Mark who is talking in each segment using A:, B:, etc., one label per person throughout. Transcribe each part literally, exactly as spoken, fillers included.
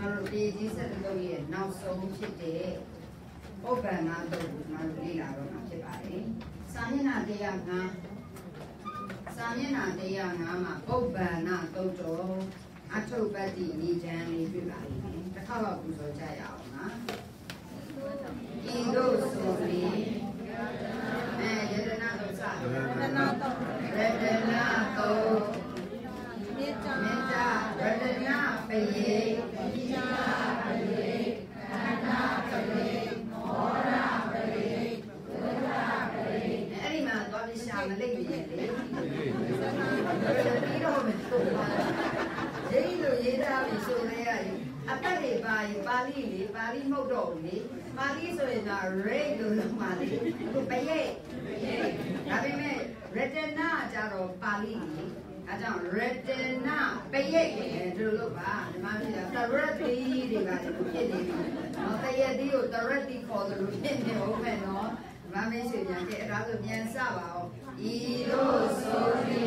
A: ကျွန်တော်တို့ page ဆက်တုပ်ရဲ့နောက်ဆုံးဖြစ်တဲ့ပုပ္ပန္နတုပ်ကိုကျွန်တော်တို့လေ့လာတော့မှာဖြစ်ပါတယ်။စာမျက်နှာone oh fiveစာမျက်နှာone oh fiveမှာပုပ္ပန္နတုပ်တော်အထုပ္ပတ္တိနိဒံလေးတွေ့ပါလိမ့်မယ်။တစ်ခါတော့ပူဇော်ကြရအောင်နော်။ဤသို့ဆိုပြီးအဲယတနာတုပ်စယတနာတုပ်ယတနာတုပ်မေတ္တာမေတ္တာရတနာပယေမေတ္တာပယေခန္ဓာပယေမောရပယေဝိဒ္ဓပယေအဲ့ဒီမှာသွားပြီးရှာမလိမ့်နေလေဒီတော့မထုတ်ပါရေးလို့ရေးထားပြီဆိုလဲရည်အပတ်တွေပါရင်ပါဠိလေပါဠိမဟုတ်တော့ဘူးလေပါဠိဆိုရင်တော့ rate လို့လုပ်ပါလေအခုပယေဒါပေမဲ့ retina ကြတော့ပါဠိလေအဲကြောင့် retina ပရိတ်တယ်ဒီလိုလုပ်ပါဒီမှာဖြစ်တာ therapy တွေကလည်းဖြစ်နေပြီနော်တရက်ဒီကို therapy ခေါ်တယ်လို့ဖြစ်နေဟုတ်မယ်နော်ဒီမှာမင်းရှင်ညာကဲအဲ့ဒါဆိုပြန်စပါအောင်ဤတို့ဆိုရင်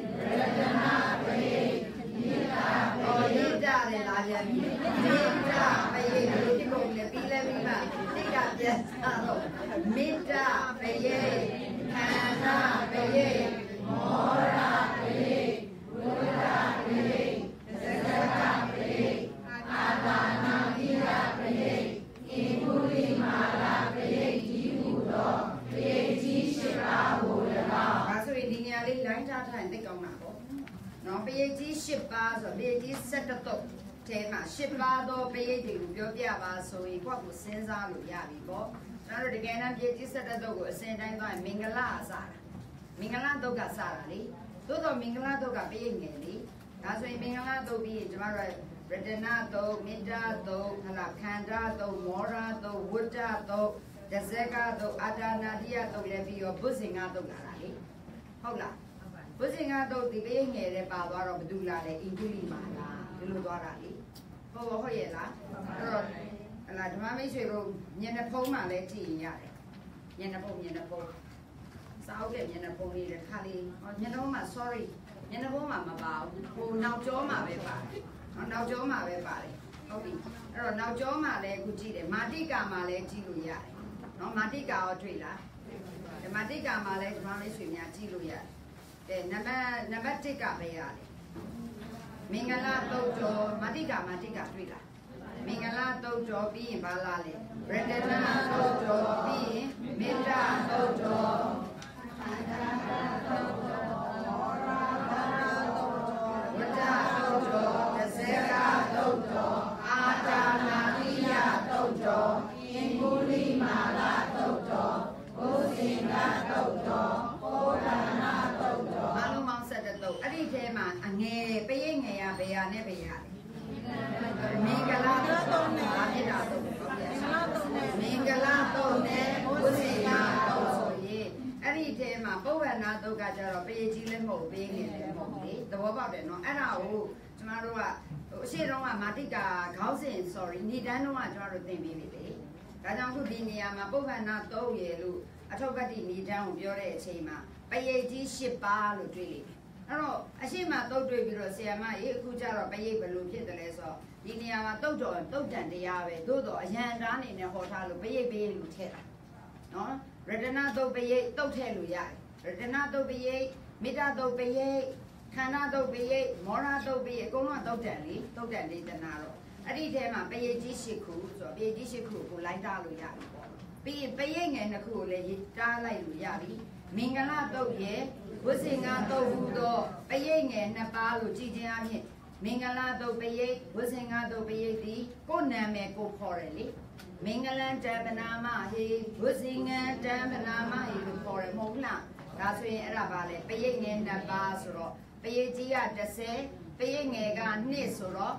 A: retina ပရိတ်မိတာပေါ်ရတာလေလာပြန်ပြီမိတာပရိတ်လို့ဒီပုံလေပြီးလဲပြီးမှတိတ်ကပြန်စတော့မိတာပရိတ်ခန္ဓာပရိတ်မောရပရိတ်ဝိဒ္ဓပရိတ်သက္ကတပရိတ်အာတာနာမိယပရိတ်ဣပုရိမာလာပရိတ်ဒီဟုသောပရိတ်ကြီးရှိပါဟု၎င်းဒါဆိုရင်ဒီနေရာလေးလိုင်းထားထားရင်သိကောင်းတာပေါ့နော်ပရိတ်ကြီး၈ပါးဆိုပရိတ်ကြီး၁၁တုပ်ထဲမှာ၈ပါးသောပရိတ်တွေကိုပြောပြပါဆိုရင်ကိုယ့်ကိုစဉ်းစားလို့ရပြီပေါ့ကျွန်တော်တို့တကယ်တမ်းပရိတ်ကြီး၁၁တုပ်ကိုအစဉ်တိုင်းသွားရင်မင်္ဂလာအစားမင်္ဂလာတုတ်ကစတာလေသို့တော့မင်္ဂလာတုတ်ကပြည့်ငယ်လေဒါဆိုရင်မင်္ဂလာတုတ်ပြီးကျွန်တော်တို့ရတနာတုတ်မေတ္တာတုတ်ဟလာခန္ဓာတုတ်မောရတုတ်ဝိတ္တတုတ်ဒဇကတုတ်အာဒါနာတိယတုတ်လည်းပြီးရောဘုဇင်္ဂတုတ်လာတာလေဟုတ်လားဘုဇင်္ဂတုတ်ဒီပြည့်ငယ်တဲ့ပါသွားတော့ဘယ်သူလာလဲအင်္ဂုလိမာလာဒီလိုသွားတာလေဟုတ်ဟုတ်ဟုတ်ရဲ့လားအဲ့တော့ဟလာဓမ္မမိတ်ဆွေတို့ညနေဖုံးမှလည်းကြည့်ရင်ရတယ်ညနေဖုံးညနေဖုံးစာအုပ်တဲ့မျက်နှာပုံလေးတစ်ခါလေးမျက်နှာပုံမှာ sorry မျက်နှာပုံမှာမပါဘူးဟိုနောက်ကျောမှာပဲပါတယ်နော်နောက်ကျောမှာပဲပါတယ်ဟုတ်ပြီအဲ့တော့နောက်ကျောမှာလည်းအခုကြည့်တယ်မာတိကာမှာလည်းကြည့်လို့ရတယ်နော်မာတိကာရောတွေ့လားဒီမာတိကာမှာလည်းဒီမှာလေးဆွေများကြည့်လို့ရတယ်ကဲနံပါတ်နံပါတ်oneကပဲရတယ်မင်္ဂလာတုတ်တော်မာတိကာမာတိကာတွေ့လားမင်္ဂလာတုတ်တော်ပြီးရင်ဘာလာလဲရတနာတုတ်တော်ပြီးရင်မေတ္တာတုတ်တော်အာဒါနာတုတ်တော်မောရတုတ်တော်ဝိတ္တတုတ်တော်ဒဇကတုတ်တော်အာဒါနာတိယတုတ်တော်အင်္ဂုလိမာလာတုတ်တော်ဘုဇင်္ဂတုတ်တော်ဟောဒနာတုတ်တော်အလုံးပေါင်းone oneတုတ်အဲ့ဒီထဲမှာအငယ်ပရိတ်ငယ်ရဘယ်ဟာနဲ့ဘယ်ဟာလဲမင်္ဂလာတုတ်နဲ့ဗာဖြစ်တာတုတ်ဟုတ်ကဲ့မင်္ဂလာတုတ်နဲ့ဘုဇင်္ဂတုတ်ဆိုရင်အဲ့ဒီထဲမှာပုဗ္ဗန္နတုတ်ကကျတော့ပရိတ်ကြီးလည်းမဟုတ်ပေးငယ်လည်းမဟုတ်လေသဘောပေါက်တယ်နော်အဲ့ဒါကိုကျမတို့ကဟိုအရှိတုန်းကမာတိကာခေါင်းစဉ် sorry ဏိဒန်းတုန်းကကျမတို့သင်ပြီးပြီလေဒါကြောင့်ခုဒီနေရာမှာပုဗ္ဗန္နတုတ်ရယ်လို့အထုပ္ပတ္တိဏိဒန်းကိုပြောတဲ့အချိန်မှာပရိတ်ကြီး၈ပါးလို့တွေ့လိမ့်မယ်အဲ့တော့အရှိမတုတ်တွေ့ပြီးတော့ဆရာမကြီးအခုကျတော့ပရိတ်ဘယ်လိုဖြစ်တယ်လဲဆိုတော့ဒီနေရာမှာတုတ်တော်တုတ်တန်တရားပဲသို့တော့အရန်တားနေနဲ့ဟောထားလို့ပရိတ်ပေးလို့ထည့်တာနော်ရတနာတုတ်ပရိတ်တုတ်ထည့်လို့ရတယ်ရတနာတုတ်ပရိတ်မေတ္တာတုတ်ပရိတ်ခန္ဓာတုတ်ပရိတ်မောရတုတ်ပရိတ်အကုန်လုံးတုတ်တန်လေတုတ်တန်လေးတနာတော့အဲ့ဒီထဲမှာပရိတ်ကြီး၈ခုဆိုတော့ပရိတ်ကြီး၈ခုကိုလိုက်တာလို့ရပြီပေါ့ပြီးရင်ပရိတ်ငယ်နှစ်ခုကိုလည်းတားလိုက်လို့ရပြီမင်္ဂလာတုတ်ရဲ့ဝိဇင်္ဂတုတ်ဟူသောပရိတ်ငယ်နှစ်ပါးလို့ကြည်ခြင်းအပြင်မင်္ဂလာတုတ်ပရိတ်ဝိဇင်္ဂတုတ်ပရိတ်ဒီကိုယ်နာမည်ကိုခေါ်တယ်လေမင်္ဂလံတံပနာမဟေဝိဇင်္ဂတံပနာမဟေလို့ခေါ်တယ်မဟုတ်လားဒါဆိုရင်အဲ့ဒါပါလေပရိတ်ငယ်နှစ်ပါးဆိုတော့ပရိတ်ကြီးကone zeroပရိတ်ငယ်ကtwoဆိုတော့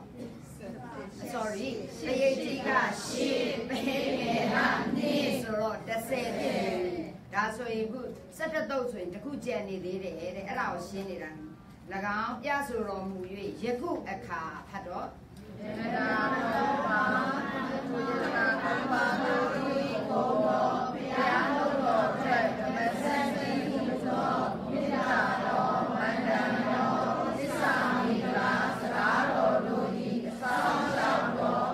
A: sorry ပရိတ်ကြီးကeightပရိတ်ငယ်ကtwoဆိုတော့one zeroဖြစ်တယ်ဒါဆိုရင်ခုone oneတုပ်ဆိုရင်တခုကြံနေသေးတယ်တဲ့အဲ့ဒါကိုရှင်းနေတာ၎င်းပြဆိုတော်မူ၍ယခုအခါဖတ်တော့ယတနာတော်ပါဘုရားတော်ပါတို့ဤဘုံတော်ဘုရားတို့တော်ထက်ဓမ္မစံတိသောမေတ္တာတော်မန္တန်တော်သစ္စာမိဂလာစကားတော်တို့ဤအဆောင်ဆောင်တော်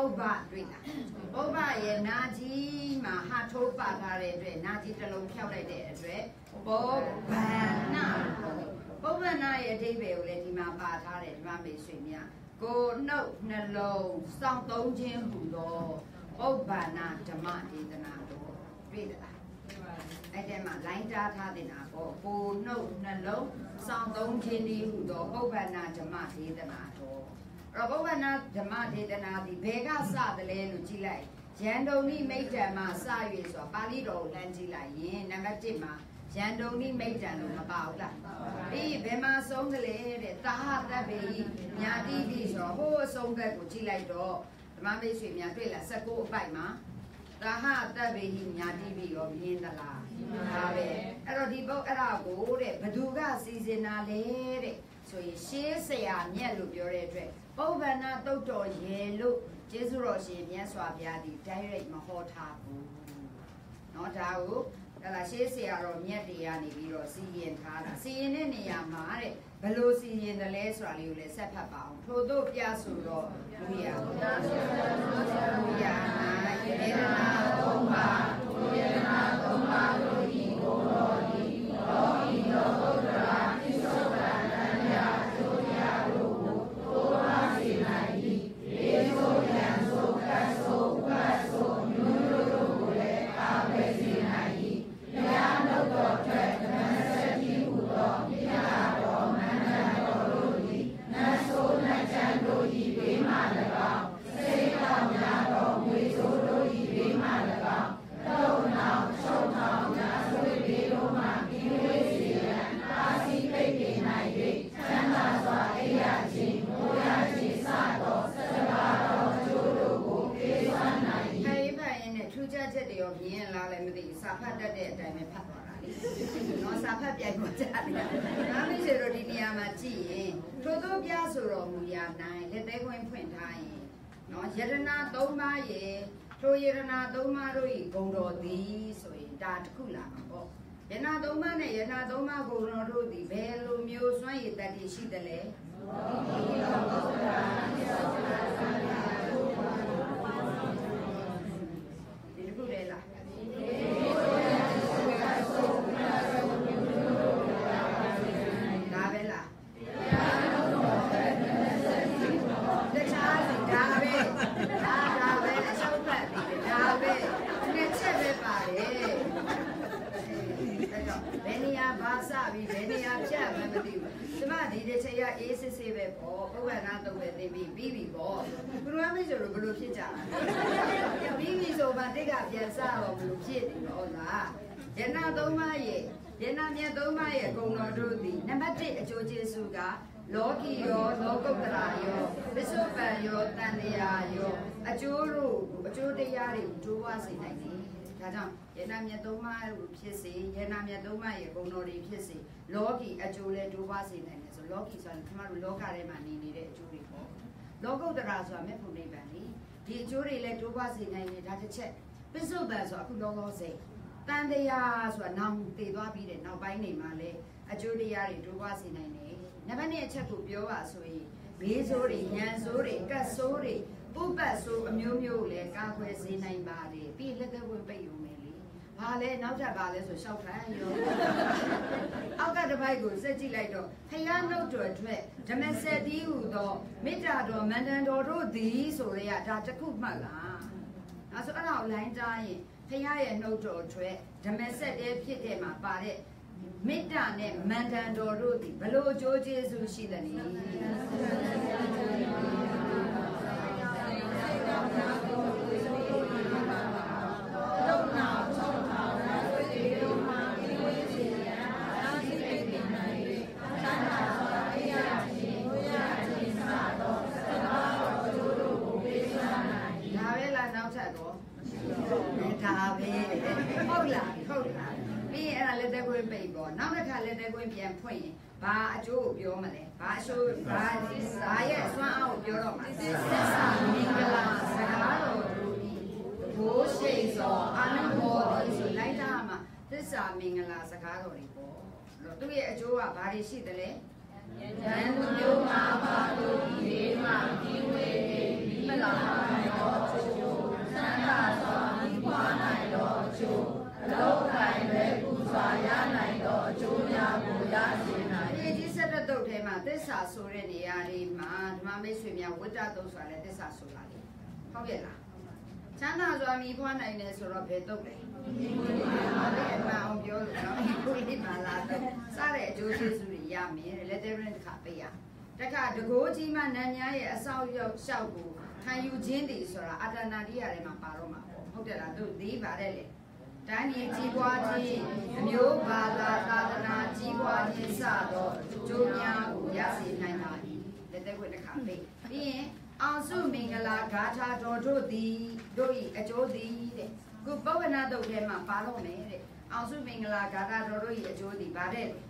A: ဘတွေ့တာပုဗ္ဗရဲ့နာကြီးမှာဟာထိုးပါထားတဲ့အတွက်နာကြီးတစ်လုံးဖြောက်လိုက်တဲ့အတွက်ပုဗ္ဗနာပုဗ္ဗနာရဲ့အဓိပ္ပာယ်ကိုလည်းဒီမှာပါထားတယ်ဒီမှာမေဆွေမြကိုနှုတ်နှလုံးစောင့်သုံးခြင်းဟူသောပုဗ္ဗနာဓမ္မဒေသနာတော်တွေ့သလားအဲ့ဒီမှာလိုင်းတားထားတဲ့နာပေါ့ကိုနှုတ်နှလုံးစောင့်သုံးခြင်းဒီဟူသောပုဗ္ဗနာဓမ္မဒေသနာတော်အဲ့တော့ပုဗ္ဗနာဓမ္မဒေသနာဒီဘယ်ကစသလဲလို့ကြည့်လိုက်ရန်တုံနိမိတ်တံမှာစ၍ဆိုတာပါဠိတော်ကိုလှမ်းကြည့်လိုက်ရင်နံပါတ်တစ်မှာရန်တုံနိမိတ်တံလို့မပါဘူးလားပြီးဘယ်မှာဆုံးတယ်လဲတဲ့တာဟတဗ္ဗေညာတိတိဆိုတော့ဟိုးအဆုံးဘက်ကိုကြည့်လိုက်တော့ဓမ္မမိတ်ဆွေများတွေ့လား၁၉အပိုက်မှာတာဟတဗ္ဗေညာတိတိရောမြင်သလားဒါပဲအဲ့တော့ဒီပုတ်အဲ့ဒါကိုတဲ့ဘသူကစီစဉ်တာလဲတဲ့ဆိုရင်ရှေးဆရာမြတ်လို့ပြောတဲ့အတွက်ပုဗ္ဗနာတုတ်တော်ရေလို့ကျေးဇူးတော်ရှင်မြတ်စွာဘုရားဒီ direct မဟောထားဘူးเนาะဒါကိုဒါလားရှေးဆရာတော်မြတ်တွေကနေပြီးတော့စီရင်ထားတာစီရင်တဲ့နေရာမှာတဲ့ဘယ်လိုစီရင်တယ်လဲဆိုတာလေးကိုလည်းဆက်ဖတ်ပါအောင်ထို့သောပြဆိုတော့ဘုရားဘုရားဘုရားနာယေရနာသုံးပါးဘုရားနာသုံးပါးတို့ဤကိုယ်တော်ဤတော်ဤတော်ဘုရားဣစ္ဆုတန်တန်ရာကျိုးရာတို့ကိုကိုယ်ပါစေနိုင်၏ဧသောယံသောကတ်သောကတ်သောမျိုးတို့ကိုလည်းအားပဲစေနိုင်၏ဘုရားနှုတ်တော်ထွက်ဓမ္မစတိဟူသောမြတ်တော်မန္တန်တော်တို့သည်နတ်ဆိုးနတ်ချမ်းတို့၏ဘေးမှ၎င်းစိတ်တော်များတော်မွေဆိုးတို့၏ဘေးမှ၎င်းသုံးနောင်ချုပ်နောင်ရာဆွေဘေးတို့မှကင်းဝေးစေရန်ပါစီပိတ်ပင်နိုင်၍ချမ်းသာစွာအိယာခြင်းမိုးရခြင်းစသောစကားတော်ကျိုးတို့ကိုပေးစွမ်းနိုင်၏အဲဒီဖတ်ရင်နဲ့ထူးခြားချက်တွေရောမြင်လာလည်းမသိဘူးစာဖတ်တတ်တဲ့အတိုင်းပဲဖတ်သွားတာလေနော်စာဖတ်ပြိုင်ပေါ်ကြတယ်ဒါမှမဟုတ်တော့ဒီနေရာမှာကြည့်ရင်ထို့သောပြဆိုတော်မူရာနိုင်လက်သေးခွင်းဖွင့်ထားရင်နော်ယရနာသုံးပါးရဲ့ထိုယရနာသုံးပါးတို့၏ဂုဏ်တော်သည်ဆိုရင်ဒါတစ်ခုလာမှာပေါ့ယရနာသုံးပါးနဲ့ယရနာသုံးပါးဂုဏ်တော်တို့သည်ဘယ်လိုမျိုးစွမ်းရည်တတ်တည်ရှိသလဲဒီတစ်ခုလေလားဒါပဲလားတခြားစီဒါပဲဒါဒါပဲအရှောက်ဖတ်ပြီးဒါပဲနှစ်ချက်ပဲပါတယ်အဲ့တော့ဘယ်နေရာဘာစပြီးဘယ်နေရာဖြတ်မှမသိဘူးကျမဒီတစ်ချက်ရအေးစစ်စစ်ပဲပေါ့ပုဗ္ဗနာတော့ပဲသိပြီးပြီးပြီပေါ့ဘုရားမေဆိုတော့ဘယ်လိုဖြစ်ကြလဲပြီးပြီဆိုမှတိတ်ကပြန်စတော့ဘယ်လိုဖြစ်နေတော့လားယနာသုံးပါးရဲ့ယနာမြတ်သုံးပါးရဲ့ဂုဏ်တော်တို့သည်နံပါတ်တစ်အကျိုးကျေးဇူးကလောကီရောလောကုတ္တရာရောပစ္စုပန်ရောတန်တရားရောအကျိုးတို့အကျိုးတရားတွေကိုတိုးပွားစေနိုင်တယ်ဒါကြောင့်ယနာမြတ်သုံးပါးကိုဖြစ်စေယနာမြတ်သုံးပါးရဲ့ဂုဏ်တော်တွေဖြစ်စေလောကီအကျိုးလည်းတိုးပွားစေနိုင်တယ်ဆိုလောကီဆိုတာခင်ဗျားတို့လောကထဲမှာနေနေတဲ့အကျိုးတွေပေါ့လောကုတ္တရာဆိုတာမေဖို့နိဗ္ဗာန်လေဒီအကျိုးတွေလည်းတိုးပွားစေနိုင်တယ်ဒါတစ်ချက်ပစ္စုပန်ဆိုတာအခုလောလောဆယ်တန်တရားဆိုတာနောက်တည်သွားပြီးတဲ့နောက်ပိုင်းနေမှာလည်းအကျိုးတရားတွေတိုးပွားစေနိုင်တယ်နံပါတ်နှစ်အချက်ကိုပြောပါဆိုရင်ဘေးဆိုးတွေညံဆိုးတွေကတ်ဆိုးတွေပုပ္ပတ်ဆိုးအမျိုးမျိုးလည်းကာကွယ်စေနိုင်ပါတယ်ပြီးလက်သက်ဝင်ပိတ်ရုံပဲလေဘာလဲနောက်ထပ်ဘာလဲဆိုရှောက်ထိုင်ရောအောက်ကတစ်ပိုက်ကိုစက်ကြည့်လိုက်တော့ဖယားနှုတ်တော်ထွက်ဓမ္မစက်တီးဟူသောမေတ္တာတော်မန္တန်တော်တို့သည်ဆိုရတာတစ်ခုမှတ်လားအဲဆိုအဲ့ဒါကိုလိုင်းကြားရင်ဖယားရဲ့နှုတ်တော်ထွက်ဓမ္မစက်တဲဖြစ်တဲ့မှာပါတဲ့မေတ္တာနဲ့မန္တန်တော်တို့သည်ဘလို့အကျိုးကျေးဇူးရှိသနည်းဒါပဲဟုတ်လားဟုတ်လားပြီးရင်အဲ့ဒါလက်သက်ခွင့်ပိတ်ပေါ့နောက်တစ်ခါလက်သက်ခွင့်ပြန်ဖွင့်ရင်ဘာအကျိုးကိုပြောမလဲဘာအကျိုးဘာဘာရဲ့အစွမ်းအားကိုပြောတော့မှာသစ္စာမင်္ဂလာစကားတော်တို့ဤဘိုးရှိန်စောအာနဘောဒီဆိုလိုက်တာမှာသစ္စာမင်္ဂလာစကားတော်တွေပေါ့အဲ့တော့သူ့ရဲ့အကျိုးကဘာတွေရှိသလဲဉာဏ်သူမျိုးမှာပါတို့ဒီလေးမှဒီဝေးပြီး
B: မလာနိုင်တော့ကျိုးစမ်းသာစွာမိဖွားနိုင်တော့ကျိုးအလုံးတိုင်းပဲပူစွာရနိုင်တော့အကျိုးများကိုရစေနိုင်
A: ဒီဒီဆက်တဲ့တုတ်ထဲမှာသစ္စာဆိုတဲ့နေရာလေးမှာဓမ္မမိတ်ဆွေများဝိတ္တတုတ်ဆိုတာလည်းသစ္စာဆိုလာတယ်ဟုတ်ရဲ့လားချမ်းသာစွာမိဖွားနိုင်တယ်ဆိုတော့ဘယ်တုတ်လဲဟုတ်တယ်အမှန်အောင်ပြောလို့နော်ဒီကိုဒီမှာလာတော့စားတဲ့အကျိုးကျေးဇူးတွေရမယ်လက်သေးရင်တစ်ခါပေးရတခါတကိုးကြီးမှနန်းများရဲ့အဆောက်ရောက်လျှောက်ကိုခံယူခြင်းတည်ဆိုတာအာတနာတိရထဲမှာပါတော့မှာပေါ့ဟုတ်တယ်လားတို့သေးပါတယ်လေတိုင်းပြည်ကြီးပွားခြင်းအမျိုးဘာသာသာသနာကြီးပွားခြင်းစသောကျိုးများကိုရစေနိုင်ပါ၏လက်သက်ခွင့်တစ်ခါပေးပြီးရင်အောင်စုမင်္ဂလာဂါထာတော်တို့သည်တို့၏အကျိုးသည်တဲ့ခုပုဗ္ဗနာတုတ်ထဲမှာပါတော့မယ်တဲ့အောင်စုမင်္ဂလာဂါထာတော်တို့၏အကျိုးသည်ဗါတဲ့လေ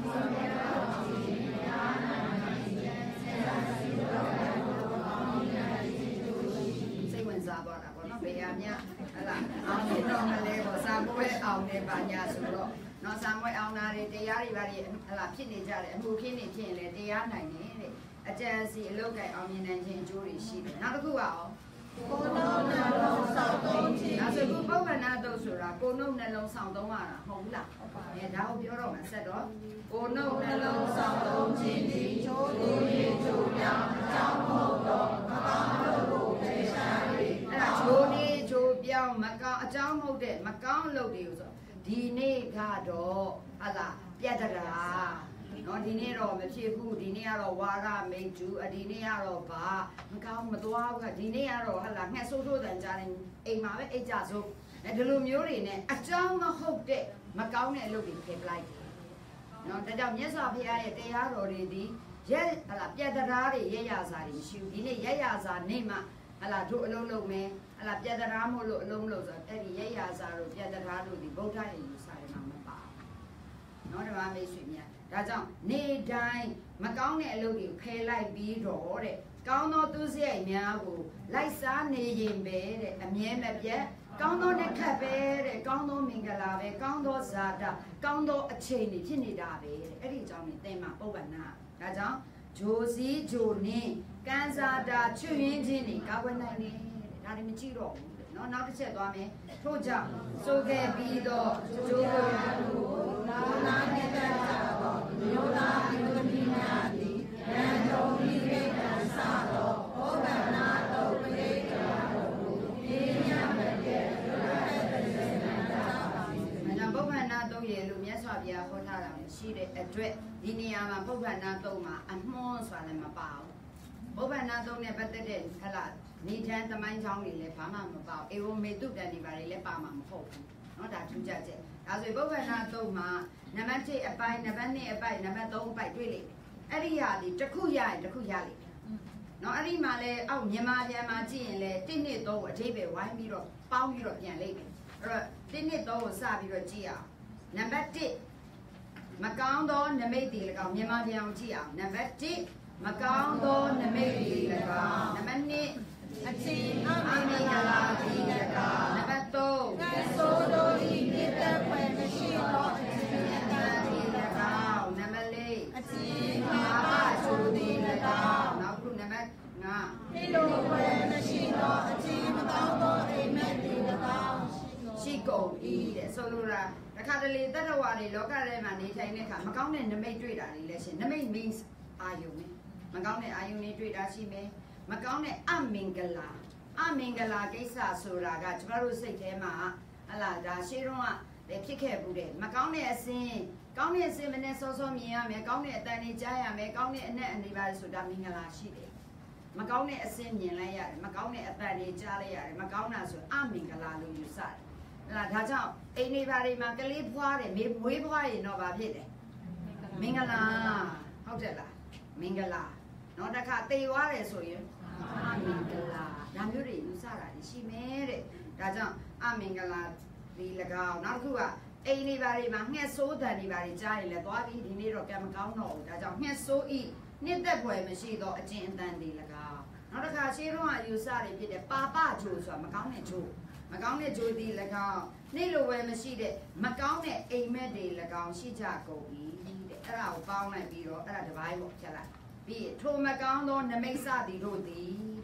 A: စိတ်ဝင်စားသွားတာပေါ့နော်ဘယ်ရမြဟလာအောင်နေတော့မလဲပေါ့စာပွဲအောင်နေပါညာဆိုတော့နော်စာပွဲအောင်တာတွေတရားတွေပါတွေဟလာဖြစ်နေကြတယ်အမှုခင်းနေဖြစ်ရင်လည်းတရားနိုင်တယ်တဲ့အကျဉ်းစီအလုတ်ကိုင်အောင်မြင်နိုင်ခြင်းအကျိုးတွေရှိတယ်နောက်တစ်ခုကအောင်
B: ကိုယ်လုံးနှလုံးစောင့်သုံးခြင်း
A: ဒါဆိုခုပုဗ္ဗနာတုတ်ဆိုတာကိုယ်နှုတ်နှလုံးစောင့်သုံးရတာဟုတ်လားအဲဒါကိုပြောတော့မှဆက်တော့ကိုယ်နှုတ်နှလုံးစောင့်သုံးခြင်းဒီချိုးလူရေးချိုးပြောင်းအကြောင်းမဟုတ်တော့မကောင်းလို့ကိုပေရှားရအဲ့ဒါချိုးနေချိုးပြောင်းမကောင်းအကြောင်းမဟုတ်တဲ့မကောင်းလုပ်တွေကိုဆိုဒီနေ့ကတော့ဟာလာပြတ်တရာနော်ဒီနေ့တော့မဖြစ်ဘူးဒီနေ့ကတော့ဝါရမိတ်ကျူအဒီနေ့ကတော့ဘာမကောင်းမသွားဘူးကဒီနေ့ကတော့ဟလာငှက်ဆိုးဆိုးတန်ကြတယ်အိမ်မှာပဲအိတ်ကြဆိုးအဲဒီလိုမျိုးတွေနဲ့အကြောင်းမဟုတ်တဲ့မကောင်းတဲ့အလုပ်တွေဖြစ်လိုက်တယ်နော်ဒါကြောင့်မြတ်စွာဘုရားရဲ့တရားတော်တွေဒီရက်ဟလာပြတ်တရားတွေရက်ရစာတွေမရှိဘူးဒီနေ့ရက်ရစာနေ့မှဟလာတို့အလုံးလုံးမယ်ဟလာပြတ်တရားမို့လို့အလုံးလို့ဆိုအဲ့ဒီရက်ရစာတို့ပြတ်တရားတို့ဒီဗုဒ္ဓရဲ့ယူစာတွေမှာမပါဘူးနော်ဓမ္မမိတ်ဆွေများဒါကြောင့်နေတိုင်းမကောင်းတဲ့အလုပ်တွေကိုဖယ်လိုက်ပြီးတော့တဲ့ကောင်းသောသူစရိုက်များကိုလိုက်စားနေရင်ပဲတဲ့အမြဲမပြတ်ကောင်းသောနဲ့ခတ်ပဲတဲ့ကောင်းသောမင်္ဂလာပဲကောင်းသောဇာတာကောင်းသောအချိန်တွေဖြစ်နေတာပဲတဲ့အဲ့ဒီအကြောင်းကိုသင်မှာပုဗ္ဗနာဒါကြောင့်ဂျိုစည်းဂျိုနင်းကန်းစားတာချွတ်ရင်းချင်းတွေကာကွယ်နိုင်တယ်ဒါတွေမကြည့်တော့ဘူးနော်နောက်တစ်ချက်သွားမယ်ထို့ကြောင့်စိုးခဲ့ပြီးတော့ဂျိုးကို
B: နာနာနေတတ်တာတော့မျိုးသားအမျိုးသမီးများသည်ရန်တော်ဤရိတ်တန်စတော့ဘောဗနာတော်ပရိက္ခာတော်ကိုပြင်းရမယ်ကဲ့လွတ်လပ်တဲ့စေနာတာပါ
A: ဘယ်တော့ပုဗ္ဗနာတုတ်ရဲ့လို့မြတ်စွာဘုရားဟောထားတာရှိတဲ့အတွက်ဒီနေရာမှာပုဗ္ဗနာတုတ်မှာအမွှန်းဆိုတာလည်းမပါဘူးပုဗ္ဗနာတုတ်နဲ့ပတ်သက်တဲ့ဟလာနေချမ်းသမိုင်းချောင်းတွေလည်းဘာမှမပါဘူးအေဝမေတုတန်တွေပါလေလည်းပါမှာမဟုတ်ဘူးเนาะဒါထူးခြားချက်ဒါဆိုပုဗ္ဗနာတုတ်မှာနံပါတ်တစ်အပိုင်းနံပါတ်နှစ်အပိုင်းနံပါတ်သုံးအပိုင်းတွေ့လိမ့်မယ်အဲ့ဒီဟာဒီတစ်ခုရရင်တစ်ခုရလိမ့်မယ်เนาะအဲ့ဒီမှာလဲအောက်မြန်မာပြန်မှာကြည့်ရင်လဲတစ်နှစ်သုံးအထိပ္ပယ်ဝိုင်းပြီးတော့ပေါင်းပြီးတော့ပြန်လိမ့်မယ်အဲ့တော့တစ်နှစ်သုံးကိုစပြီးတော့ကြည့်အောင်နံပါတ်တစ်မကောင်းသောနမိတ်တွေ၎င်းမြန်မာပြန်အောင်ကြည့်အောင်နံပါတ်တစ်မကောင်းသောနမိတ်တွေ၎င်းနံပါတ်နှစ်အချင်းအမင်္ဂလာတိကတာနံပါတ်သုံး
B: ကဲဆိုတို့ဤမြေသက်ဖွယ်မရှိတော့အချင်းအမင်္ဂလာတိကတာ
A: နံပါတ်လေး
B: အချင်း
A: ဘာပါချိုတိကတာနောက်ခုနံပါတ်ငါ
B: ဒီလိုဖွယ်မရှိတော့အချင်းမကောင်းသောအိမ်မက်တိကတာ
A: ရှိကုန်ဤတဲ့ဆိုလိုတာတခါတလေတတ္တဝါတွေလောကထဲမှာနေထိုင်တဲ့အခါမကောင်းတဲ့နမိတ်တွေ့တာတွေလည်းရှိနမိတ် means အာယုံနဲ့မကောင်းတဲ့အာယုံတွေတွေ့တာရှိမယ်မကောင်းတဲ့အမင်္ဂလာအမင်္ဂလာကိစ္စဆိုတာကကျမတို့စိတ်ထဲမှာဟလာဒါရှေးတုန်းကလည်းဖြစ်ခဲ့ဘူးတဲ့မကောင်းတဲ့အစင်းကောင်းတဲ့အစင်းမနဲ့စောစောမြင်ရမယ်ကောင်းတဲ့အတန်တွေကြားရမယ်ကောင်းတဲ့အနက်အနေပါဆိုတာမင်္ဂလာရှိတယ်မကောင်းတဲ့အစင်းမြင်လိုက်ရတယ်မကောင်းတဲ့အတန်တွေကြားလိုက်ရတယ်မကောင်းတာဆိုအမင်္ဂလာလို့ယူဆတယ်ဟလာဒါကြောင့်အိမ်နေပါတွေမှာကလေးဖွားတယ်မေမွေးဖွားရင်တော့ဗာဖြစ်တယ်မင်္ဂလာဟုတ်တယ်လားမင်္ဂလာနော်တခါတေသွားတယ်ဆိုရင်အမင်္ဂလာဒါမျိုးတွေယူဆတာရှိမယ်တဲ့ဒါကြောင့်အမင်္ဂလာဒီ၎င်းနောက်တစ်ခုကအိမ်နေပါတွေမှာငှက်ဆိုးတန်တွေပါတွေကြားရင်လည်းသွားပြီးဒီနေ့တော့ကံမကောင်းတော့ဘူးဒါကြောင့်ငှက်ဆိုးဤနှစ်သက်ဖွယ်မရှိတော့အကျဉ်အတန်တွေ၎င်းနောက်တစ်ခါရှင်းတော့ကယူဆတွေဖြစ်တဲ့ပါပဂျိုဆိုတာမကောင်းတဲ့ဂျိုမကောင်းတဲ့ဂျိုဒီ၎င်းနေ့လိုပဲမရှိတဲ့မကောင်းတဲ့အိမ်မက်တွေ၎င်းရှိကြကုန်ပြီတဲ့အဲ့ဒါကိုပေါင်းလိုက်ပြီးတော့အဲ့ဒါတစ်ပိုင်းပေါ့ဖြတ်လိုက်ပြီးထိုမကောင်းသောနမိတ်စသည်တို့သည်တဲ့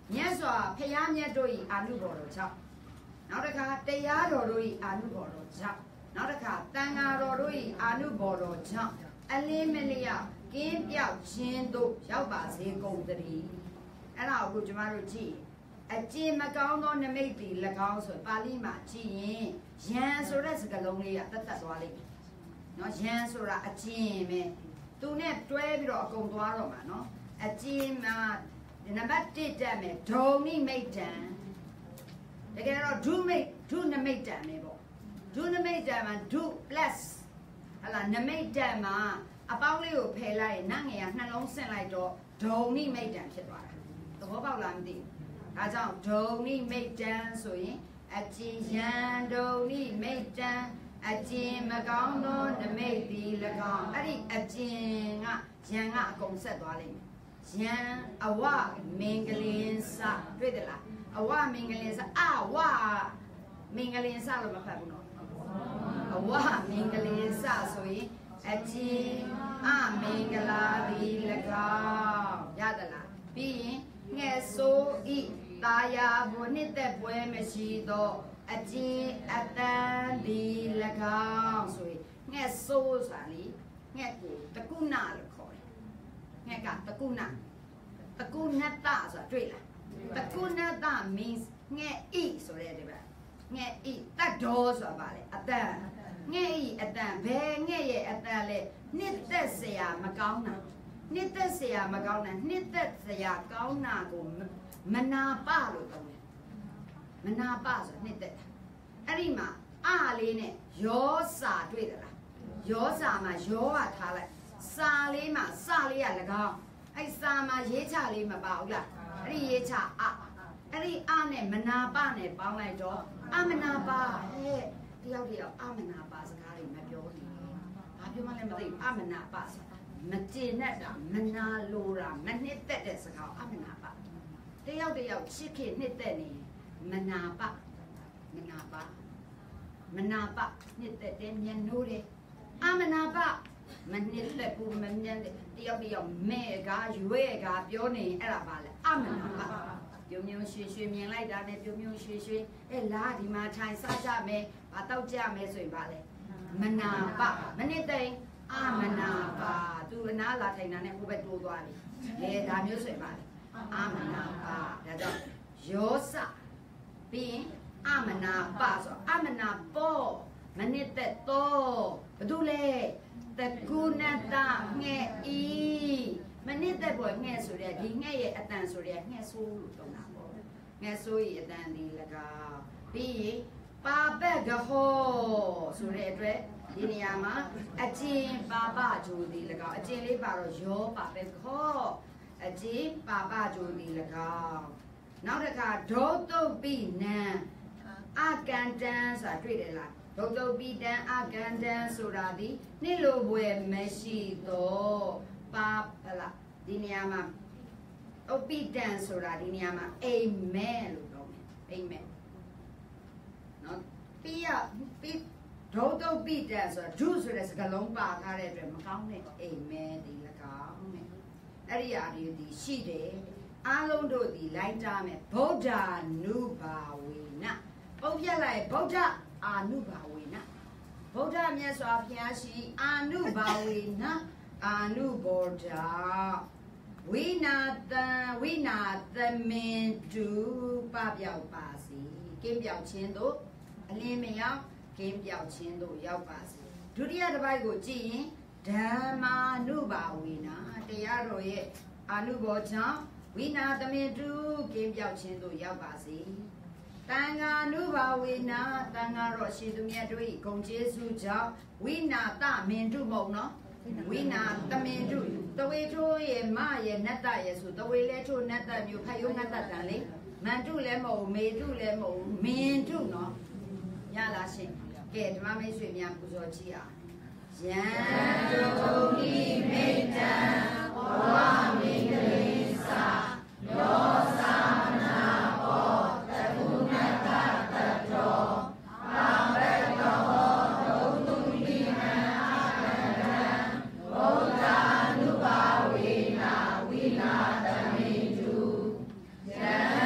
A: မြတ်စွာဘုရားမြတ်တို့၏အာနုဘော်တော်ကြောင့်နောက်တစ်ခါတရားတော်တို့၏အာနုဘော်တော်ကြောင့်နောက်တစ်ခါတန်ဃာတော်တို့၏အာနုဘော်တော်ကြောင့်အလင်းမလျောက်ကင်းပြောက်ခြင်းတို့ရောက်ပါစေကုန်သတည်းအဲ့ဒါကိုကျွန်တော်တို့ကြည့်အကျင့်မကောင်းသောနမိတ်တီ၎င်းဆိုပါဠိမှာကြည့်ရင်ယံဆိုတဲ့စကားလုံးလေးကတတ်တတ်သွားလိမ့်မယ်နော်ယံဆိုတာအကျင့်ပဲသူနဲ့တွဲပြီးတော့အကုန်သွားတော့မှာနော်အကျင့်မှာနံပါတ်တစ်တက်မယ်ဒုံနိမိတ်တံတကယ်တော့ဒုမိတ်ဒုနမိတ်တံပဲပေါ့ဒုနမိတ်တံမှာဒု plus ဟလာနမိတ်တံမှာအပေါင်းလေးကိုဖယ်လိုက်ရင်နတ်ငယ်ကနှလုံးဆင့်လိုက်တော့ဒုံနိမိတ်တံဖြစ်သွားတာသဘောပေါက်လားမသိဘူးဒါကြောင့်ဒုံနိမိတ်တံဆိုရင်အကျဉ်ယံဒုံနိမိတ်တံအကျဉ်မကောင်းသောနမိတ်ဒီ၎င်းအဲ့ဒီအကျဉ်ကယံကအကုန်ဆက်သွားလိမ့်မယ်ယံအဝမင်္ဂလင်စတွေ့တယ်လားအဝမင်္ဂလင်စအဝမင်္ဂလင်စလို့မဖတ်ဘူးနော်အဝမင်္ဂလင်စဆိုရင်အကျဉ်အမင်္ဂလာဒီ၎င်းရတယ်လားပြီးရင်ငှက်ဆိုးဤတာယာဘုနှစ်သက်ပွဲမရှိသောအကျဉ်အတန်ဒီ၎င်းဆိုရင်ငှက်ဆိုးဆိုတာလေငှက်ကိုတကုဏလို့ခေါ်တယ်ငှက်ကတကုဏတကုဏတဆိုတာတွေ့လားတကုဏတ means ငှက်ဤဆိုတဲ့ဒီပါငှက်ဤတတ်တော်ဆိုတာပါလေအတန်ငှက်ဤအတန်ဘယ်ငှက်ရဲ့အတန်လဲနှစ်သက်เสียမကောင်းတာနှစ်သက်เสียမကောင်းတာနှစ်သက်เสียကောင်းတာကိုမနာပလို့သုံးတယ်မနာပဆိုနှစ်သက်အဲ့ဒီမှာအလေးနဲ့ယောစာတွေ့သလားယောစာမှာယောကထားလိုက်စာလေးမှာစလေးက၎င်းအဲ့စာမှာရေးချလေးမပါဘူးလားအဲ့ဒီရေးချအအဲ့ဒီအနဲ့မနာပနဲ့ပေါင်းလိုက်တော့အမနာပဟဲ့တယောက်တယောက်အမနာပစကားတွေမပြောဘူးဘာပြောမှလည်းမသိဘူးအမနာပဆိုတာမကျေနပ်တာမနာလိုတာမနှစ်သက်တဲ့စကားအမနာပတယောက်တယောက်ချစ်ခင်နှစ်သက်နေမနာပမနာပမနာပနှစ်သက်တဲ့မျက်နှိုးတယ်အမနာပမနှစ်သက်ဘူးမမျက်တယောက်တယောက်မဲ့ကားရွဲကားပြောနေအဲ့ဒါပါလေအမနာပပြုံပြုံရွှေရွှေမြင်လိုက်တာနဲ့ပြုံပြုံရွှေရွှေအဲလာဒီမှာထိုင်စားကြမယ်ဗာတောက်ကြမယ်ဆိုရင်ပါလေမနာပမနှစ်သက်အမနာပသူအနာလာထိုင်တာနဲ့ဟိုဘက်တိုးသွားပြီလေဒါမျိုးဆိုရင်ပါလေအမနာပဒါကြောင့်ယောစပြီးရင်အမနာပဆိုအမနာပေါ်မနစ်သက်တော့ဘာလို့လဲတကုဏတငှက်ဤမနစ်သက်ပေါ်ငှက်ဆိုတဲ့ဒီငှက်ရဲ့အတန်ဆိုတဲ့ငှက်ဆိုးလို့ပြောတာပေါ့ငှက်ဆိုးရဲ့အတန်ဒီ၎င်းပြီးရင်ပါပကဟောဆိုတဲ့အတွက်ဒီနေရာမှာအကျဉ်ပါပဂျိုဒီ၎င်းအကျဉ်လေးပါတော့ယောပါပကဟောအကျဉ်ပါပဂျိုဒီ၎င်းနောက်တစ်ခါဒေါတုတ်ပိနံအကန်တန်ဆိုတာတွေ့တယ်လားဒုတ်တုတ်ပိတံအကန်တန်ဆိုတာဒီနှစ်လိုဘွယ်မရှိတော့ပါဟလာဒီနေရာမှာဥပိတံဆိုတာဒီနေရာမှာအိမ်မဲလို့ပြောမယ်အိမ်မဲနော်ပြီးရပြီးဒုတ်တုတ်ပိတံဆိုတာဒုဆိုတဲ့စကားလုံးပါထားတဲ့အတွက်မကောင်းတဲ့အိမ်မဲဒီ၎င်းနဲ့အဲ့ဒီအရာတွေဒီရှိတယ်အားလုံးတို့ဒီလိုက်ကြမယ်ဗုဒ္ဓ ानु ဘာဝေနပုတ်ပြက်လိုက်ဗုဒ္ဓ ानु ဘာဝေနဗုဒ္ဓမြတ်စွာဘုရားရှိ ानु ဘာဝေန ानु ဘောဓဝိနာတံဝိနာသမင်တုပပြောက်ပါစေကင်းပြောက်ခြင်းတို့အလင်းမရောက်ကင်းပြောက်ခြင်းတို့ရောက်ပါစေဒုတိယတစ်ပိုက်ကိုကြည့်ရင်ဓမ္မာနုဘာဝေနတရားတော်ရဲ့အာနုဘောကြောင့်ဝိနာသမင်တုကင်းပြောက်ခြင်းတို့ရောက်ပါစေတန်ဃာနုဘာဝေနတန်ဃာတော်ရှင်သူမြတ်တို့၏ဂုဏ်ကျေးဇူးကြောင့်ဝိနာသမင်တုမဟုတ်နော်ဝိနာသမင်တုတဝေထိုးရဲ့မရဲ့နတ္တရဲ့ဆိုတဝေလဲထိုးနတ္တမျိုးဖတ်ရုံနတ္တတန်လေမန်တုလည်းမဟုတ်မေတုလည်းမဟုတ်မင်တုနော်ရလားရှင်ကဲဓမ္မမိတ်ဆွေများပူဇော်ကြည့်အောင်ယံတုံဤမိတ္တံဝဝမင်္ဂလိသယောသမနာဘောတကုဏတတတောပါဘေတောဒုတုပိနံအကန္တံဗုဒ္ဓ ानु ဘာဝေနဝိနာသမိတုယံ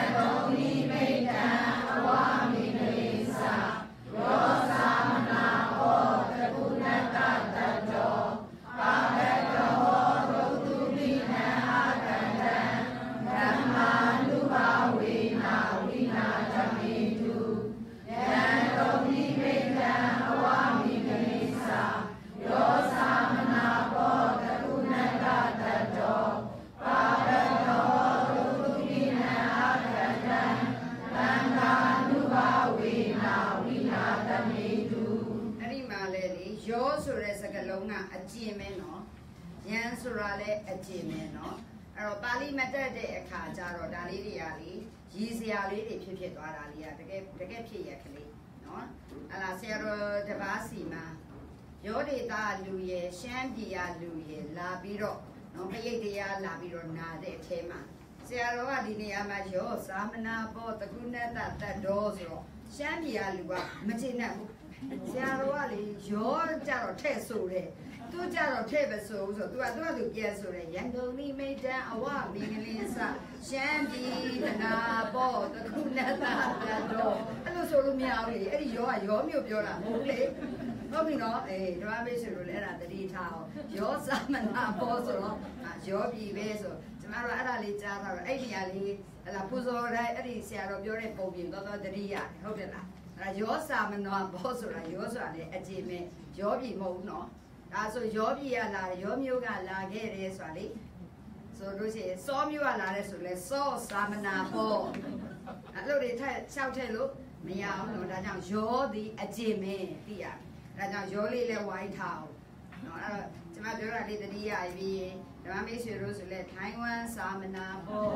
A: ဆိုတဲ့စကားလုံးကအကျင့်ပဲနော်ဉာဏ်ဆိုတာလည်းအကျင့်ပဲနော်အဲ့တော့ပါဠိမတတ်တဲ့အခါကျတော့ဒါလေးတွေကလေရည်စရာလေးတွေဖြစ်ဖြစ်သွားတာလေးကတကယ်တကယ်ဖြစ်ရကလေးနော်အဲ့ဒါဆရာတော်တပါးစီမှာရောဒေတာလူရဲ့ရှမ်းပြည်ကလူရဲ့လာပြီးတော့နော်ပရိတ်တရားလာပြီးတော့နာတဲ့အထဲမှာဆရာတော်ကဒီနေရာမှာရောသာမနာပေါ်တကုဏတတတ်တော်ဆိုတော့ရှမ်းပြည်ကလူကမချင်နဲ့ဘူးဆရာတော်ကလေရောကြတော့ထဲ့ဆိုတယ်သူကြတော့ထဲ့ပဲဆိုဆိုသူကသူကသူပြန်ဆိုတယ်ရန်ကုန်မိမိတန်အဝမင်္ဂလင်းစရှမ်းပြည်မနာပေါ်တကုဏတတတ်တော်အဲ့လိုဆိုလို့မရဘူးလေအဲ့ဒီရောကရောမျိုးပြောတာမဟုတ်လေဟုတ်ပြီနော်အေးဓမ္မမေဆိုလို့လည်းအဲ့ဒါတတိထားအောင်ရောသမနာပေါ်ဆိုတော့ရောပြည်ပဲဆိုကျမတို့အဲ့ဒါလေးကြားတာတော့အဲ့ဒီနေရာလေးဟလာပူဇော်တိုင်းအဲ့ဒီဆရာတော်ပြောတဲ့ပုံပြင်တော်တော်တတိရတယ်ဟုတ်တယ်လားအဲ့ဒါရောသမနာပေါ်ဆိုတာရောဆိုတာလေအကြည့်မဲ့ရောပြည်မဟုတ်ဘူးနော်ဒါဆိုရောပြည်ကလာရောမျိုးကလာခဲ့တယ်ဆိုတာလေဆိုလို့ရှိရင်စောမျိုးကလာတယ်ဆိုလဲစောသမနာပေါ်အဲ့လိုတွေထက်လျှောက်ထည့်လို့မရအောင်နော်ဒါကြောင့်ရောသည်အကြည့်မဲ့သိရတယ်ဒါကြောင့်ရောလေးလဲဝိုင်းထားအောင်နော်အဲ့တော့ကျွန်မပြောတာလေးတတိယပြီးဓမ္မမေဆွေတို့ဆိုလဲထိုင်ဝမ်စာမနာပေါ်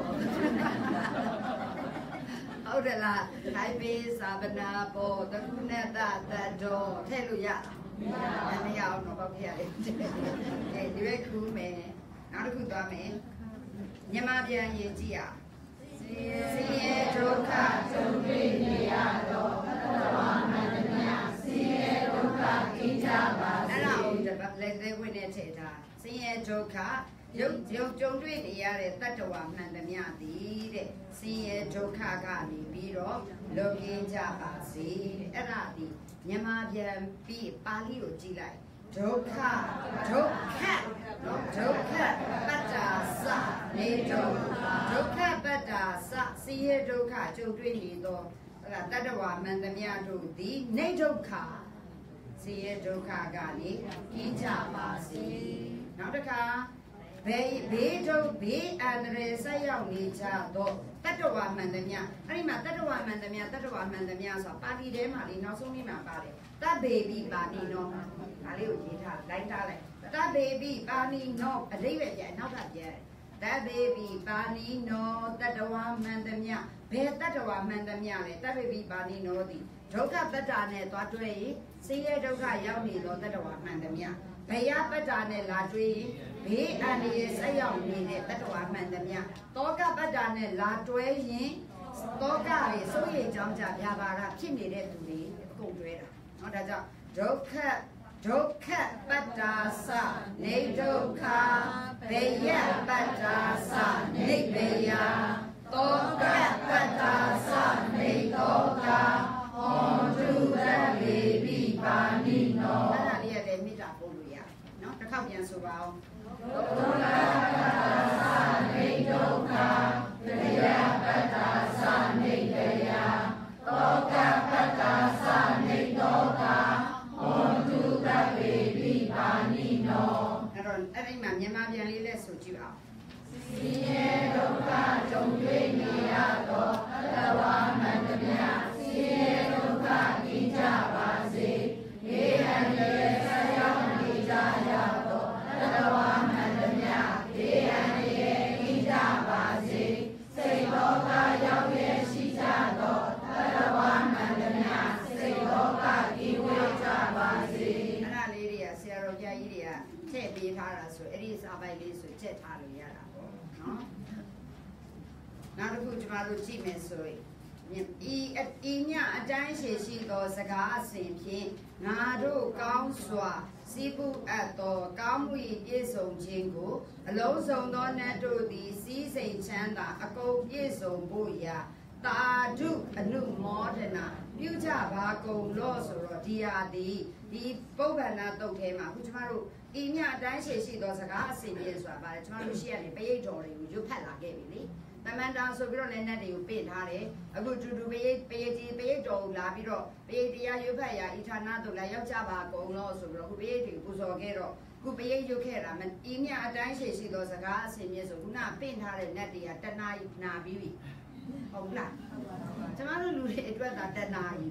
A: ဟုတ်တယ်လားထိုင်ပေးစာမနာပေါ်တခုနဲ့တတတော်ထည့်လို့ရလားမရအောင်တော့ပောက်ခဲ့ရတယ်အဲဒီရွက်ခူးမယ်နောက်တစ်ခုသွားမယ်မြန်မာပြန်ရေးကြည့်ရဆင်းရဲဒုက္ခကြုံတွေ့နေရတော့ဘဝမှန်တယ်များဆင်းရဲဒုက္ခကိစ္စပါစေအဲ့ဒါကိုလက်သေးဝင်နေထည့်တာဆင်းရဲဒုက္ခရုပ်ရုပ်ကြုံတွေ့နေရတဲ့တတ္တဝါမှန်တယ်များသည်တဲ့ဆင်းရဲဒုက္ခကနေပြီးတော့လွတ်ကင်းကြပါစေတဲ့အဲ့ဒါဒီမြန်မာပြန်ပြီးပါဠိကိုကြည့်လိုက်ဒုက္ခဒုက္ခနော်ဒုက္ခပတ္တာစနေဒုက္ခဒုက္ခပတ္တာစဆင်းရဲဒုက္ခကြုံတွေ့နေသောတတ္တဝါမှန်သမျှတို့သည်နေဒုက္ခဆင်းရဲဒုက္ခကနေကင်းကြပါစေနောက်တစ်ခါဘေးဘေးတို့ဘေးအန္တရာယ်ဆက်ရောက်နေကြသောတတ္တဝါမှန်သမျှအဲ့ဒီမှာတတ္တဝါမှန်သမျှတတ္တဝါမှန်သမျှဆိုတာပါဠိထဲမှာလေနောက်ဆုံးနေ့မှာပါတယ်တဗ္ဗေပိပါဏိနောဒါလေးကိုရေးထားလိုက်ထားလိုက်တဗ္ဗေပိပါဏိနောအဓိပ္ပာယ်ပြန်နောက်ကပြန်တဗ္ဗေပိပါဏိနောတတ္တဝါမှန်သမျှဘယ်တတ္တဝါမှန်သမျှလဲတဗ္ဗေပိပါဏိနောသည်ဒုက္ခပတ္တာနဲ့သွားတွဲရင်ဆင်းရဲဒုက္ခရောက်နေသောတတ္တဝါမှန်သမျှဘယပတ္တာနဲ့လာတွဲရင်ဘေးအန္တရာယ်ဆက်ရောက်နေတဲ့တတ္တဝါမှန်သမျှတောကပတ္တာနဲ့လာတွဲရင်တောကတွေစိုးရိမ်ကြောင်းကြဗျာပါဒဖြစ်နေတဲ့သူတွေအကုန်တွဲတာเนาะဒါကြောင့်ဒုက္ခဒုက္ခပတ္တာစနေဒုက္ခဘယပတ္တာစနေဘယတောကပတ္တာစနေတောကဟောတုတဗေပိပါဏိနောအဲ့ဒါလေးရတယ်မေတ္တာပို့လို့ရเนาะတစ်ခေါက်ပြန်ဆိုပါအောင်ဒုက္ခပတ္တာစနေဒုက္ခဘယပတ္တာစနေဘယတောကပတ္တာစနေတောကဟောတုတဗေပိပါဏိနောအဲ့တော့အဲ့ဒီမှာမြန်မာပြန်လေးလက်ဆိုကြည့်အောင်ဆင်းရဲဒုက္ခကြုံတွေ့နေရသောတတ္တဝါမှန်သမျှဆင်းရဲဒုက္ခကင်းကြပါစေဘေးအန္တရာယ်ဆက်ရောက်နေကြရသောတတ္တဝါမှန်သမျှဘေးအန္တရာယ်ကင်းကြပါစေစိတ်လောကရောက်ရရှိကြသောတတ္တဝါမှန်သမျှစိတ်လောကကင်းဝေးကြပါစေအဲ့ဒါလေးတွေကဆရာတော်ကြီးတွေကထည့်ပေးထားတာဆိုအဲ့ဒီစာပိုက်လေးဆိုချက်ထားလို့ရတာပေါ့နော်နောက်တစ်ခုကျမတို့ကြည့်မယ်ဆိုရင်ဤဤညအတိုင်းရှိရှိသောစကားအစဉ်ဖြင့်ငါတို့ကောင်းစွာစီးပူအပ်သောကောင်းမှု၏ပြည့်စုံခြင်းကိုအလုံးစုံသောနတ်တို့သည်စီးစိမ်ချမ်းသာအကုန်ပြည့်စုံဖို့ရာတာဓုအနုမောဒနာပြုကြပါကုန်လို့ဆိုတော့ဒီဟာဒီဒီပုဗ္ဗန္နတုတ်ထဲမှာအခုကျမတို့ဤညအတိုင်းရှိရှိသောစကားအစဉ်ဖြင့်ဆိုတာပါတယ်ကျမတို့ရှိရနေပရိတ်တော်တွေကိုရွတ်ဖတ်လာခဲ့ပြီလေတမန်တော်ဆိုပြီးတော့လည်းနတ်တွေကိုပြင်ထားတယ်အခုတူတူပရိတ်ပရိတ်ကြီးပရိတ်တော်ကိုလာပြီးတော့ပရိတ်တရားရွတ်ဖတ်ရာဤဌာနတို့လည်းရောက်ကြပါကုန်လို့ဆိုပြီးတော့ခုပရိတ်တွေကိုပူဇော်ခဲ့တော့ခုပရိတ်ရွတ်ခဲ့တာမဤညအတိုင်းရှိရှိသောစကားအစဉ်ဖြင့်ဆိုခုနပင့်ထားတဲ့နတ်တွေကတဏှာနာပြီးပြီဟုတ်လားကျမတို့လူတွေအတွက်သာတဏှာကြီးလေ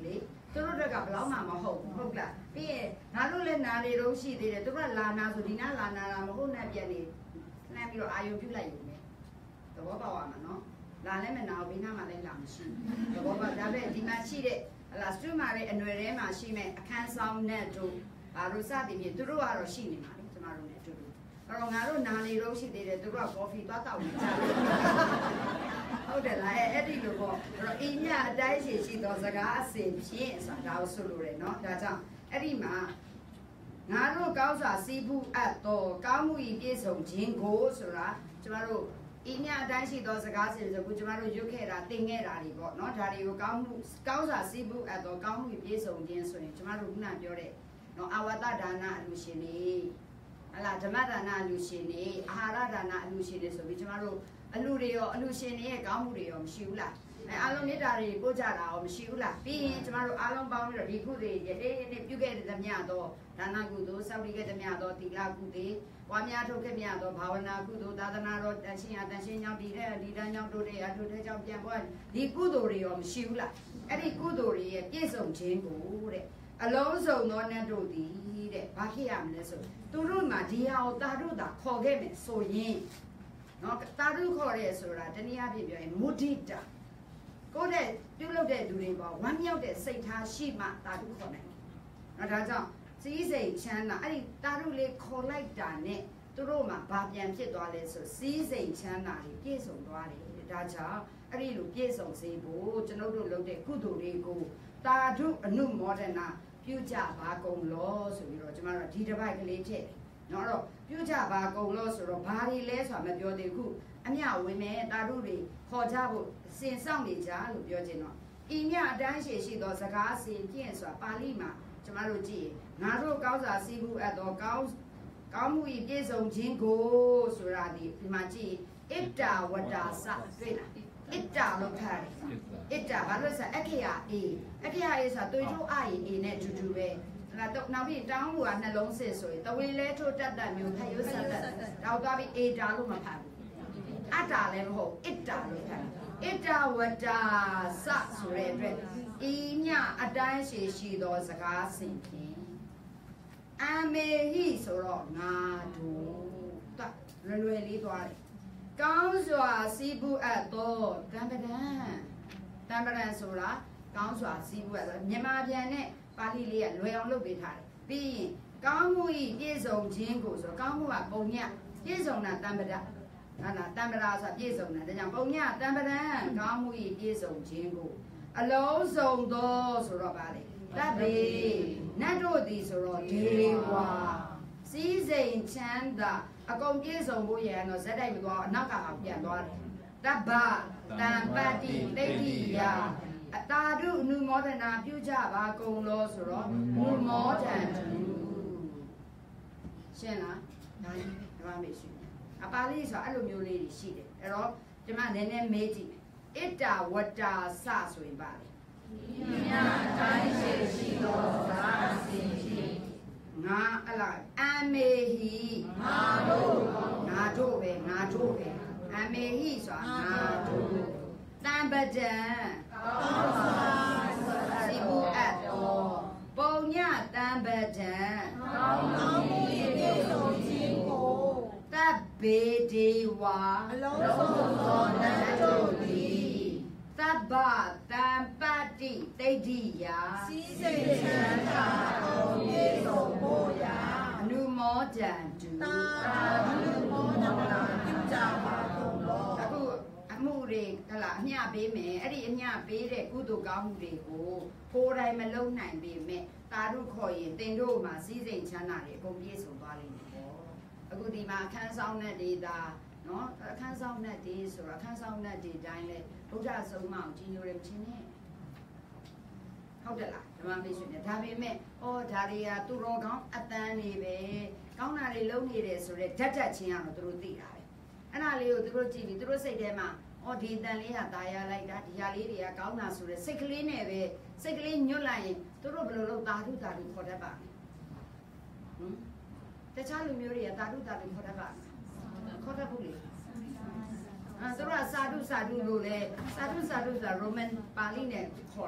A: သူတို့တွေကဘလောက်မှမဟုတ်ဘူးဟုတ်လားပြီးရင်ငါတို့လည်းနာနေတော့ရှိသေးတယ်သူတို့ကလာနာဆိုဒီနာလာနာတာမဟုတ်နဲ့ပြန်နေလှမ်းပြီးတော့အာယုံပြုတ်လိုက်ရုံပဲသဘောပေါက်ရမှာနော်လာလည်းမနာဘူးဘေးနားမှာလည်းလာမရှိဘူးသဘောပေါက်ဒါပေမဲ့ဒီမှာရှိတဲ့ဟလာစတူမာရဲ့အနွယ်ထဲမှာရှိမဲ့အခန်းဆောင်နဲ့တို့ဘာလို့စသည်ဖြင့်သူတို့ကတော့ရှိနေမှာလေကျမတို့နဲ့အတူတူအဲ့တော့ငါတို့နာနေတော့ရှိသေးတယ်သူတို့ကကော်ဖီသွားတောက်နေကြတယ်ဟုတ်တယ်လားအဲ့ဒီလိုပေါ့အဲ့တော့အင်းညအတိုင်းရှိရှိတော့စကားအစင်ဖြင့်ဆိုတာဒါကိုဆိုလိုတယ်နော်ဒါကြောင့်အဲ့ဒီမှာငါတို့ကောင်းစွာစီးပူးအပ်တော့ကောင်းမှုဤပြည့်စုံခြင်းကိုဆိုတာကျမတို့အင်းညအတိုင်းရှိသောစကားစင်ဆိုခုကျမတို့ရွတ်ခဲ့တာတင်ခဲ့တာတွေပေါ့နော်ဒါတွေကိုကောင်းမှုကောင်းစွာစီးပူးအပ်တော့ကောင်းမှုဤပြည့်စုံခြင်းဆိုရင်ကျမတို့ခုနပြောတဲ့နော်အဝတ္တဒါနအလူရှင်တွေဟလာဓမ္မဒါနအလူရှင်တွေအာဟာရဒါနအလူရှင်တွေဆိုပြီးကျမတို့အလူတွေရောအလူရှင်တွေရဲ့ကောင်းမှုတွေရောမရှိဘူးလားအဲအားလုံးနေတာတွေပို့ကြတာရောမရှိဘူးလားပြီးရင်ကျမတို့အားလုံးပေါင်းပြီးတော့ဒီခုတွေရဲ့အေးနေ့ပြုခဲ့တဲ့သမျှတော့ဒါနကုသိုလ်စောင့်တည်ခဲ့တဲ့သမျှတော့သီလကုသိုလ်ဝါများထုတ်ခဲ့သမျှတော့ဘာဝနာကုသိုလ်သာသနာတော်တန်ရှင်းရတန်ရှင်းကြောင့်ဒီတဲ့ဒီတန်းကြောင့်တို့တဲ့အထုတဲ့ကြောင့်ပြန်ပေါ်ဒီကုသိုလ်တွေရောမရှိဘူးလားအဲ့ဒီကုသိုလ်တွေရဲ့ပြည့်စုံခြင်းကိုတဲ့အလုံးစုံသောနတ်တို့သည်တဲ့ဘာဖြစ်ရမလဲဆိုသူတို့မှာဒီဟာကိုတာတို့သာခေါ်ခဲ့မယ်ဆိုရင်နော်တာတို့ခေါ်ရဲဆိုတာတနည်းအားဖြင့်ပြောရင်မုဒိတာကိုယ့်တဲ့ပြုလုပ်တဲ့လူတွေပေါ့ဝမ်းမြောက်တဲ့စိတ်ထားရှိမှတာတို့ခေါ်နိုင်တယ်နော်ဒါကြောင့်စီးစိမ်ချမ်းသာအဲ့ဒီတာတို့လေးခေါ်လိုက်တာနဲ့သူတို့မှာဘာပြန်ဖြစ်သွားလဲဆိုစီးစိမ်ချမ်းသာတွေပြည့်စုံသွားတယ်ဒါကြောင့်အဲ့ဒီလိုပြည့်စုံစေဖို့ကျွန်တော်တို့လုပ်တဲ့ကုသိုလ်တွေကိုတာတို့အနုမောဒနာပြုကြပါကုန်လို့ဆိုပြီးတော့ကျမတို့ဒီတစ်ပိုက်ကလေးထည့်တယ်နော်တော့ပြုကြပါကုန်လို့ဆိုတော့ဘာတွေလဲဆိုတာမပြောသေးဘူးအမြဝင်မဲ့တာတို့တွေခေါ်ကြဖို့စင်ဆောင်နေကြလို့ပြောခြင်းတော့ဤမြအတန်းရှိရှိသောစကားစင်ပြည့်ဆိုတာပါဠိမှာကျမတို့ကြည့်ငါတို့ကောင်းစွာစီးပူးအပ်သောကောင်းကောင်းမှုဤပြည့်စုံခြင်းကိုဆိုတာဒီဒီမှာကြည့်ဣတ္တဝတ္တာစတွေ့လားဣတ္တလို့ထားတယ်ဣတ္တဘာလို့ဆိုအခရာအေအခရာအေဆိုတာတွေ့ထုတ်အရင်အေနဲ့တူတူပဲလာတော့နောက်ပြီးတောင်းမှုကနှလုံးစစ်ဆိုရင်တဝေလဲထုတ်တတ်တတ်မျိုးခရွဆက်တတ်တော့သွားပြီးအေတာလို့မဖတ်ဘူးအတ္တလည်းမဟုတ်ဣတ္တလို့ဖတ်ဣတ္တဝတ္တာစဆိုတဲ့အတွက်ဤညအတိုင်းရှိရှိသောစကားစင်ဖြင့်အမေဟိဆိုတော့ငါတို့တလွယ်လွယ်လေးသွားတယ်ကောင်းစွာစီးပူးအပ်သောတံပဒံတံပဒံဆိုတာကောင်းစွာစီးပူးအပ်သောမြန်မာပြန်နဲ့ပါဠိလေးကလွယ်အောင်လုပ်ပေးထားတယ်ပြီးရင်ကောင်းမှုဤပြည့်စုံခြင်းကိုဆိုတော့ကောင်းမှုကပုံညပြည့်စုံတာတံပဒဟာလားတံပဒဆိုတာပြည့်စုံတာဒါကြောင့်ပုံညတံပဒံကောင်းမှုဤပြည့်စုံခြင်းကိုအလုံးစုံသောဆိုတော့ပါလေတဗ္ဗေနတ်တို့သည်ဆိုတော့ဒေဝါစည်းစိမ်ချမ်းသာအကုန်ပြည့်စုံဖို့ရန်တော့ဇက်တိုက်မသွားအနောက်ကအောင်ပြန်သွားတယ်တဗ္ဗတံပတ္တိတိဋ္ဌိယအတာဒုအနုမောဒနာပြုကြပါကုန်လို့ဆိုတော့မုမောဒံတုရှင်းလားဒါဒီမှာမေ့ရှိအပါဠိဆိုအဲ့လိုမျိုးလေးတွေရှိတယ်အဲ့တော့ဒီမှာနည်းနည်းမေးကြည့်ဣတ္တဝတ္တာစဆိုရင်ပါလေ
B: ဤမြအတိုင်းရှိရှိသောစကားစင်ဖြင့်
A: ငါအလားအမေဟိ
B: ငါတို့
A: ငါတို့ပဲငါတို့ပဲအမေဟိဆိုတာငါတို့တံပဒံ
B: ကောင်းစွာ
A: စီပူအပ်တော်ပုံညတံပဒံ
B: ကောင်းကောင်းမှုပြည့်စုံခြင်းကို
A: တဗ္ဗေဒေဝါ
B: အလုံးစုံသောနတ်တို့သည်
A: သဗ္ဗတံပတ္တိတိဋ္ဌိယ
B: စည်းစိမ်ချမ်းသာကုန်ပြည့်စုံဖို့ရာ
A: အနုမောဒံတု
B: တာအနုမောဒနာပြုကြပါကုန်လော
A: အခုအမှုတွေဟလာအမျှပေးမယ်အဲ့ဒီအမျှပေးတဲ့ကုသိုလ်ကောင်းမှုတွေကိုကိုယ်တိုင်မလုပ်နိုင်ပေမဲ့တာတို့ခေါ်ရင်တင်တို့မှာစည်းစိမ်ချမ်းသာတွေအကုန်ပြည့်စုံသွားလိမ့်မယ်ပေါ့အခုဒီမှာအခန်းဆောင်တဲ့ဒေတာနော်အခန်းဆောင်တဲ့ဒီဆိုတော့အခန်းဆောင်တဲ့ဒီတိုင်းလဲဗုဒ္ဓဆုံးမအောင်ကြီးညိုတယ်မချင်းနဲ့ဟုတ်တယ်လားဓမ္မမေရှင်နဲ့ဒါပေမဲ့ဩဒါတွေကသူတော်ကောင်းအတန်းနေပဲကောင်းတာတွေလုံးနေတယ်ဆိုတော့ဓာတ်ဓာတ်ချင်းကတော့သူတို့သိတာပဲအဲ့ဒါလေးကိုသူတို့ကြည့်ပြီးသူတို့စိတ်ထဲမှာဩဒီတန်လေးကตายရလိုက်တာဒီဟာလေးတွေကကောင်းတာဆိုတဲ့စိတ်ကလေးနဲ့ပဲစိတ်ကလေးညွတ်လိုက်ရင်သူတို့ဘယ်လိုလုပ်သာဓုသာဓုခေါ်တတ်ပါ့ဟမ်တခြားလူမျိုးတွေကသာဓုသာဓုခေါ်တတ်ပါ့ခေါ်တတ်ဘူးလေအဲသူတို့ကစာဓုစာဓုလို့လေစာဓုစာဓုဆိုတာရိုမန်ပါဠိနဲ့ခေါ်တာ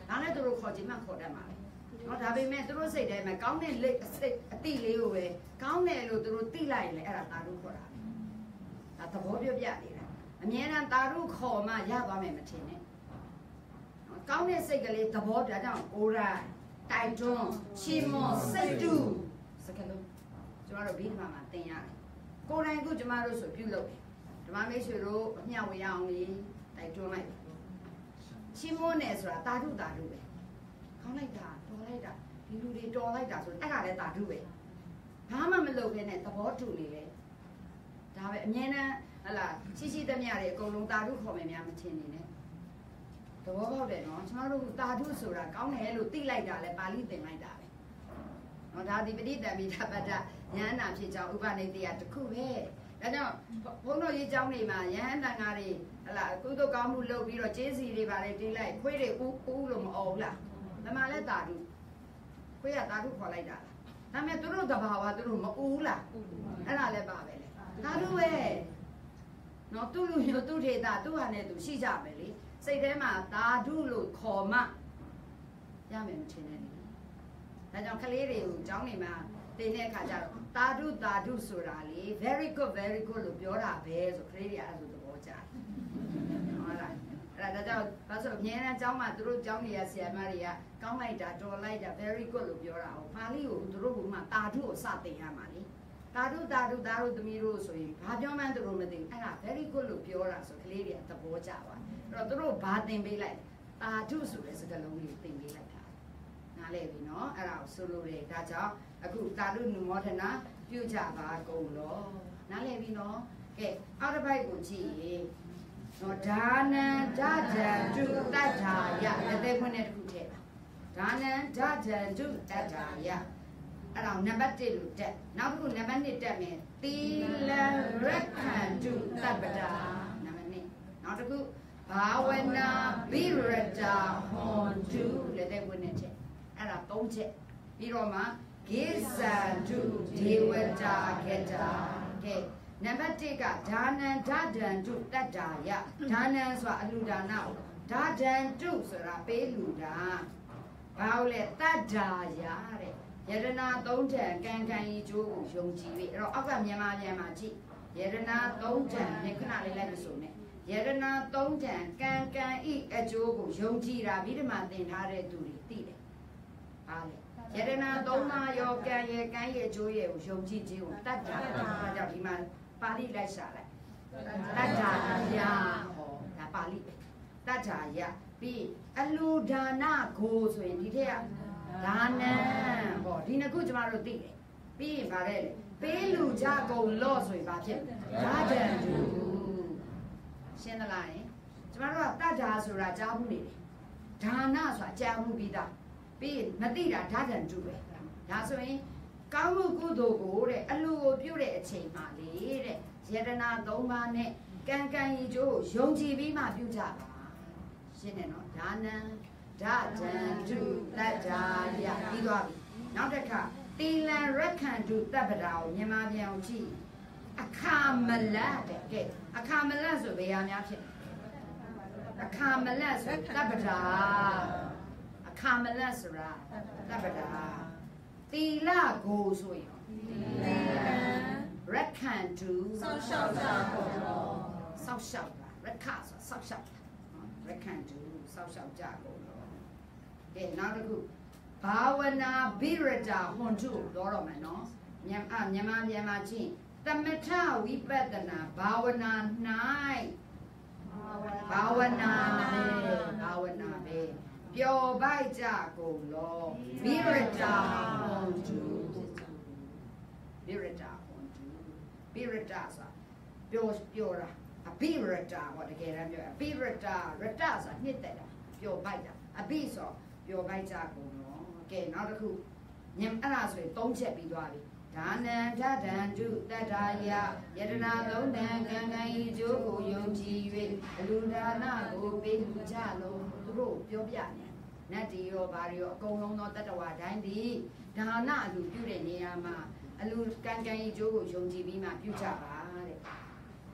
A: ဒါနဲ့သူတို့ခေါ်ခြင်းမှခေါ်တတ်မှာလေနော်ဒါပေမဲ့သူတို့စိတ်ထဲမှာကောင်းတဲ့လက်စိတ်အတိလေးကိုပဲကောင်းတယ်လို့သူတို့သိလိုက်ရင်လည်းအဲ့ဒါတာတို့ခေါ်တာဒါသဘောပြပြနေတာအမြဲတမ်းတာတို့ခေါ်မှရသွားမယ်မထင်နဲ့ကောင်းတဲ့စိတ်ကလေးသဘောဒါကြောင့်ကိုရိုင်းတိုက်တွန်းချီးမွမ်းစိတ်တူစကလုံးကျမတို့ဘိဓမ္မာမှာသင်ရတယ်ကိုယ်တိုင်ကကျမတို့ဆိုပြုလုပ်တယ်ဓမ္မမိတ်ဆွေတို့အမျှဝေရအောင်လေးတိုက်တွန်းလိုက်ချီးမွမ်းတယ်ဆိုတာတာတုတာတုပဲကောင်းလိုက်တာတော်လိုက်တာဒီလူတွေတော်လိုက်တာဆိုအဲ့ဒါလည်းတာတုပဲဘာမှမလုပ်ခဲနဲ့သဘောတူနေလေဒါပဲအမြဲတမ်းဟလာရှိရှိသမျှတွေအကုန်လုံးတာတုခေါ်မယ်များမထင်နေနဲ့သဘောပေါက်တယ်နော်ကျမတို့တာတုဆိုတာကောင်းတယ်လို့သိလိုက်တာလဲပါဠိသင်လိုက်တာပဲနော်ဒါဒီပဋိသင်္မိဓပတ္တဉာဏ်နာဖြစ်ကြောင်းဥပနိဒေယတစ်ခုပဲဒါကြောင့်ဘုန်းတော်ရေးကျောင်းတွေမှာယဟန်တန်ဃာတွေဟလာကုသိုလ်ကောင်းမှုလုပ်ပြီးတော့ကျေးဇူးတွေပါလေတီးလိုက်ခွေးတွေဥဥလို့မအောင်လားဓမ္မလည်းတာတုခွေးကတာတုခေါ်လိုက်တာလားဒါပေမဲ့သူတို့တဘာဝသူတို့မဥလားအဲ့ဒါလည်းပါပဲလေတာတုပဲနော်သူ့လူမျိုးသူ့ထေတာသူ့ဟာနဲ့သူရှိကြပဲလေစိတ်ထဲမှာတာတုလို့ခေါ်မှရမယ်မထင်နဲ့လေဒါကြောင့်ကလေးတွေကိုကျောင်းနေမှာတင်တဲ့အခါကျတော့တာတုတာတုဆိုတာလေ very good very good လို့ပြောတာပဲဆိုကလေးတွေအဲ့ဒါဆိုသဘောကျတယ်ဟုတ်လားအဲ့ဒါကြောင့်ဘာလို့အမြဲတမ်းကျောင်းမှာသူတို့ကျောင်းနေရဆရာမတွေကကောင်းလိုက်တာတော်လိုက်တာ very good လို့ပြောတာဟုတ်ပါဠိကိုသူတို့ကမှတာတုကိုစတင်ရမှာလေတာတုတာတုတာတုသမီးတို့ဆိုရင်ဘာပြောမှန်းသူတို့မသိဘူးအဲ့ဒါ very good လို့ပြောတာဆိုကလေးတွေကသဘောကျသွားအဲ့တော့သူတို့ဘာသင်ပေးလိုက်တာတုဆိုတဲ့စကားလုံးလေးသင်ပေးလိုက်တာနားလည်ပြီနော်အဲ့ဒါကိုဆိုလိုတယ်ဒါကြောင့်အခုတာတုနုမောဒနာပြုကြပါကုန်လောနားလည်ပြီနော်ကဲအောက်တစ်ပိုက်ကိုကြည့်ရင်နော်ဒါနံဓာတံတုတတ္ထာယအသေးခွန်းနဲ့တစ်ခုထည့်ပါဒါနံဓာတံတုတတ္ထာယအဲ့ဒါနံပါတ်တစ်လို့တက်နောက်တစ်ခုနံပါတ်နှစ်တက်မယ်သီလံရက္ခန္တုသဗ္ဗတာနံပါတ်နှစ်နောက်တစ်ခုဘာဝနာဘိရတာဟွန်တုလက်သေးခွန်းနဲ့ထည့်အဲ့ဒါသုံးချက်ပြီးတော့မှကိစ္ဆန္တုဒေဝတာခေတာကဲနံပါတ်တစ်ကဒါနံဓာတံတုတတ္တာယဒါနံဆိုတာအလူဒါနဓာတံတုဆိုတာပေးလူတာဘာလို့လဲတတ္တာယတဲ့ယရနာသုံးထံကံကံဤကျိုးကိုယုံကြည်ပြီအဲ့တော့အောက်ကမြန်မာမြန်မာကြည့်ယရနာသုံးထံဒီခဏလေးလိုက်မစုံနဲ့ယရနာသုံးထံကံကံဤအကျိုးကိုယုံကြည်တာပြီးဒီမှာသင်ထားတဲ့သူတွေသိတယ်ဟာလေယရနာသုံးပါးရောကံရဲ့ကံရဲ့အကျိုးရဲ့ကိုယုံကြည်ခြင်းကိုတတ္တာဒါကြောင့်ဒီမှာပါဠိလိုက်ရှာလိုက်တတ္ထာယဟောဒါပါဠိပဲတတ္ထာယပြီးအလူဒါနကိုဆိုရင်ဒီထက်ကဒါနံဟောဒီနှစ်ခုကျမတို့သိတယ်ပြီးရင်ဗါတဲ့လေပေးလူကြကုန်လော့ဆိုရင်ဗာဖြစ်ဒါတံတူရှင်းသလားယင်ကျမတို့ကတတ္ထာဆိုတာကြားမှုနေတယ်ဒါနဆိုတာကြားမှုပြီးသားပြီးရင်မသိတာဓာတံတူပဲဒါဆိုရင်ကောင်းမှုကုသိုလ်ကိုတဲ့အလူကိုပြုတဲ့အချိန်မှာလေတဲ့ယတနာသုံးပါးနဲ့ကံကံဤကျိုးကိုယုံကြည်ပြီးမှပြုကြပါရှင်းတယ်နော်ဒါနံဓာတံတုတတ္ထာယပြီးသွားပြီနောက်တစ်ခါသီလံရက္ခန္တုသဗ္ဗတာကိုမြန်မာပြန်အောင်ကြည့်အခါမလတ်တဲ့ကဲအခါမလတ်ဆိုဘယ်ဟာများဖြစ်အခါမလတ်ဆိုသဗ္ဗတာအခါမလတ်ဆိုတာသဗ္ဗတာသီလကိုဆိုရင်သီလံရက္ခန္တုစောက်ရှောက်တာပေါ့စောက်ရှောက်တာရက္ခဆိုစောက်ရှောက်တာရက္ခန္တုစောက်ရှောက်ကြကုန်တော့ကဲနောက်တစ်ခုဘာဝနာဘိရတာဟွန်တုပြောတော့မယ်နော်မြန်မာမြန်မာမြန်မာချင်းသမထဝိပဿနာဘာဝနာ၌ဘာဝနာပဲဘာဝနာပဲပျော်ပိုက်ကြကုန်လောဘိရတာဟွန်တုဘိရတာဟွန်တုဘိရတာဆိုပျော်ပျော်တာအဘိရတာဟောတကယ်တမ်းပြောအဘိရတာရတဆိုတာနှစ်သက်တာပျော်ပိုက်တာအဘိဆိုပျော်ပိုက်ကြကုန်လောကဲနောက်တစ်ခုညံအဲ့ဒါဆိုရင်သုံးချက်ပြီးသွားပြီဒါနံဓာတံတုတတ္ထာယယတနာသုံးတံကံကံဤကျိုးကိုယုံကြည်၍အလူဒါနကိုပေးလူကြလို့သူတို့ပြောပြနေနတ်တီရောဘာတွေရောအကုန်လုံးသောတတ္တဝါတိုင်းဒီဒါနအလူပြုတဲ့နေရာမှာအလူကံကံဤကျိုးကိုယုံကြည်ပြီးမှပြုကြပါတဲ့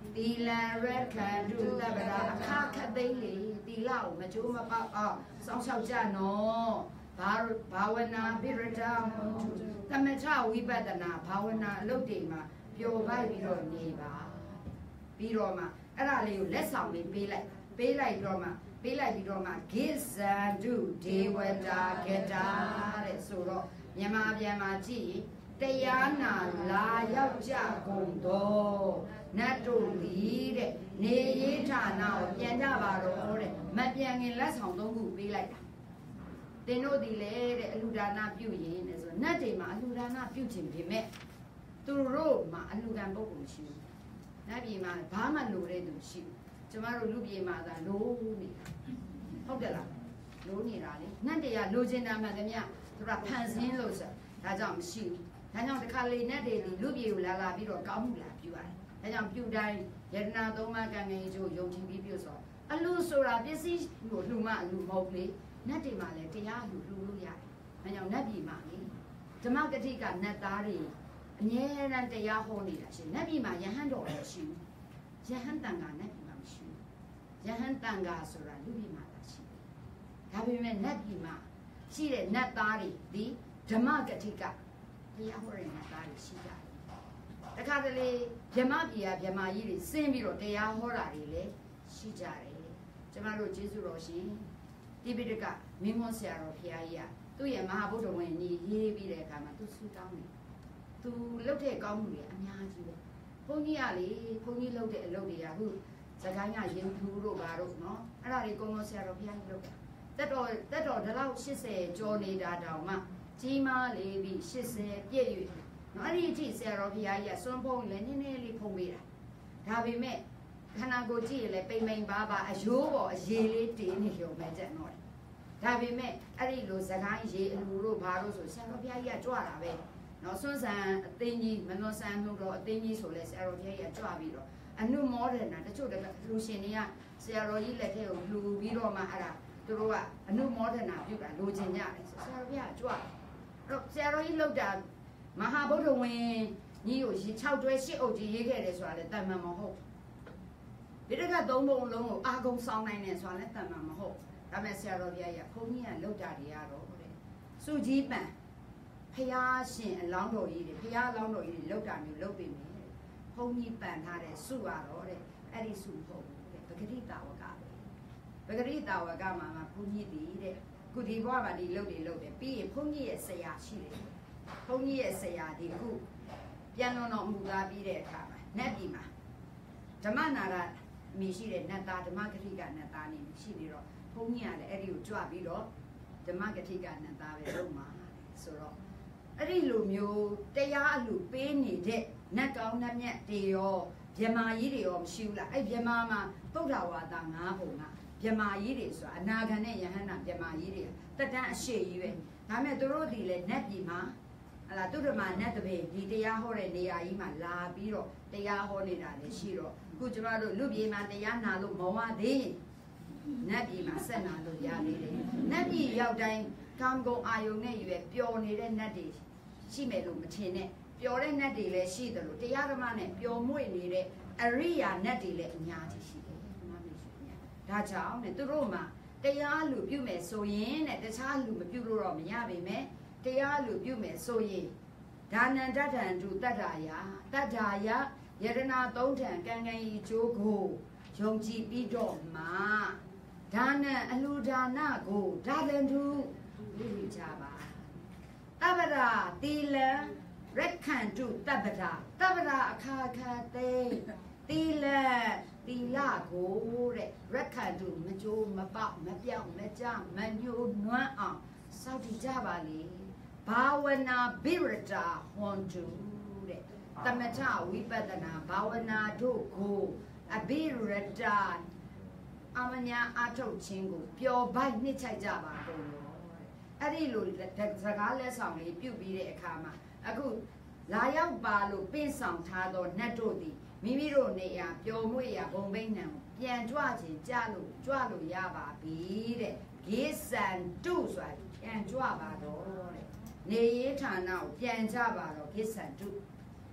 A: တီလံရက်ခန္တုတပ္ပရာအခါခတ်သိမ်းလေတီလာကိုမကျိုးမပေါက်အောင်စောင့်ရှောက်ကြနော်ဘာဘာဝနာပိရတဟောတုသမထဝိပဿနာဘာဝနာအလုပ်တွေမှာပျော်ပိုက်ပြီးတော့နေပါပြီးတော့မှအဲ့ဒါလေးကိုလက်ဆောင်လေးပေးလိုက်ပေးလိုက်တော့မှပေးလိုက်ပြီးတော့မှဂိဇန္တုဒေဝတာဂတာတဲ့ဆိုတော့မြန်မာပြန်မှာကြည့်တရားနာလာရောက်ကြကုန်တော့နတ်တို့လီတဲ့နေရေးဌာနကိုပြန်ကြပါတော့တဲ့မပြန်ခင်လက်ဆောင်သုံးခုပေးလိုက်တာတင်တို့ဒီလေတဲ့အလှူဒါနပြုရင်တဲ့ဆိုနတ်တွေမှာအလှူဒါနပြုခြင်းပြင်မဲ့သူတို့မှာအလှူဒါနပုဂ္ဂိုလ်ရှိဘူးနတ်ပြည်မှာဘာမှလိုတဲ့သူရှိဘူးကျမတို့လူပြည်မှာသာလိုနေတာဟုတ်တယ်လားလိုနေတာလေနတ်တွေကလိုချင်တာမှန်သမျှသူကဖန်ဆင်းလို့ဆိုဒါကြောင့်မရှိဘူးဒါကြောင့်တခါလေနတ်တွေဒီလူပြည်ကိုလာလာပြီးတော့ကောင်းမှုလာပြုရတယ်ဒါကြောင့်ပြုတိုင်းယတနာသုံးပါးကံငယ်ကျိုးယုံကြည်ပြီးပြုဆိုအလူဆိုတာပစ္စည်းကိုလှူမအလူမဟုတ်လေနတ်တွေမှာလည်းတရားလှူလှူလို့ရတယ်ဒါကြောင့်နတ်ပြည်မှာလေဓမ္မဂတိကနတ်သားတွေအမြဲတမ်းတရားဟောနေတာရှင်နတ်ပြည်မှာယဟန်တော်လည်းရှိဘူးယဟန်တန်ခါနတ်ပြည်မှာမရှိဘူးယဟန်တန်ခါဆိုတာလူပြည်မှာသာရှိတယ်ဒါပေမဲ့နတ်ပြည်မှာရှိတဲ့နတ်သားတွေဒီဓမ္မဂတိကတရားဟောတဲ့နတ်သားတွေရှိကြတယ်တခါတလေဗြဟ္မပြည်ကဗြဟ္မာကြီးတွေဆင်းပြီးတော့တရားဟောတာတွေလည်းရှိကြတယ်ကျမတို့ကျေးဇူးတော်ရှင်တိပိဋကမင်းမွန်းဆရာတော်ဘုရားကြီးကသူ့ရဲ့မဟာဗုဒ္ဓဝင်ကြီးရေးပြီးတဲ့အခါမှာသူဆူတောင်းတယ်သူလုပ်တဲ့ကောင်းမှုတွေအများကြီးပဲဘုန်းကြီးကလေဘုန်းကြီးလုပ်တဲ့အလုပ်တွေကအခုစကိုင်းကရင်ထူးတို့ဘာတို့နော်အဲ့ဒါတွေကုန်းတော်ဆရာတော်ဘုရားကြီးလုပ်တာတက်တော်တက်တော်ဒီလောက်၈၀ကျော်နေတာတောင်မှကြီးမားလေပြီး၈၀ပြည့်၍နော်အဲ့ဒီအကြည့်ဆရာတော်ဘုရားကြီးကစွန့်ဖုံးလည်းနည်းနည်းလေးဖုံးပေးတာဒါပေမဲ့ခန္ဓာကိုယ်ကြည့်ရလဲပိန်ပိန်ပါပါအယိုးပေါ်အရေးလေးတင်းနေရုံပဲကြက်တော့ဒါပေမဲ့အဲ့ဒီလိုစကိုင်းရေအလူတို့ဘာလို့ဆိုဆရာတော်ဘုရားကြီးကကြွတာပဲနော်ဆွမ်းဆန်အသိကြီးမနှောဆန်လို့တော့အသိကြီးဆိုလဲဆရာတော်ဘုရားကြီးကကြွပြီးတော့အနုမောဒနာတချို့တလူရှင်တွေကဆရာတော်ကြီးလက်ထဲကိုလှူပြီးတော့မှအဲ့ဒါသူတို့ကအနုမောဒနာပြုတာလိုချင်ကြတယ်ဆရာတော်ဘုရားကကြွအဲ့တော့ဆရာတော်ကြီးလောက်တာမဟာဗုဒ္ဓဝင်ကြီးကိုရေ၆တွဲ၈အုပ်ကြီးရေးခဲ့တယ်ဆိုတာလည်းတန်မှန်မဟုတ်ဗိဒကသုံးပုံလုံးကိုအာကုံဆောင်နိုင်တယ်ဆိုတာလည်းတန်မှန်မဟုတ်ဒါမဲ့ဆရာတော်ဘုရားကြီးကဘုန်းကြီးကလောက်တာတွေရတော့တဲ့စုကြီးပန်ဖျားရှင်အလောင်းတော်ကြီးတွေဖျားအလောင်းတော်ကြီးတွေလောက်တာမျိုးလောက်ပြီမယ်ဘုန်းကြီးပန်ထားတဲ့စုရတော့တဲ့အဲ့ဒီစုမဟုတ်ဘူးတဲ့ပဂတိတာဝကပဲပဂတိတာဝကမှာမှာဘုန်းကြီးတည်တဲ့ခုဒီဘဝမှာဒီလောက်တွေလောက်တယ်ပြီးရင်ဘုန်းကြီးရဲ့ဆရာရှိတယ်ဘုန်းကြီးရဲ့ဆရာဒီခုပြန်လွန်တော်မူသားပြီးတဲ့အခါမှာနတ်ပြည်မှာဓမ္မနာရအမိရှိတဲ့နတ်သားဓမ္မဂတိကနတ်သားနေရှိနေတော့ဘုန်းကြီးကလည်းအဲ့ဒီကိုကြွပြီးတော့ဓမ္မဂတိကနတ်သားပဲလုပ်မှာဆိုတော့အဲ့ဒီလိုမျိုးတရားအလူပေးနေတဲ့နတ်ကောင်းနတ်မြတ်တွေရောဗြဟ္မာကြီးတွေရောမရှိဘူးလားအဲ့ဗြဟ္မာမှာသုဒ္ဓဝါဒ၅ဘုံကဗြဟ္မာကြီးတွေဆိုတာအနာဂတ်နဲ့ယဟန္တာဗြဟ္မာကြီးတွေတက်တန်းအရှိကြီးပဲဒါမဲ့သူတို့ဒီလေနတ်ပြည်မှာဟလာသူတို့မှာနတ်တပည့်ဒီတရားဟောတဲ့နေရာကြီးမှာလာပြီးတော့တရားဟောနေတာလည်းရှိတော့အခုကျမတို့လူပြည်မှာတရားနာလို့မဝသေးနတ်ပြည်မှာဆက်နာလို့ရသေးတယ်နတ်ပြည်ရောက်တိုင်းကာမဂုဏ်အာယုန်နဲ့ရွယ်ပျော်နေတဲ့နတ်တွေရှိမယ်လို့မထင်နဲ့ပျော်တဲ့နတ်တွေလည်းရှိတယ်လို့တရားဓမ္မနဲ့ပျော်မွေ့နေတဲ့အရိယာနတ်တွေလည်းအများကြီးရှိတယ်ဓမ္မမရှိဘူးဒါကြောင့်နဲ့သူတို့မှာတရားလူပြုမယ်ဆိုရင်တဲ့တခြားလူမပြုလို့တော့မရပါမယ်တရားလူပြုမယ်ဆိုရင်ဒါနံတထံတုတတ္ထာယတတ္ထာယယရဏသုံးထံကံကံဤကျိုးကိုယုံကြည်ပြီးတော့မှဒါနံအလူဒါနကိုဒါလန်တုပြုကြပါတပ္ပရာတီလံရက်ခန္တုတပ္ပရာတပ္ပရာအခါခါသိတီလံတီလာကိုတဲ့ရက်ခန္တုမကြိုးမပေါက်မပြောက်မကြမညှိုးနွမ်းအောင်စောင့်တည်ကြပါလေဘာဝနာဘိရတာဟွန်တုတဲ့သမထဝိပဿနာဘာဝနာတို့ကိုအဘိရတာအမညာအထုတ်ခြင်းကိုပျော်ပိုက်နှစ်ချိုက်ကြပါတော့အဲ့ဒီလိုစကားလက်ဆောင်လေးပြုတ်ပြီးတဲ့အခါမှာအခုလာရောက်ပါလို့ပင့်ဆောင်ထားသောနတ်တို့သည်မိမိတို့နေရာပျော်မွေ့ရာဘုံဘိန်းနံပြန်ကြွခြင်းကြလို့ကြွလို့ရပါပြီတဲ့ဂေသန္တုဆိုတာပြန်ကြွပါတော့တဲ့နေရေးဌာနကိုပြန်ကြပါတော့ဂေသန္တု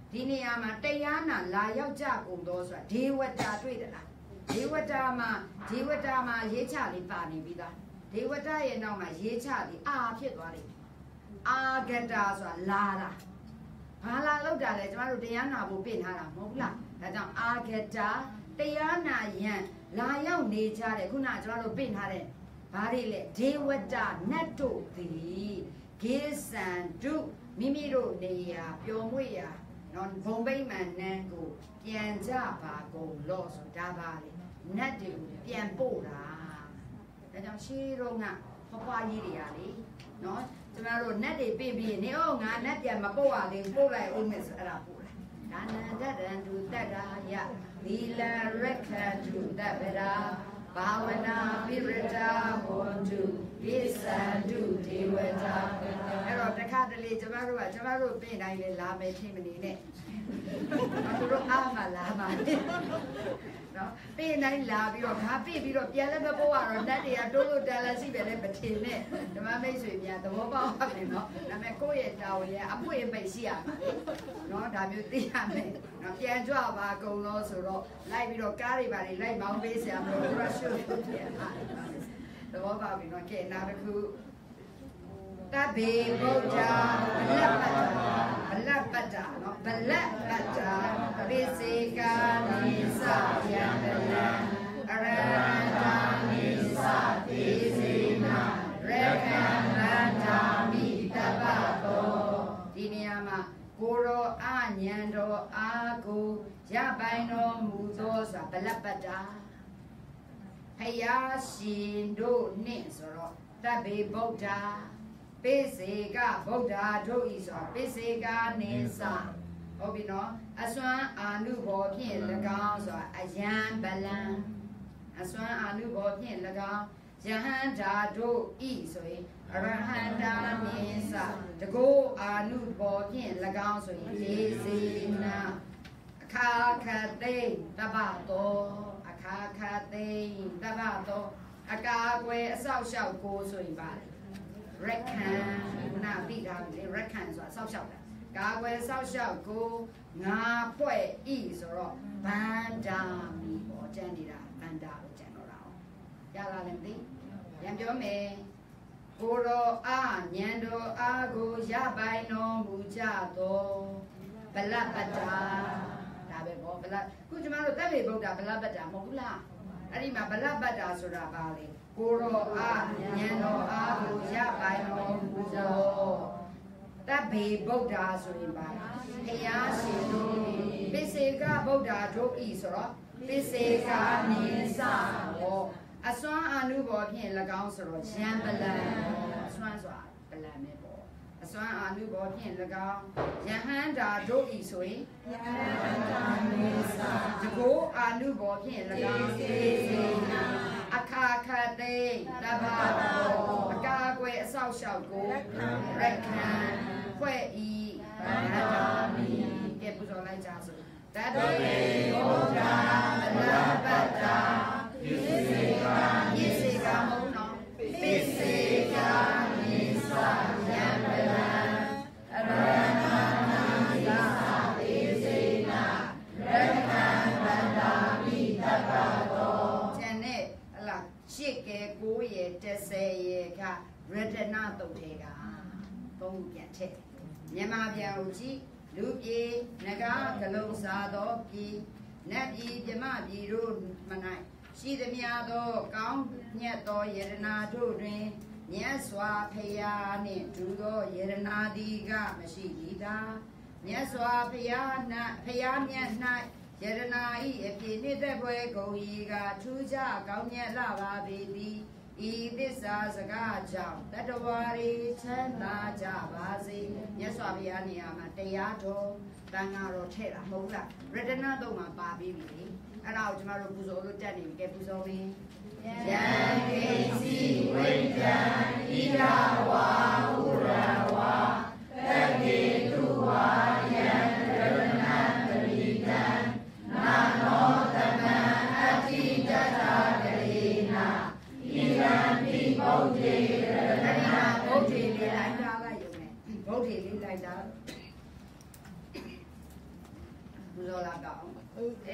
A: ဒီနေရာမှာတရားနာလာရောက်ကြကုန်သောဆိုတာဒေဝတာတွေ့တယ်လားဒေဝတာမှာဒေဝတာမှာရေးချလေးပါနေပြီးသားဒေဝတာရဲ့နောက်မှာရေးချလေးအာဖြစ်သွားတယ်အာဂတာဆိုတာလာတာဘာလာလောက်တာလဲကျမတို့တရားနာဖို့ပြင်ထားတာမဟုတ်လားဒါကြောင့်အာဂတာတရားနာယံလာရောက်နေကြတယ်ခုနကကျမတို့ပြင်ထားတဲ့ဘာတွေလဲဒေဝတာနတ်တို့သည်ဂေစံတုမိမိတို့နေရာပျော်မွေ့ရာနော်ဘုံဗိမာန်နန်းကိုပြန်ကြပါကုန်လို့ဆိုတာပါလေနတ်တွေကိုပြန်ပို့တာဒါကြောင့်ရှေးတော့ကဖွားဖွားကြီးတွေကလေနော်ကျမတို့နတ်တွေပြင်ပြီးနေအောင်ငါနတ်ပြန်မပို့ရသေးပို့လိုက်ဦးမယ်ဆိုအဲ့ဒါပို့လိုက်ဒါနန္ဒတံသူတတ္တာယသီလရက္ခတုတပ္ပရာဘာဝနာပိရတာဟောတုပိသန္တုဒေဝတာအဲ့တော့တခါတလေကျမတို့ကကျမတို့ပြင်တိုင်းလေလာမယ်ဖြစ်မနေနဲ့သူတို့အားမလာပါနဲ့နော်ပြင်တိုင်းလာပြီးတော့ငါပြပြီးတော့ပြန်လည်းမပို့ရတော့တတ်တွေကတိုးလို့တန်လည်းရှိပဲလေမထင်နဲ့ဓမ္မမိတ်ဆွေများသဘောပေါက်ပါမယ်နော်ဒါပေမဲ့ကိုယ့်ရဲ့တာဝန်ရဲ့အပွင့်ပိတ်ရှိရမှာနော်ဒါမျိုးသိရမယ်နော်ပြန်ကြွပါအကုန်လို့ဆိုတော့လိုက်ပြီးတော့ကားတွေပါတွေလိုက်မောင်းပေးစရာမလိုဘူး rush လုပ်ပြန်ပါသဘောပေါက်ပြီနော်ကဲနောက်တစ်ခုတဗ္ဗေဗုဒ္ဓဗလပတ္တာဗလပတ္တာနော်ဗလပတ္တာပိစေကာနိသယံတလံအရဟံနိသတိစေနာရခံဗန္ဓာမိတပ္ပတောဒီနေရာမှာကိုရောအညံတော်အာကိုရပိုင်တော်မူသောဆိုတာဗလပတ္တာဖယားရှင်တို့နှင့်ဆိုတော့တဗ္ဗေဗုဒ္ဓပိစေကဗုဒ္ဓတို့ဤဆိုပိစေကနေစဟုတ်ပြီနော်အစွမ်းအာနုဘောဖြင့်၎င်းဆိုတာအယံဗလံအစွမ်းအာနုဘောဖြင့်၎င်းယဟန္တာတို့ဤဆိုရင်အရဟန္တာနေစတကောအာနုဘောဖြင့်၎င်းဆိုရင်ဒေစေနာအခါခသိတပ္ပတောအခါခသိတပ္ပတောအကာအကွယ်အဆောက်အအုံကိုဆိုရင်ပါရက်ခံနာတိတာလေရက်ခံဆိုတာဆောက်ရှောက်တာကာကွယ်ဆောက်ရှောက်ကိုငါဖွဲ့ဤဆိုတော့ဗန္ဒာမီပေါ်ကျန်နေတာဗန္ဒာလို့ကျန်တော့တာ။ရလာလည်းမသိ။ပြန်ပြောမယ်။ကိုရောအာညံတော်အာကိုရပိုင်တော်မူကြသောဗလပတ္တာဒါပဲပေါ့ဗလခုကျမတို့တဗ္ဗေဗုဒ္ဓဗလပတ္တာမဟုတ်ဘူးလား။အဲ့ဒီမှာဗလပတ္တာဆိုတာပါလေ။ကိုရောအာညံတော်အာကိုရပိုင်တော်မူသောတဗ္ဗေဗုဒ္ဓဆိုရင်ပါဘုရားရှင်တို့ပိစေကဗုဒ္ဓတို့ဤဆိုတော့ပိစေကနေစဟောအစွမ်းအာနုဘောဖြင့်၎င်းဆိုတော့ယံပလံအစွမ်းဆိုတာပလံပဲပေါ့အစွမ်းအာနုဘောဖြင့်၎င်းယဟန္တာတို့ဤဆိုရင်ယဟန္တာနေစတကောအာနုဘောဖြင့်၎င်းစေစေနာအခါခသိတဗ္ဗတောအကာအကွယ်အဆောက်အအုံကိုရက်ခံဖွဲ့ဤဗန္ဒာမိကဲပူဇော်လိုက်ကြစို့တတ္တေဗုဒ္ဓဗလပတ္တာပိစေကာပိစေကာမုံနောပိစေကာနိသယံပလံအရဟံနိသတိစေနာရခံဗန္ဒာမိတပ္ပတောကျန်တဲ့ဟလာရှစ်ကဲကိုးရဲ့တစ်ဆယ်ရဲ့ကရတနာတုတ်ထဲကသုံးပြန်ထည့်မြန်မာပြန်ကိုကြည့်လူပြေနဂါကလုံးစားသောပြည်နတ်ပြည်ပြမပြည်တို့မနိုင်ရှိသမျှသောကောင်းမြတ်သောယရနာတို့တွင်မြတ်စွာဘုရားနှင့်တူသောယရနာသည်ကမရှိသည်သာမြတ်စွာဘုရား၌ဘုရားမြတ်၌ယရနာဤအဖြစ်နှစ်သက်ပွဲကုန်ဤကထူးခြားကောင်းမြတ်လာပါပေသည်ဤသစ္စာစကားကြောင့်တတဝါရီချမ်းသာကြပါစေမြတ်စွာဘုရားနေရာမှာတရားတော်တန်ဃာတော်ထဲ့တာမဟုတ်လားရတနာတော့မှာပါပြီးပြီလေအဲ့ဒါကိုကျမတို့ပူဇော်လို့တက်နေပြီကဲပူဇော်ပြီးယံကိစီဝိတံဣဒဝါဥရဝါတကေတုဝါယံရတနာပရိတံနာနောတမံအတ္တိတတကရေနာဣဒံပိဗုဒ္ဓေရတနာဗုဒ္ဓေလေးလိုက်တာကယုံနဲ့ဗုဒ္ဓေလေးလိုက်တာ不说拉高。哎，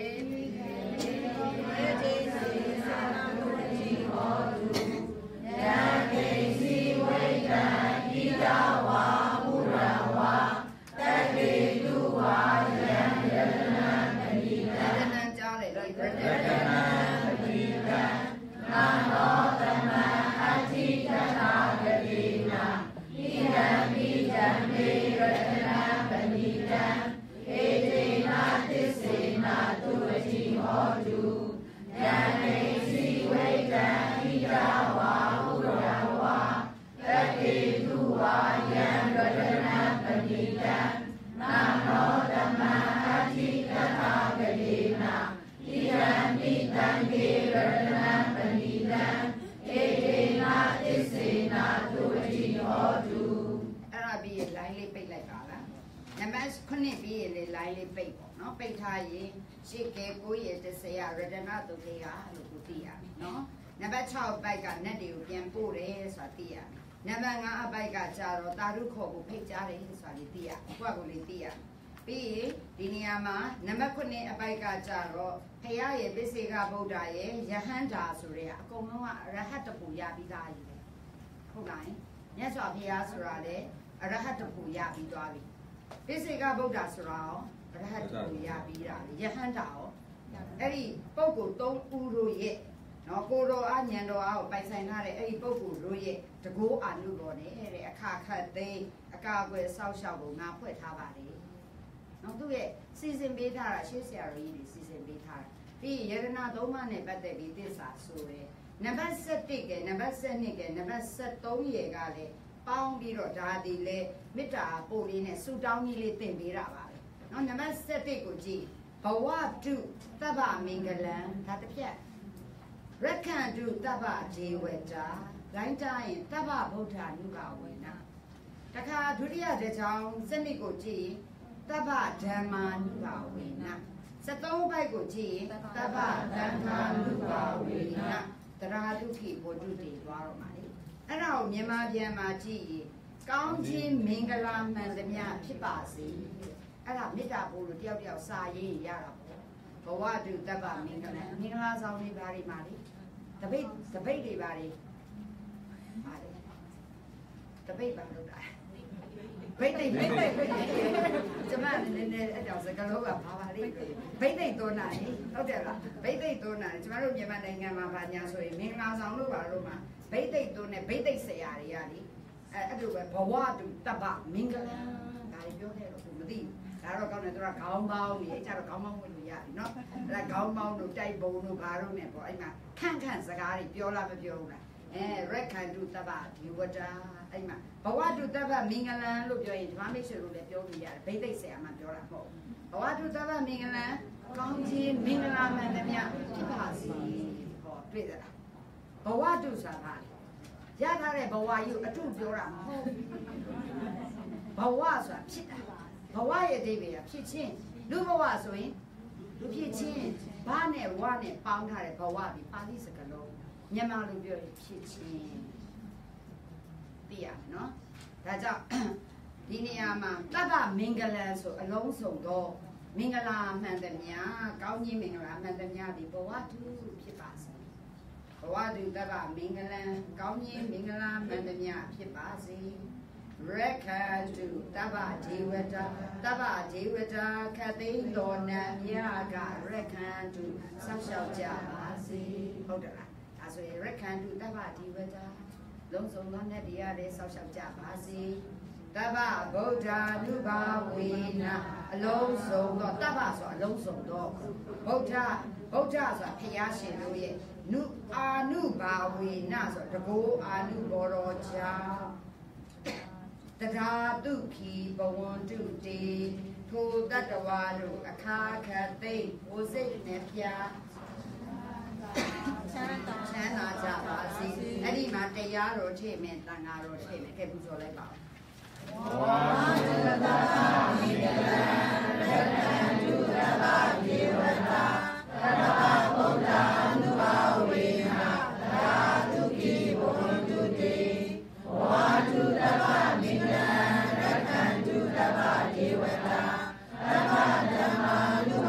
B: 这是三路的好处，人给是为人一家话不然话，带给路话人人人的一人，
A: 人人家里的人
B: 人人的一人，那罗的们阿基的他的地那，一人一人一人人一人。那的是那度的好处，人类是为人一家话不然话，得地路话人人人本地人，那罗的们阿基的他的地那，一人一人一人人本地人，一那的是那度的好处。
A: အဲ့ဒါပြီးရင် line လေးပိတ်လိုက်ပါလားနံပါတ်ခုနှစ်ပြီးရင်လေ line လေးပိတ်ပေါ့နော်ပိတ်ထားရင်ရှေ့ကဲကိုရတစ်ဆရာရတနာတုတ်လေးကလို့ကိုသိရမယ်နော်နံပါတ်၆ဘိုက်ကနက်တွေကိုပြန်ပို့တယ်ဆိုတာသိရမယ်နံပါတ်၅အဘိုက်ကကြာတော့တာရုခေါ်ကိုဖိတ်ကြားတယ်ဆိုတာလေးသိရမယ်ကိုယ့်ကိုယ်လေးသိရမယ်ပြီးရင်ဒီနေရာမှာနံပါတ်ခုနှစ်အဘိုက်ကကြာတော့ဖရာရဲ့ပစ္စေကဗုဒ္ဓရဲ့ယဟန္တာဆိုတဲ့အကုန်လုံးကရဟတ်တပူရပြီးသားကြီးပဲဟုတ်လားမြတ်စွာဘုရားဆိုတာလေအရဟတ်တပူရပြီးသွားပြီပစ္စေကဗုဒ္ဓဆိုတာရောအရဟတ်တပူရပြီးတာလေယဟန္တာရောအဲ့ဒီပုဂ္ဂိုလ်သုံးဦးတို့ရဲ့နော်ကိုတော်အညံတော်အားကိုပိုင်ဆိုင်ထားတဲ့အဲ့ဒီပုဂ္ဂိုလ်တို့ရဲ့တကိုးအာနုတော်နဲ့တဲ့အခါခတ်သိမ်းအကာအကွယ်ဆောက်ရှောက်ဖို့ငါဖွဲ့ထားပါလေနော်သူရဲ့စီစဉ်ပေးထားတာရှေ့ဆရာတော်ကြီးတွေစီစဉ်ပေးထားတာပြီးရတနာသုံးပါးနဲ့ပတ်သက်ပြီးသစ္စာဆိုရဲနံပါတ်၁၁ကဲနံပါတ်၁၂ကဲနံပါတ်၁၃ရေကလည်းပေါင်းပြီးတော့ဒါဒီလေမေတ္တာပို့လေးနဲ့ဆူတောင်းကြီးလေးသင်ပေးတာပါပဲเนาะနံပါတ်၁၁ကိုကြည့်ဘဝတုတဗ္ဗမင်္ဂလံဒါတစ်ဖြတ်ရက္ခန္တုတဗ္ဗဒေဝတာဂိုင်းတိုင်းရင်တဗ္ဗဗုဒ္ဓနုဘဝေနတခါဒုတိယတစ်ချောင်းစနစ်ကိုကြည့်တဗ္ဗဓမ္မာနုဘဝေနစက်သုံးဘိုက်ကိုကြည့်တဗ္ဗသံဃာနုဘဝေနတရာဒုက္ခိဘောဓုတေသွားတော့မှာလေအဲ့ဒါကိုမြန်မာပြန်မှာကြည့်ရင်ကောင်းခြင်းမင်္ဂလာမှန်သမျှဖြစ်ပါစေအဲ့ဒါမေတ္တာပို့လို့တယောက်တယောက်စာရေးရတာပေါ့ဘဝတုတဗ္ဗမင်္ဂလာမင်္ဂလာဆောင်တွေပါလိမ့်ပါလေတပိတ်တပိတ်တွေပါလေပါလေတပိတ်ပါလို့တာဘိတ်သိဘိတ်သိဘိတ်သိကျမလည်းလည်းအဲ့ကြောင့်စကလုံးကဘာပါလိမ့်ဘိတ်သိသွန်းတာလေဟုတ်တယ်လားဘိတ်သိသွန်းတာကျမတို့မြန်မာနိုင်ငံမှာဗာညာဆိုရင်မင်္ဂလာဆောင်လို့ပါလို့မှာဘိတ်သိသွန်းတဲ့ဘိတ်သိဆရာတွေကလေအဲအဲ့လိုပဲဘဝတုတဗ္ဗမင်္ဂလာဒါတွေပြောခဲ့တော့မသိဘူးဒါတော့ကောင်းတယ်သူကခေါင်းပေါင်းကြီးအဲ့ကြတော့ခေါင်းပေါင်းဝင်လို့ရပြီနော်အဲ့ဒါခေါင်းပေါင်းတို့တိုက်ပုံတို့ဘာတို့နဲ့ပေါ့အဲ့မှာခန့်ခန့်စကားတွေပြောလားမပြောဘူးလားအဲရက်ခန္တုတဗ္ဗဒီဝတ္တာအဲ့မှာဘဝတုတဗ္ဗမင်္ဂလံလို့ပြောရင်ဓမ္မမိတ်ဆွေတို့လည်းပြောလို့ရတယ်ဘိသိက်ဆရာမှပြောတာမဟုတ်ဘဝတုတဗ္ဗမင်္ဂလံကောင်းခြင်းမင်္ဂလာမှန်သမျှဖြစ်ပါစေဟောတွေ့သလားဘဝတုဆိုတာရထားတဲ့ဘဝကြီးကိုအထုပြောတာမဟုတ်ဘဝဆိုတာဖြစ်တာဘဝရဲ့အဓိပ္ပာယ်ကဖြစ်ချင်းလူဘဝဆိုရင်လူဖြစ်ချင်းဘာနဲ့ဝါနဲ့ပေါင်းထားတဲ့ဘဝပြီးပါဠိစကားလုံးမြန်မာလိုပြောရင်ဖြစ်ချင်းသိရမယ်နော်ဒါကြောင့်ဒီနေရာမှာတဗ္ဗမင်္ဂလံဆိုအလုံးစုံတော့မင်္ဂလာမှန်သမျှကောင်းကြီးမင်္ဂလာမှန်သမျှဒီဘဝတူဖြစ်ပါစေဘဝတူတဗ္ဗမင်္ဂလံကောင်းကြီးမင်္ဂလာမှန်သမျှဖြစ်ပါစေရက္ခတုတဗ္ဗဒေဝတာတဗ္ဗဒေဝတာခသိန်းတော်နံမြကရက္ခတုဆောက်ရှောက်ကြပါစေဟုတ်တယ်လားဒါဆိုရင်ရက္ခတုတဗ္ဗဒေဝတာလုံးစုံသောနဲ့တရားတွေဆောက်ရှောက်ကြပါစေတဗ္ဗဗုဒ္ဓ ानु ဘာဝေနအလုံးစုံသောတဗ္ဗဆိုအလုံးစုံသောဗုဒ္ဓဗုဒ္ဓဆိုတာဘုရားရှင်တို့ရဲ့နုအာနုဘာဝေနဆိုတကောအာနုဘောရောကြောင့်တထာတုခိဘဝန္တုတေထိုတတ္တဝါတို့အခါခတ်သိဘိုစိတ်နဲ့ပြချမ်းသာချမ်းသာကြပါစေအဲ့ဒီမှာတရားတော်ထည့်မယ်တန်ဃာတော်ထည့်မယ်ကဲပူဇော်လိုက်ပါဦးဝါဒတ္တမိကလံရတ္တံဒုရဘဒေဝတာသတ္တဗုဒ္ဓ ानु ဘာဝေနတထာတုခိဘဝန္တုတေဝါဒတ္တမင်္ဂလံရတ္တံဒုရဘဒေဝတာသဗ္ဗဓမ္မာ ानु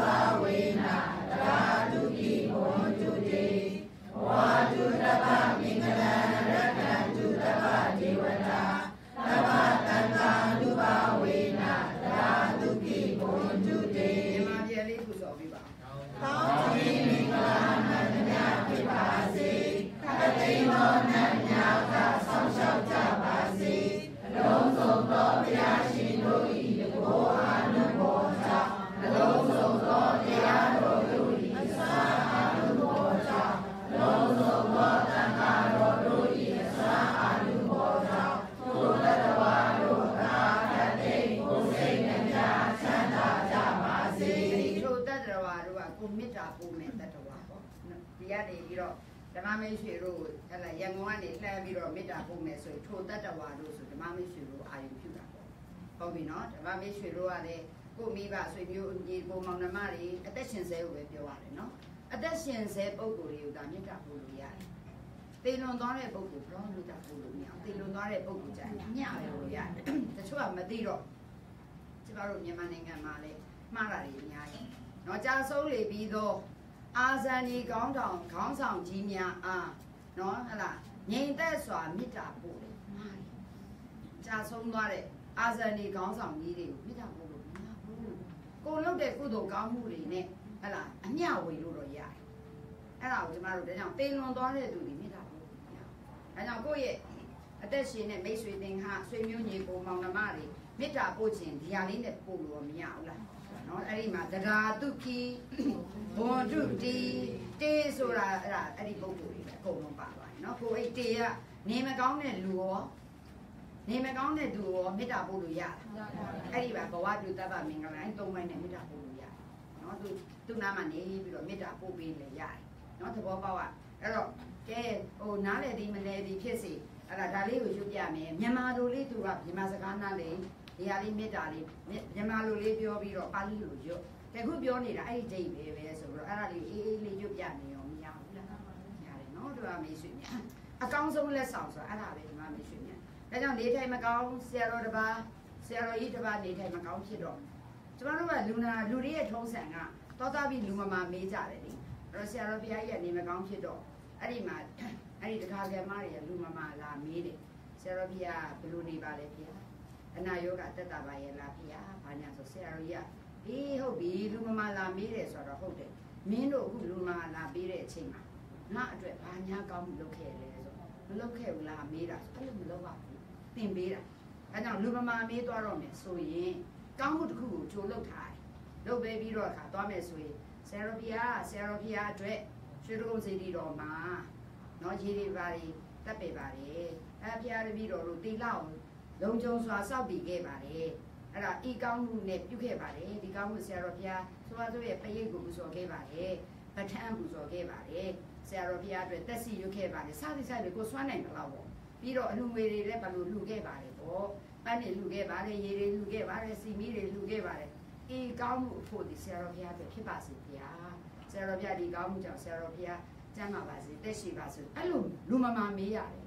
A: ဆော်ပြီးပါ
B: ကောင်းကြီးမင်္ဂလာမှန်များဖြစ်ပါစေခတ်သိမ်းသောနတ်များကဆောင်းလျှောက်ကြပါစေအလုံးစုံသောဘုရားရှင်တို့၏ဘိုးအာနုဘောကြောင့်အလုံးစုံသောတရားတော်တို့၏အစာအာနုဘောကြောင့်အလုံးစုံသောသံဃာတော်တို့၏အစာအာနုဘောကြောင့်သို့တတဝါတို့သာခတ်သိမ်းကိုယ်စိတ်နှပြချမ်းသာကြပါစေ
A: ထိုတတဝါတို့ကကိုမေတ္တာပို့မဲ့တတဝါပေါ့ဒီကနေပြီးတော့ဓမ္မမိတ်ဆွေတို့ဟဲ့လားရန်ကုန်ကနေလှမ်းပြီးတော့မေတ္တာပို့မယ်ဆိုရင်ထိုတတဝါတို့ဆိုဓမ္မမိတ်ဆွေတို့အာရုံပြုတာပေါ့ဟုတ်ပြီနော်ဓမ္မမိတ်ဆွေတို့ကလည်းကိုမိဘဆွေမျိုးညီကိုမောင်နှမတွေအသက်ရှင်ဆဲကိုပဲပြောရတယ်နော်အသက်ရှင်ဆဲပုံကိုယ်တွေကိုဒါမေတ္တာပို့လို့ရတယ်တေလွန်သွားတဲ့ပုံကိုဘရောမေတ္တာပို့လို့မရအောင်တေလွန်သွားတဲ့ပုံကိုကြိုင်ညှတယ်လို့ရတယ်တချို့ကမသိတော့ကျမတို့မြန်မာနိုင်ငံမှာလည်းမှားတာတွေအများကြီးနော်ကြာဆုံးလေပြီးတော့အာဇန်ဒီကောင်းတောင်ခေါင်းဆောင်ကြီးများအားနော်ဟလာငြိမ်သက်စွာမေတ္တာပို့တယ်မှားတယ်ကြာဆုံးသွားတဲ့အာဇန်ဒီခေါင်းဆောင်ကြီးတွေကိုမေတ္တာပို့လို့မရဘူးကိုလုပ်တဲ့ကုသိုလ်ကောင်းမှုတွေနဲ့ဟလာအမျှဝေလို့တော့ရတယ်အဲ့ဒါကိုကျမတို့ဒါကြောင့်ပေလွန်သွားတဲ့သူတွေမေတ္တာပို့လို့မရဘူးဒါကြောင့်ကိုယ့်ရဲ့အသက်ရှင်တဲ့မိတ်ဆွေသင်္ဟာဆွေမျိုးညီကိုမောင်နှမတွေမေတ္တာပို့ခြင်းဒီဟာလေးနဲ့ပို့လို့မရဘူးလားနော်အဲ့ဒီမှာတရားတုခိဘွန်တုတီတေးဆိုတာအဲ့ဒါအဲ့ဒီပုဂ္ဂိုလ်တွေပဲအကုန်လုံးပါသွားတယ်နော်ကိုအဲ့တေးကနေမကောင်းတဲ့လူရောနေမကောင်းတဲ့သူရောမေတ္တာပို့လို့ရတယ်အဲ့ဒီပါဘဝတုတ္တဗမင်္ဂလာအဲ့သုံးပိုင်းနဲ့မေတ္တာပို့လို့ရတယ်နော်သူသူနာမနေပြီးတော့မေတ္တာပို့ပေးလေရတယ်နော်သဘောပေါက်อ่ะအဲ့တော့ကဲဟိုနားလေဒီမလဲဒီဖြစ်စီအဲ့ဒါဒါလေးကိုရွတ်ပြမယ်မြန်မာလိုလေးသူကမြန်မာစကားနားလေဒီဟာလေးမေတ္တာလေးမြန်မာလိုလေးပြောပြီးတော့ပါဠိလိုရွတ်တခုပြောနေတာအဲ့ဒီဒိတ်ပဲပဲဆိုတော့အဲ့ဒါလေးအေးအေးလေးရွတ်ပြနေရောမရဘူးလားရတယ်နော်တို့ကမေးဆွေများအကောင်းဆုံးလက်ဆောင်ဆိုတာအဲ့ဒါပဲဒီမှာမေးဆွေများဒါကြောင့်နေထိုင်မကောင်းဆရာတော်တစ်ပါးဆရာတော်ကြီးတစ်ပါးနေထိုင်မကောင်းဖြစ်တော့ကျမတို့ကလူနာလူတွေရဲ့ထုံးစံကတောသားပြီးလူမမာမေးကြတယ်လေအဲ့တော့ဆရာတော်ဘုရားကြီးကနေမကောင်းဖြစ်တော့အဲ့ဒီမှာအဲ့ဒီတခါကဲမတွေလူမမာလာမေးတယ်ဆရာတော်ဘုရားဘယ်လိုနေပါလဲဘုရားအနာယောဂတက်တာပါရဲ့လားဘုရားဘာညာဆိုဆရာတော်ကြီးကအေးဟုတ်ပြီလူမမာလာမေးတယ်ဆိုတော့ဟုတ်တယ်မင်းတို့အခုလူမမာလာပေးတဲ့အချိန်မှာငါအတွက်ဘာညာကောင်းမှုလုပ်ခဲ့လဲဆိုမလုပ်ခဲ့ဘူးလားမေးတာအဲ့လိုမလုပ်ပါဘူးသင်ပေးတာအဲကြောင့်လူမမာမေးသွားတော့မယ်ဆိုရင်ကောင်းမှုတစ်ခုကိုကြိုလုပ်ထားတယ်လုပ်ပေးပြီးတော့အခါသွားမယ်ဆိုရင်ဆရာတော်ဘုရားဆရာတော်ဘုရားအတွက်ရွှေတုံးစီတီတော်မှာနော်ရေတွေပါတွေတက်ပေပါတယ်အဲဘုရားတပည့်တော်တို့တီလောက်လုံခြုံစွာစောင့်တည်ခဲ့ပါတယ်အဲ့ဒါဤကောင်းမှုနဲ့ပြုခဲ့ပါတယ်ဒီကောင်းမှုဆရာတော်ဘုရားဆိုပါစို့ရဲ့ပရိတ်ကိုပူဇော်ခဲ့ပါတယ်ပဋ္ဌာန်းပူဇော်ခဲ့ပါတယ်ဆရာတော်ဘုရားအတွက်တက်စီရွတ်ခဲ့ပါတယ်စသည်ဆိုင်တွေကိုစွမ်းနိုင်တယ်လို့ပေါ့ပြီးတော့အလှငွေတွေလည်းဘယ်လိုလှူခဲ့ပါတယ်ပေါ့ပန်းတွေလှူခဲ့ပါတယ်ရေတွေလှူခဲ့ပါတယ်စီမီတွေလှူခဲ့ပါတယ်ဤကောင်းမှုအဖို့ဒီဆရာတော်ဘုရားအတွက်ဖြစ်ပါစေဗျာဆရာတော်ဘုရားဒီကောင်းမှုကြောင့်ဆရာတော်ဘုရားကျမ်းပါပါစေတက်ရှိပါစေအဲ့လိုလူမမာမေးရတယ်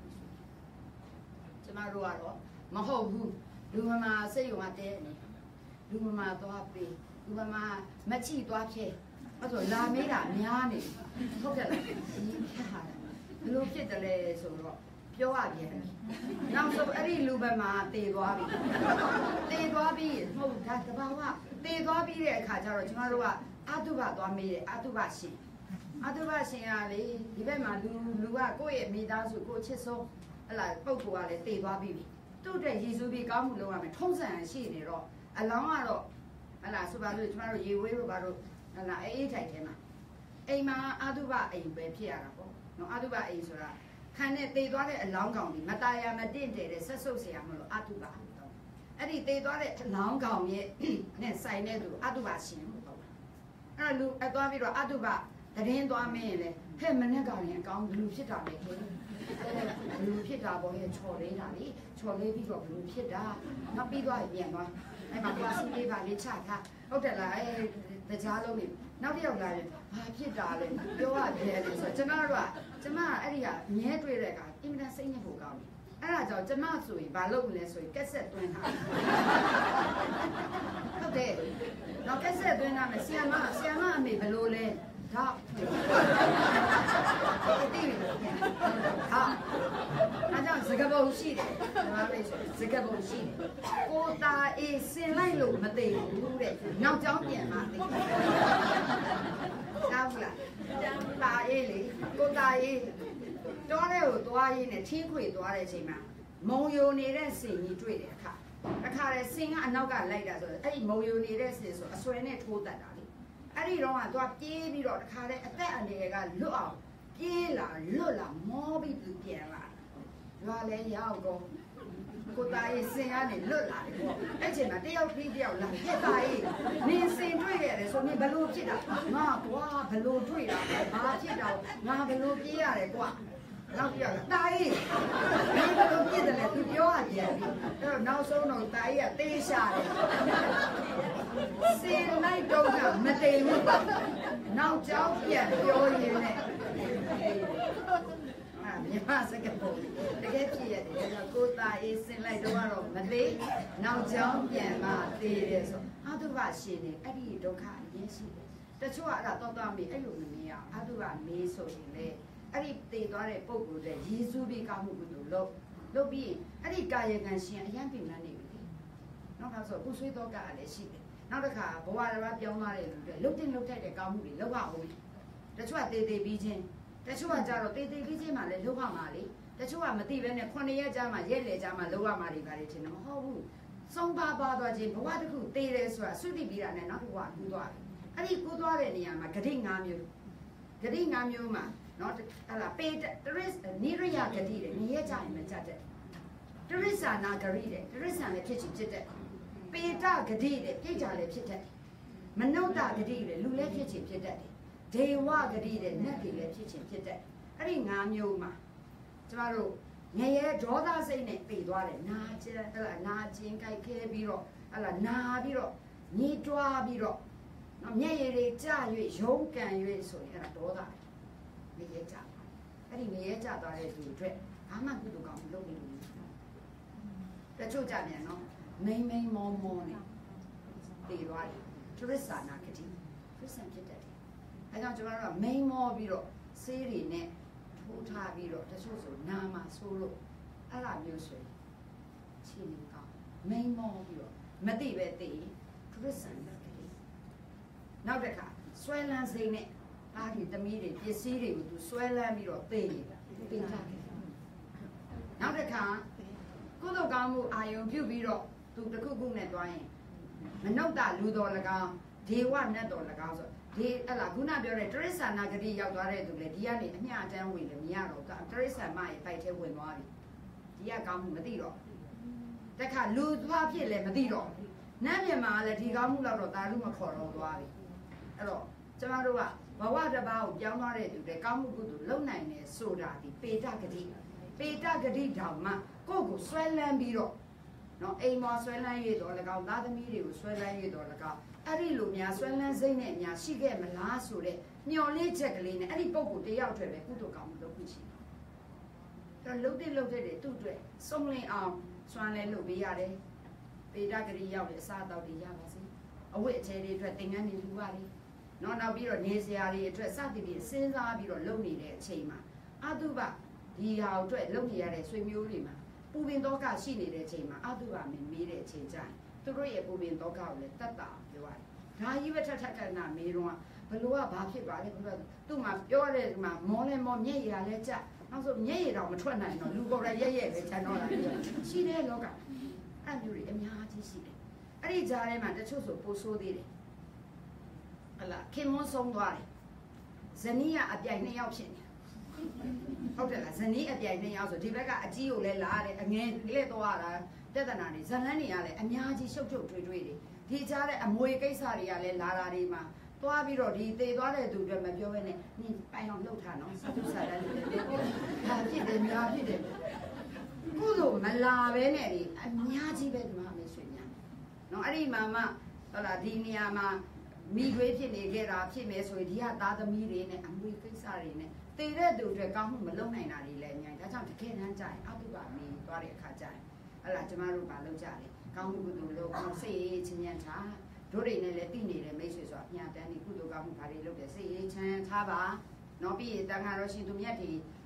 A: ကျမတို့ကတော့မဟုတ်ဘူးလူမမာစိတ်ယုံကတဲနေလူမမာသွားပေးလူမမာမချိသွားဖြဲအဲ့ဆိုလာမေးတာများနေဟုတ်ကဲ့လားဒီခါဘယ်လိုဖြစ်တယ်လဲဆိုတော့ပြောရပြန်နောက်ဆုံးအဲ့ဒီလူဘက်မှာတည်သွားပြီတည်သွားပြီမဟုတ်ဒါတဘာဝတည်သွားပြီးတဲ့အခါကျတော့ကျမတို့ကအတုပသွားမေးတယ်အတုပရှင်အတုပရှင်ကလေဒီဘက်မှာလူလူကကိုယ့်ရဲ့မိသားစုကိုချစ်ဆုံးဟလာပုဂ္ဂိုလ်ကလည်းတည်သွားပြီသူ့တဲ့ရည်စူးပြီးကောင်းမှုလုပ်ရမယ်ထုံးစံရှိနေတော့အလောင်းကတော့ဟလာဆိုပါလို့ကျမတို့ရေဝေးလို့ပါတော့ဟလာအေးအေးထိုက်ထဲမှာအိမ်မှာအတုပအိမ်ပဲဖြစ်ရတာပေါ့နော်အတုပအိမ်ဆိုတာခံနဲ့တေသွားတဲ့အလောင်းကောင်ဒီမตายရမတင့်တယ်တဲ့ဆက်ဆုပ်เสียမလို့အတုပအဲ့ဒီတေသွားတဲ့အလောင်းကောင်ရဲ့နဲ့ဆိုင်တဲ့သူအတုပရှင်လို့ပေါ့အဲ့လူအသွားပြီးတော့အတုပတရင်သွားမင်းလေဟဲ့မနဲ့ကောင်ရင်အကောင်းဘလူဖြစ်တာလေဟဲ့ဘလူဖြစ်တာပေါ့ဟဲ့ချော်လေးတာလေချော်လေးပြီးတော့ဘလူဖြစ်တာနောက်ပြီးသွားပြန်သွားအဲ့မှာသွားစီးလေးပါလေးချထားဟုတ်တယ်လားအဲ့တကြားလုံးနေနောက်တစ်ယောက်လာရင်ဘာဖြစ်တာလဲပြောရတယ်ဆိုတော့ကျမတို့ကကျမအဲ့ဒီကအမြဲတွေ့တဲ့အခါအင်မတန်စိတ်ညစ်ဖို့ကောင်းတယ်အဲ့ဒါကြောင့်ကျမဆိုရင်ဘာလုပ်မလဲဆိုရင်ကက်ဆက်သွင်းထားဟုတ်တယ်တော့ကက်ဆက်သွင်းထားမယ်ဆီယမဆီယမအမေဘယ်လိုလဲဒါတိပြီဟာအဲ့ကြောင့်စကပုံရှိတယ်ဒါပဲဆိုစကပုံရှိတယ်ကိုတာအေးစင်လိုက်လို့မသိဘူးတဲ့နောက်ကျောင်းပြန်မှသိကြားဘူးလားတာအေးလေကိုတာအေးတောထဲကိုသွားရင်းနဲ့ထင်းခွေသွားတဲ့အချိန်မှာမုံယိုနေတဲ့စင်ကြီးတွေ့တယ်အခါအခါလေစင်ကအနောက်ကလိုက်တာဆိုတော့အဲ့ဒီမုံယိုနေတဲ့စင်ဆိုအဆွဲနဲ့ထိုးတတ်တာလေအဲ့ဒီတော့ကသွားပြေးပြီးတော့တခါလေအသက်အန္တရာယ်ကလွတ်အောင်ပြေးလာလွတ်လာမောပြီးသူပြန်လာရွာလဲရောက်တော့ကိုတာရေးစင်ကနေလွတ်လာတယ်ပေါ့အဲ့ချိန်မှာတယောက်ပြီးတယောက်လာပြက်တာရေးနင်းစင်တွေ့ရတယ်ဆိုရင်ဘလို့ဖြစ်တာငါကွာဘလို့တွေ့တာဘာဖြစ်တာငါဘလို့ပြေးရတယ်ကွာနောက်ပြောတာတာရေးဘယ်လိုပြေးတယ်လဲသူပြောရပြန်ပြီအဲ့တော့နောက်ဆုံးတော့တာရေးကတေးရှာတယ်စင်လိုက်တော့ကမတည်ဘူးနောက်ကျောင်းပြန်ပြောရင်းနဲ့မြန်မာစကားပုံတကယ်ဖြစ်ရတယ်ဒါကိုတာအေးစင်လိုက်တော့မသေးနောက်ကျောင်းပြန်မှသေးတယ်ဆိုအာတုဘရှင်နေအဲ့ဒီဒုက္ခအရင်ရှိတယ်တချို့ကအဲ့ဒါတော့တော့မေးအဲ့လိုမမေးရအာတုဘမေးဆိုရင်လေအဲ့ဒီတည်သွားတဲ့ပုံကိုတဲ့ယေရှုပြီးကောင်းမှုကိုလုပ်လုပ်ပြီးအဲ့ဒီကာယကံရှင်အရင်ပြင်လာနေပြီနောက်ခါဆိုပူဆွေးတော့ကလည်းရှိတယ်နောက်တစ်ခါဘဝတစ်ပါးပြောင်းသွားတယ်လို့တဲ့လုတ်တင်လုတ်ထိုက်တဲ့ကောင်းမှုတွေလောက်အောင်တချို့ကတည်တည်ပြီးချင်းတချို့ကကြတော့တေးသေးလေးချင်းမှလည်းလောက်ရမှာလေတချို့ကမသိပဲနဲ့ခုနှစ်ရက်ကြာမှရက်လေကြာမှလောက်ရမှာတွေပါလေထင်တယ်မဟုတ်ဘူးစုံပါပါသွားခြင်းဘဝတစ်ခုတေးတယ်ဆိုတာစွန့်တည်ပြီးတာနဲ့နောက်တစ်ဘဝကူးသွားတယ်အဲ့ဒီကူးသွားတဲ့နေရာမှာဂတိ၅မျိုးဂတိ၅မျိုးမှာနော်ဟလာပေတရစ်နိရိယဂတိတဲ့နေရက်ကြာရင်မကြတဲ့တရစ္ဆာနာဂရိတဲ့တရစ္ဆာလည်းဖြစ်ချင်ဖြစ်တဲ့ပေတဂတိတဲ့ပြိတ္တာလည်းဖြစ်တဲ့မနုဿဂတိတဲ့လူလည်းဖြစ်ချင်ဖြစ်တဲ့ဒေဝဂတိတဲ့နတ်တွေလည်းဖြစ်ချင်းဖြစ်တဲ့အဲ့ဒီ၅မျိုးမှာကျမတို့ငရဲဒေါသစိတ်နဲ့ပြေးသွားတယ်နာကျင်ဟလာနာကျင်ကြိုက်ခဲပြီးတော့ဟလာနာပြီးတော့ညှိတွားပြီးတော့နော်မျက်ရည်တွေကျ၍ရုံးကန်၍ဆိုရင်အဲ့ဒါဒေါသငရဲကျအဲ့ဒီငရဲကျသွားတဲ့သူအတွက်ဘာမှကုသိုလ်ကောင်းမလုပ်ဘူးလို့တချို့ကြပြန်နော်မိမ့်မိန်မောမောနဲ့ပြေးသွားတယ်သူရစ္ဆာနာဂတိသူစံဖြစ်တဲ့အဲကြောင့်ကျွန်တော်တို့ကမိန်မောပြီးတော့ဆေးတွေနဲ့ထိုးထားပြီးတော့တချို့ဆိုနာမှာဆိုးလို့အဲ့လိုမျိုးဆိုရင်ချင်းနေကောင်းမိန်မောပြီးတော့မသိပဲသိရင်ခရစ်စတန်ကလေးနောက်တစ်ခါဆွဲလန်းစိမ့်နဲ့အားဒီသမီးတွေပစ္စည်းတွေကိုသူဆွဲလန်းပြီးတော့သိနေတာပြင်ထားတယ်နောက်တစ်ခါကုသိုလ်ကောင်းမှုအာယုံပြုပြီးတော့သူတစ်ခုခုနဲ့တွားရင်မနှုတ်တာလူတော်၎င်းဒေဝနတ်တော်၎င်းဆိုဒီအဲ့လားခုနပြောတဲ့တရိစ္ဆာနာဂတိရောက်သွားတဲ့သူလေဒီကနေအမျှအတန်းဝင်လည်းမရတော့ကတရိစ္ဆာမရဲ့ပိုက်ထဲဝင်သွားပြီဒီကကောင်းမှုမသိတော့တခါလူသွားဖြစ်လည်းမသိတော့နတ်မြမာလည်းဒီကောင်းမှုတော့တာလူမခေါ်တော့သွားပြီအဲ့တော့ကျမတို့ကဘဝတစ်ပါးကိုပြောင်းသွားတဲ့သူတွေကောင်းမှုကုသိုလ်လုပ်နိုင်တယ်ဆိုတာဒီပေတဂတိပေတဂတိတောင်မှကိုယ့်ကိုဆွဲလန်းပြီးတော့နော်အိမ်မောဆွဲလန်းရတော့၎င်းသားသမီးတွေကိုဆွဲလန်းရတော့၎င်းအဲ့ဒီလိုများဆွဲလန်းစိတ်နဲ့များရှိခဲ့မလားဆိုတဲ့မျော်လင့်ချက်ကလေးနဲ့အဲ့ဒီပုံကိုတယောက်တည်းပဲကုသိုလ်ကောင်းမှုလုပ်ဖြစ်ရှိတယ်။ဒါလှုပ်တဲ့လှုပ်တဲ့သူ့အတွက်စုံလင်အောင်စွမ်းလဲလုပ်ပေးရတယ်။ပေဒဂရီရောက်တဲ့အစားအသောက်တွေရပါစေ။အဝတ်အခြေတွေအတွက်သင်္ကန်းတွေလူပါလေ။နောက်နောက်ပြီးတော့နေစရာတွေအတွက်စသည်ဖြင့်စဉ်းစားပြီးတော့လုပ်နေတဲ့အချိန်မှာအတုပဒီဟာအတွက်လုပ်နေရတဲ့ဆွေမျိုးတွေမှာပူပင်တော့ကရှိနေတဲ့အချိန်မှာအတုပမင်းမေးတဲ့အချိန်ကျရင်သူတို့ရဲ့ပူပင်တော့ကကိုလည်းတတ်တာပြောရတယ်။ဒါကြီးပဲထက်ထက်ကနာမေးတော့ဘလို့ကဘာဖြစ်ပါလဲဘလို့သူ့မှာပြောတဲ့ဒီမှာမောလဲမောမျက်ရည်လည်းကြနောက်ဆိုမျက်ရည်တော့မထွက်နိုင်တော့လူပေါ်လည်းရဲရဲပဲခြံတော့လာရှိတဲ့လောကအဲ့မျိုးတွေအများကြီးရှိတယ်။အဲ့ဒီကြားထဲမှာတချို့ဆိုပိုဆိုးသေးတယ်။ဟလာခင်မွန်းဆုံးသွားတယ်။ဇနီးကအပြိုင်နှစ်ယောက်ဖြစ်နေ။ဟုတ်တယ်လားဇနီးအပြိုင်နှစ်ယောက်ဆိုဒီဘက်ကအကြီးကိုလည်းလာတယ်အငယ်လက်သွားတာတဒနာတွေဇလန်းတွေကလည်းအများကြီးရှုပ်ချုပ်ထွေးထွေးတွေဒီကြားတဲ့အမွေကိစ္စတွေကလည်းလာတာတွေမှာသွားပြီးတော့ဒီသေသွားတဲ့သူတွေမပြောဘဲနဲ့နင်ပိုင်အောင်လှုပ်ထားနော်စတုစာတန်းတွေလည်းဒါဖြစ်တယ်များဖြစ်တယ်ကုသိုလ်မလာပဲနဲ့ဒီအများကြီးပဲဒီမှာမေးဆွေများနော်အဲ့ဒီမှာမှဟုတ်လားဒီနေရာမှာမိခွေးဖြစ်နေခဲ့တာဖြစ်မယ်ဆိုရင်ဒီကသားသမီးတွေနဲ့အမွေကိစ္စတွေနဲ့သေတဲ့သူတွေကောင်းမှုမလုပ်နိုင်တာတွေလည်းအများကြီးဒါကြောင့်တကယ်တမ်းကြာရင်အတုပါမီသွားတဲ့အခါကြာရင်အဲ့လားကျမတို့ကလုပ်ကြတယ်ကောင်းမှုကုသိုလ်လုပ်အောင်စိတ်ရေးချင်းချင်းထားတို့တွေနဲ့လည်းတည်နေတယ်မိတ်ဆွေဆိုတာအညာတန်းဒီကုသိုလ်ကောင်းမှုဘာတွေလုပ်တယ်စိတ်ရေးချမ်းထားပါနော်ပြီးရင်တန်ခါတော်ရှင်သူမြတ်တွေ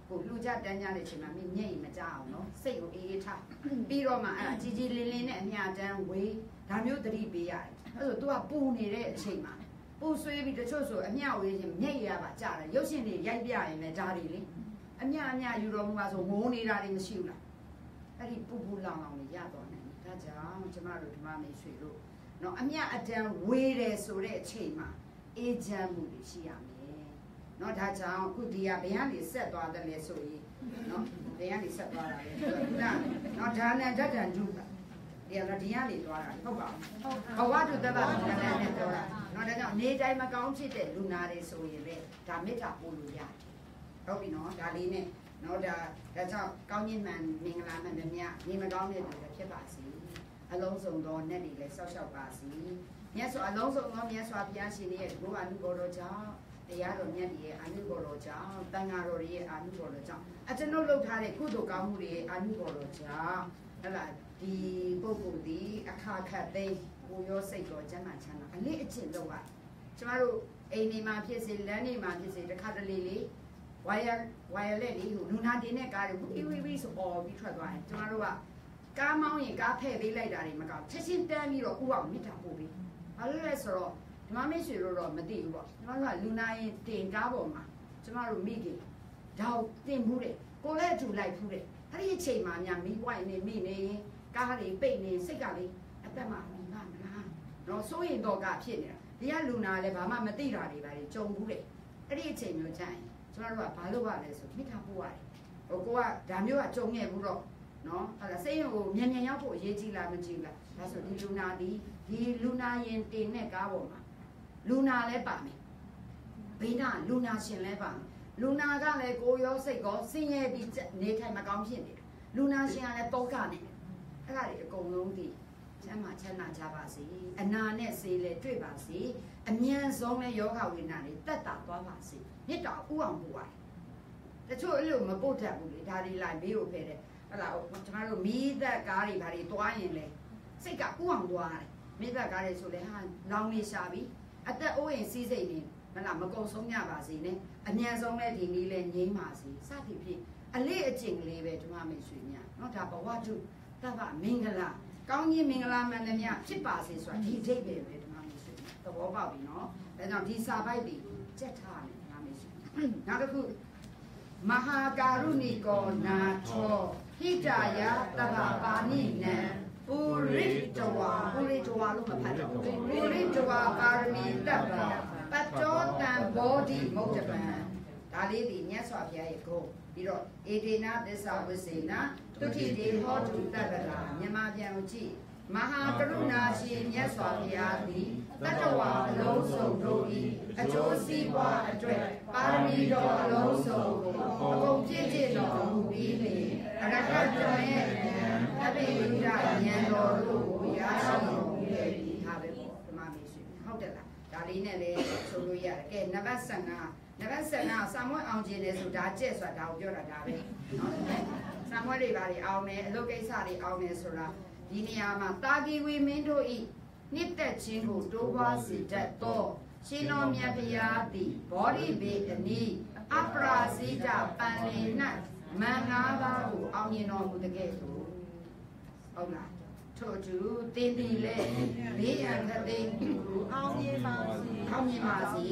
A: ကိုလူကြတန်းကြတဲ့အချိန်မှာမင်းညိတ်မကြအောင်နော်စိတ်ကိုအေးအေးထားပြီးတော့မှအဲ့ဒါကြီးကြီးလင်းလင်းနဲ့အမြတမ်းဝေးဒါမျိုးသတိပေးရတယ်အဲ့ဆို तू ကပူနေတဲ့အချိန်မှာပူဆွေးပြီးတချို့ဆိုအမြဝေးချင်းညိတ်ရပါကြတယ်ရုပ်ရှင်တွေရိုက်ပြရင်လည်းဒါတွေလေအမြအမြယူတော်မူပါဆိုငိုနေတာတွေမရှိဘူးလားအဲ့ဒီပူပူလောင်လောင်တွေရတော့နေဒါကြောင့်ကျမတို့ဓမ္မမိတ်ဆွေတို့နော်အမြအတမ်းဝေးတယ်ဆိုတဲ့အချိန်မှာအေးချမ်းမှုတွေရှိရမယ်နော်ဒါကြောင့်ခုဒီကဘယ်ကနေဆက်သွားတယ်လဲဆိုရင်နော်ဘယ်ကနေဆက်သွားတာလဲခုနနော်ဒါနံဓာတ်တန်ဒုကဒီကဒီကနေသွားတာဟုတ်ပါဘူးဘဝတုတ္တဗ္ဗကဏ္ဍနဲ့ပြောတာနော်ဒါကြောင့်နေတိုင်းမကောင်းဖြစ်တဲ့လူနာတွေဆိုရင်လေဒါမေတ္တာပို့လို့ရတယ်ဟုတ်ပြီနော်ဒါလေးနဲ့နော်ဒါဒါကြောင့်ကောင်းခြင်းမှန်မင်္ဂလာမှန်မြတ်နေမကောင်းတဲ့လူတွေဖြစ်ပါစေအလုံးစုံသောနဲ့တွေလည်းဆောက်ရှောက်ပါစေမြတ်စွာအလုံးစုံသောမြတ်စွာဘုရားရှင်ရဲ့ဘုရားအနုဘောတော်ကြောင့်တရားတော်မြတ်ရဲ့အာနုဘောတော်ကြောင့်တန်ဃာတော်ရဲ့အာနုဘောတော်ကြောင့်အကျွန်ုပ်လုပ်ထားတဲ့ကုသိုလ်ကောင်းမှုတွေရဲ့အာနုဘောတော်ကြောင့်ဟဲ့လားဒီပုဂ္ဂိုလ်ဒီအခါခတ်သိကိုရောစိတ်တော်ကျမ်းမာချမ်းသာအလေးအကျင့်လုပ်ရကျမတို့အိမ်နေမှာဖြစ်စေလမ်းနေမှာဖြစ်စေတစ်ခါတလေလေးဝါယာဝါယာလက်လေးကိုလူနာတင်တဲ့ကားတွေဝီဝီဝီဆိုအော်ပြီးထွက်သွားရင်ကျမတို့ကကားမောင်းရင်ကားဖဲ့ပေးလိုက်တာတွေမကောက်ချက်ချင်းတန်းပြီးတော့ဥအောင်မြစ်တာပို့ပြီးဘာလို့လဲဆိုတော့ဓမ္မမိတ်ဆွေတို့တော့မသိဘူးပေါ့ကျမတို့ကလူနာရင်တင်ကားပေါ်မှာကျမတို့မိခင်ဒါကိုတင်မှုတယ်ကိုလည်းအထူလိုက်ဖူးတယ်အဲ့ဒီအချိန်မှာများမိဝိုင်းနေမိနေရင်ကားတွေပိတ်နေစိတ်ကလေးအသက်မှာမိမမလားတော့စိုးရင်တော့ကဖြစ်နေတာဒီကလူနာလည်းဘာမှမသိတာတွေပါလေကြုံဘူးတယ်အဲ့ဒီအချိန်မျိုးကြာရင်ကျမတို့ကဘာလုပ်ရလဲဆိုမိထားပို့ရတယ်ဟိုကိုကဒါမျိုးကကြုံခဲ့ဘူးတော့နော်အဲ့ဒါစိတ်ကိုမြန်မြန်ရောက်ဖို့အရေးကြီးလားမကြီးလားဒါဆိုဒီလူနာဒီဒီလူနာရင်တင်တဲ့ကားပေါ်မှာလူနာလည်းပါမယ်ဘေးနာလူနာရှင်လည်းပါမယ်လူနာကလည်းကိုရောစိတ်ကောဆင်းရဲပြီးနေထိုင်မကောင်းဖြစ်နေတယ်လူနာရှင်ကလည်းတောကနေအဲ့ဒါတွေအကုန်လုံးဒီချမ်းသာချမ်းသာကြပါစေအနာနဲ့ဆေးလည်းတွေ့ပါစေအမြန်ဆုံးလည်းယောဂဝိညာဉ်တွေတက်တာသွားပါစေမြတ်တော်ဥအောင်ပို့ရတယ်တချို့အဲ့လိုမပို့တတ်ဘူးလေဒါတွေလိုက်ဘေးကိုဖယ်တယ်ဟလာကျမတို့မီးသက်ကားတွေဘာတွေတွားရင်လဲစိတ်ကဥအောင်တွားတယ်မီးသက်ကားတွေဆိုလဲဟာလောင်နေရှာပြီးအသက်အိုးရင်စီးစိတ်နေမလားမကုံဆုံးကြပါစေနဲ့အမြန်ဆုံးလဲဒီနည်းလဲငြိမ်းပါစေစသည်ဖြင့်အလေးအကျင့်ကလေးပဲဓမ္မမိတ်ဆွေများเนาะဒါဘဝတုတဗ္ဗမင်္ဂလာကောင်းကြီးမင်္ဂလာမှန်သမျှဖြစ်ပါစေဆိုတာဒီအဓိပ္ပာယ်ပဲဓမ္မမိတ်ဆွေသဘောပေါက်ပြီเนาะဒါကြောင့်ဒီစာပိုက်တွေကြက်ထားတယ်ဓမ္မမိတ်ဆွေနောက်တစ်ခုမဟာကာရုဏီကောနာထောဟိတယတဗ္ဗပါဏိနံပုရိတဝါပုရိတဝါလို့မဖတ်တော့ပုရိတဝါပါရမီတဗ္ဗပတ္တောတံဘောဓိမုတ်တပံဒါလေးဒီမြတ်စွာဘုရားရဲ့ဂုဏ်ပြီးတော့ဧဒေနသစ္စာဝိစေနတုတိတေဟောတုတတ္တရာမြန်မာပြန်ကိုကြည့်မဟာကရုဏာရှင်မြတ်စွာဘုရားသည်တတ္တဝါအလုံးစုံတို့၏အကျိုးစီးပွားအတွက်ပါရမီတော်အလုံးစုံကိုအကုန်ပြည့်စုံတော်မူပြီးလျှင်အရဟတတော်ရဲ့ဉာဏ်အဘိဓိဉာဏ်တော်တို့ကိုရရှိတော်မူခဲ့ပြီးဟာပဲပေါ့ဓမ္မမိတ်ဆွေဟုတ်တယ်လားဒါလေးနဲ့လည်းဆိုလို့ရတယ်ကဲနံပါတ်ဆယ်ငါနံပါတ်ဆယ်ငါစာမွေးအောင်ခြင်းလေဆိုဒါကျက်ဆိုတာဒါကိုပြောတာဒါပဲနော်စာမွေးတွေပါတွေအောင်မယ်အလုပ်ကိစ္စတွေအောင်မယ်ဆိုတာဒီနေရာမှာတာဂီဝီမင်းတို့ဤနှစ်သက်ခြင်းကိုတိုးပွားစေတတ်သောရှင်တော်မြတ်ဘုရားသည်ဘောဓိဘေအနီးအပရာဇိတပန်လင်၌မင်္ဂလာပါကိုအောင်မြင်တော်မူတဲ့ကဲ့သို့ဟုတ်လားထို့သူတင်းတီလဲလေးရန်ခသိန်းအောင်မြင်ပါစေအောင်မြင်ပါစေ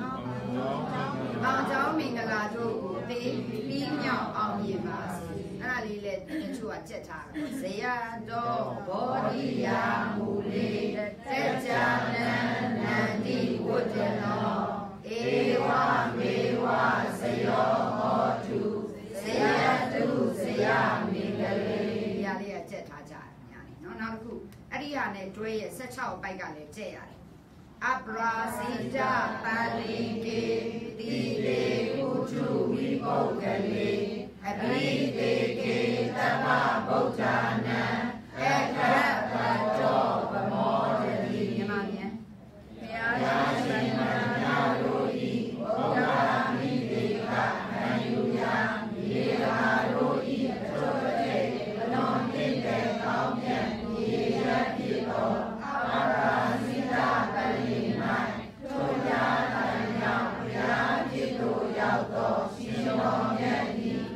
A: အောင်ကြောင်းမင်္ဂလာတို့ကိုသိပြီးမြောက်အောင်မြင်ပါစေအဲ့ဒါလေးလဲတချို့ကကြက်ထားတယ်ဇေယတော်ဘောဓိယာမူလေးသက်ကြနန္နန္တိဝတ္တနောဧဝမေဝဇယောဟောတုဇေယတုဇေယမင်္ဂလေးရလေးကကြက်ထားကြတယ်ညာလေးနော်နောက်တစ်ခုအဲ့ဒီဟာနဲ့တွဲရဲ့ဆက်၆ပိုက်ကလည်းကြက်ရတယ်အပရာဇိတပလင်ကေတိလေကုထုဝိပုဂ္ဂလေအဘိတေကေတမ္မဗုဒ္ဓနာအခါပတ္တောပမောတတိမြန်မာမြန်ဘုရားရှင်မနာတို့ဤဘုရားမိတေကခံယူရာမြေသာတို့ဤအထွတ်တဲ့ဘလွန်တည်တဲ့ကောင်းမြတ်မြေရဖြစ်သောအပရာဇိတပလင်၌ထိုကြတဲ့ကြောင့်ဘုရားဖြစ်သို့ရောက်သောရှင်တော်မြတ်ဤ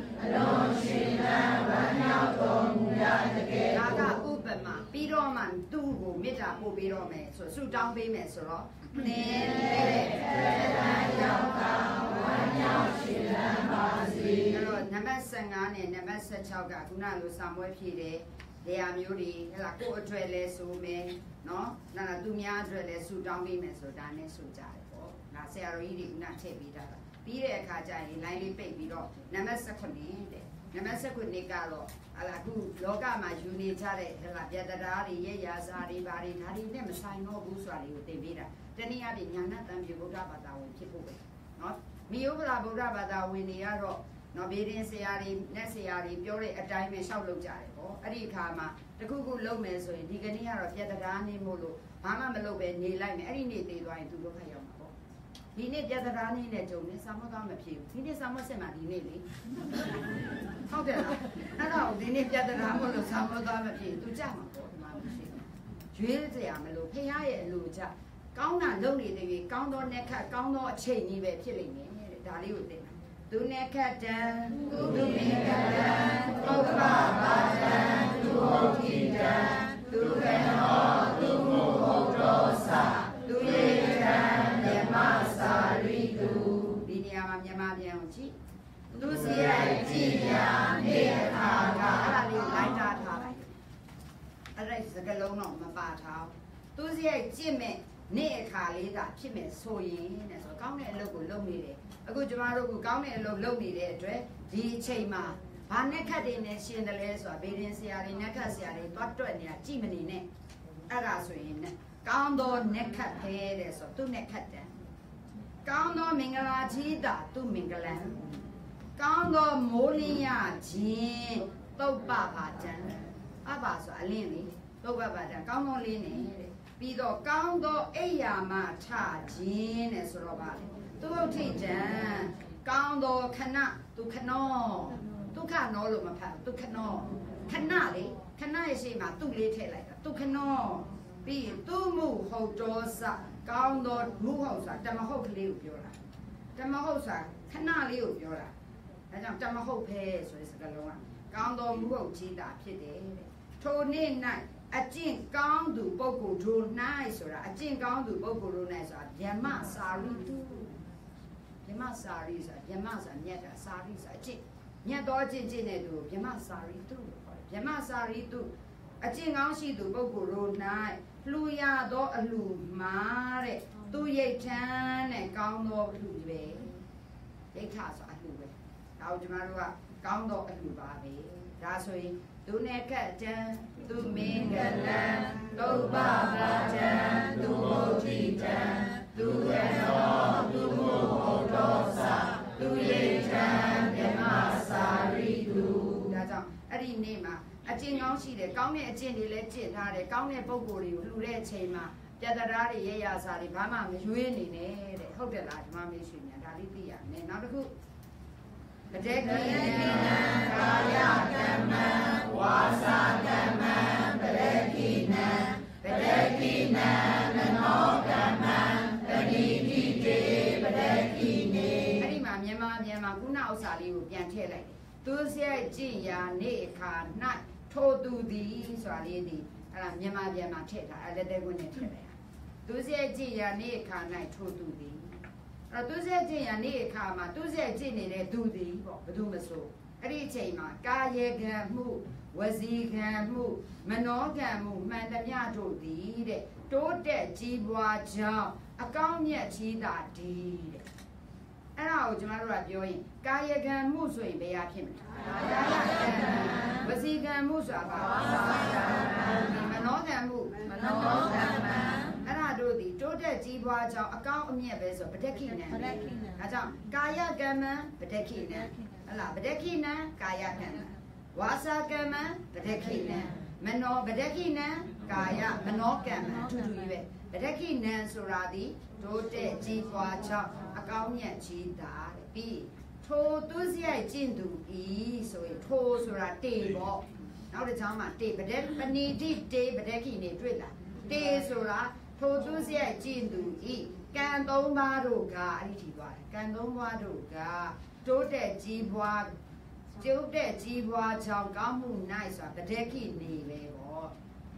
A: မေတ္တာပို့ပေးတော့မယ်ဆိုဆုတောင်းပေးမယ်ဆိုတော့နင်းတဲ့တရားရောက်တာဝမ်းမြောက်ရှင်လန်းပါစေအဲ့တော့နံပါတ်ဆယ်ငါနဲ့နံပါတ်ဆယ်ခြောက်ကခုနလိုစာမွဲဖြည့်တယ်တရားမျိုးတွေဟဲ့လားကိုယ့်အတွက်လဲဆိုမယ်နော်နာနာသူများအတွက်လဲဆုတောင်းပေးမယ်ဆိုတာနဲ့ဆိုကြတယ်ပေါ့ငါဆရာတော်ကြီးတွေခုနထည့်ပေးတာလားပြီးတဲ့အခါကျရင် line လေးပိတ်ပြီးတော့နံပါတ်ဆယ်ခုတဲ့နံပါတ်ဆယ်ခုကတော့ဟာလာအခုလောကမှာယူနေကြတဲ့ဟဲ့လားပြတ္တရားတွေရဲ့ရာဇာတွေဘာတွေဒါတွေနဲ့မဆိုင်တော့ဘူးဆိုတာတွေကိုသင်ပေးတာတနည်းအားဖြင့်ညာနာတန်ပြေဗုဒ္ဓဘာသာဝင်ဖြစ်ဖို့ပဲနော်မိယုဗလာဗုဒ္ဓဘာသာဝင်တွေကတော့နော်ဘေးရင်ဆရာတွေနဲ့ဆရာတွေပြောတဲ့အတိုင်းပဲရှောက်လုပ်ကြတယ်ပေါ့အဲ့ဒီအခါမှာတခုခုလုပ်မယ်ဆိုရင်ဒီကနေ့ကတော့ပြတ္တရားနေမို့လို့ဘာမှမလုပ်ပဲနေလိုက်မယ်အဲ့ဒီနေ့သေးသွားရင်သူတို့ခက်ရောက်မှာပေါ့ဒီနေ့ပြတ္တရားနေနဲ့ကြုံနေစာမသွားမဖြစ်ဘူးဒီနေ့စာမဆက်မှာဒီနေ့လေဟုတ်တယ်လားအဲ့တော့ဒီနေ့ပြတ္တရားမို့လို့စာမသွားမဖြစ်သူကြမှာပေါ့ဒီမှာမရှိဘူးရွေးစရာမလိုဖခင်ရဲ့အလိုကြကောင်းတာလုပ်နေတဲ့ကြီးကောင်းသောနဲ့ခတ်ကောင်းသောအချိန်ကြီးပဲဖြစ်လိမ့်မယ်တဲ့ဒါလေးကိုသိတာသူနဲ့ခတ်တံသူမိကတံပုပ္ပပါတံသူဟုတ်တိတံသူကနောသူမှုဟုတ်တော်စာသူရေတံမြမစာရိတုဒီနေရာမှာမြန်မာပြန်အောင်ကြည့်သူစီရိုက်ကြည်ညာနေအခါကအဲ့ဒါလေးလိုက်တာထားလိုက်အဲ့ဒါစကလုံးတော့မပါထားသူစီရိုက်ကြည့်မဲ့နေ့အခါလေးသာဖြစ်မဲ့ဆိုရင်တဲ့ဆိုကောင်းတဲ့အလုပ်ကိုလုပ်နေတယ်အခုကျမတို့ကကောင်းတဲ့အလုပ်လုပ်နေတဲ့အတွက်ဒီအချိန်မှာဘာနဲ့ခတ်တွေနဲ့ရှင်တယ်လဲဆိုတာဘေးရင်ဆရာတွေနဲ့ခတ်ဆရာတွေသွားတွက်နေတာကြည့်မနေနဲ့အဲ့ဒါဆိုရင်ကောင်းသောနဲ့ခတ်ပဲတဲ့ဆိုသူနဲ့ခတ်တယ်ကောင်းသောမင်္ဂလာကြီးသာသူမင်္ဂလံကောင်းသောမိုးလင်းရခြင်းတုတ်ပပါတံအပါဆိုအလင်းလေတုတ်ပပါတံကောင်းသောလင်းနေတဲ့ပြီးတော့ကောင်းသောအိယာမထခြင်းနဲ့ဆိုတော့ပါလေသူ့ဟုတ်ထိတ်တံကောင်းသောခဏသူခဏဒုက္ခနောလို့မဖတ်ဒုက္ခနောခဏလေခဏရဲ့ရှိမှာသူ့လေးထည့်လိုက်တာဒုက္ခနောပြီးရင်သူ့မှုဟုတ်တော်စကောင်းသောမှုဟုတ်စာတမဟုတ်ကလေးကိုပြောတာတမဟုတ်စာခဏလေးကိုပြောတာဒါကြောင့်တမဟုတ်ဖဲဆိုတဲ့စကားလုံးကကောင်းသောမှုဟုတ်ကြီးတာဖြစ်တယ်တဲ့ထိုနေ့၌အကျင့်ကောင်းသူပုဂ္ဂိုလ်တို့၌ဆိုတာအကျင့်ကောင်းသူပုဂ္ဂိုလ်တို့၌ဆိုတာဓမ္မစာရိတုဓမ္မစာရိဆိုတာဓမ္မဆိုတာမြတ်တာစာရိဆိုတာအကျင့်မြတ်တော်အကျင့်ကျင့်တဲ့သူဓမ္မစာရိတုလို့ခေါ်တယ်ဓမ္မစာရိတုအကျင့်ကောင်းရှိသူပုဂ္ဂိုလ်တို့၌လှူရသောအလှူမှာတဲ့သူရိတ်ထမ်းနဲ့ကောင်းသောအလှူပဲရိတ်ထဆိုတာအလှူပဲဒါကိုကျွန်တော်တို့ကကောင်းသောအလှူပါပဲဒါဆိုရင်သူနဲ့ကတံသူမင်္ဂလံသုပ္ပပါတံသူဟုတ်တိတံသူကနောသူမှုဟုတ်တော်စာသူရိတ်ထံမြမစာရိတုဒါကြောင့်အဲ့ဒီနေ့မှာအကျင့်ကောင်းရှိတယ်ကောင်းတဲ့အကျင့်တွေလည်းကျင့်ထားတယ်ကောင်းတဲ့ပုံကိုယ်တွေကိုလှူတဲ့အချိန်မှာပြတ္တရာတွေရရစာတွေဘာမှမရွေးနေနဲ့တဲ့ဟုတ်တယ်လားဒီမှာမေးရှင်များဒါလေးသိရမယ်နောက်တစ်ခုပဋိက္ခိဏကာယကမ္မဝါစာကမ္မပဋိက္ခိဏပဋိက္ခိဏမနောကမ္မပဏိတိတေပဋိက္ခိဏအဲ့ဒီမှာမြန်မာမြန်မာခုနဥစ္စာလေးကိုပြန်ထည့်လိုက်သူစရိုက်ကြည်ရာနေအခါ၌ထိုသူသည်ဆိုတာလေးဒီအဲ့ဒါမြန်မာမြန်မာထည့်ထားအဲ့လက်တဲ့ကွန်းနဲ့ထည့်လိုက်သူစရိုက်ကြည်ရာနေအခါ၌ထိုသူသည်အဲ့သူစရိုက်ကြည်ရာနေအခါမှာသူစရိုက်ကြည်နေတဲ့သူသည်ပေါ့ဘယ်သူမဆိုအဲ့ဒီအချိန်မှာကာယေကံမှုဝစီကံမှုမနောကံမှုမှန်သမျှတို့သည်တဲ့တိုးတက်ကြီးပွားကြောင်းအကောင်းမြတ်ကြီးသာဒီတဲ့အဲ့ဒါကိုကျွန်တော်တို့ကပြောရင်ကာယကံမှုဆိုရင်ဘယ်ရဖြစ်မလဲကာယကံဝစီကံမှုဆိုတာပါမနောကံမှုမနောကံအဲ့ဒါတို့ဒီတိုးတက်ကြီးပွားကြောင်းအကောင်းအမြတ်ပဲဆိုပဋိက္ခိဏဒါကြောင့်ကာယကံမံပဋိက္ခိဏဟလာပဋိက္ခိဏကာယကံဝါစာကံမံပဋိက္ခိဏမနောပဋိက္ခိဏကာယမနောကံမံအထူးတူပဲပဋိက္ခိဏဆိုတာဒီတိုးတက်ကြီးပွားကြောင်းအကောင်းမြတ်ကြီးတာတဲ့ပြီးထိုသူစရိုက်ကျင့်သူဤဆိုရင်ထိုဆိုတာတေပေါ့နောက်တစ်ချောင်းမှာတေပဒပဏိတိတေပဒခိနေတွေ့လားတေဆိုတာထိုသူစရိုက်ကျင့်သူဤကံသုံးပါးတို့ကအဲ့ဒီထီသွားတယ်ကံသုံးပါးတို့ကတိုးတက်ကြီးပွားကျုပ်တဲ့ကြီးပွားကြောင်းကောင်းမှု၌ဆိုတာပဒခိနေပဲပေါ့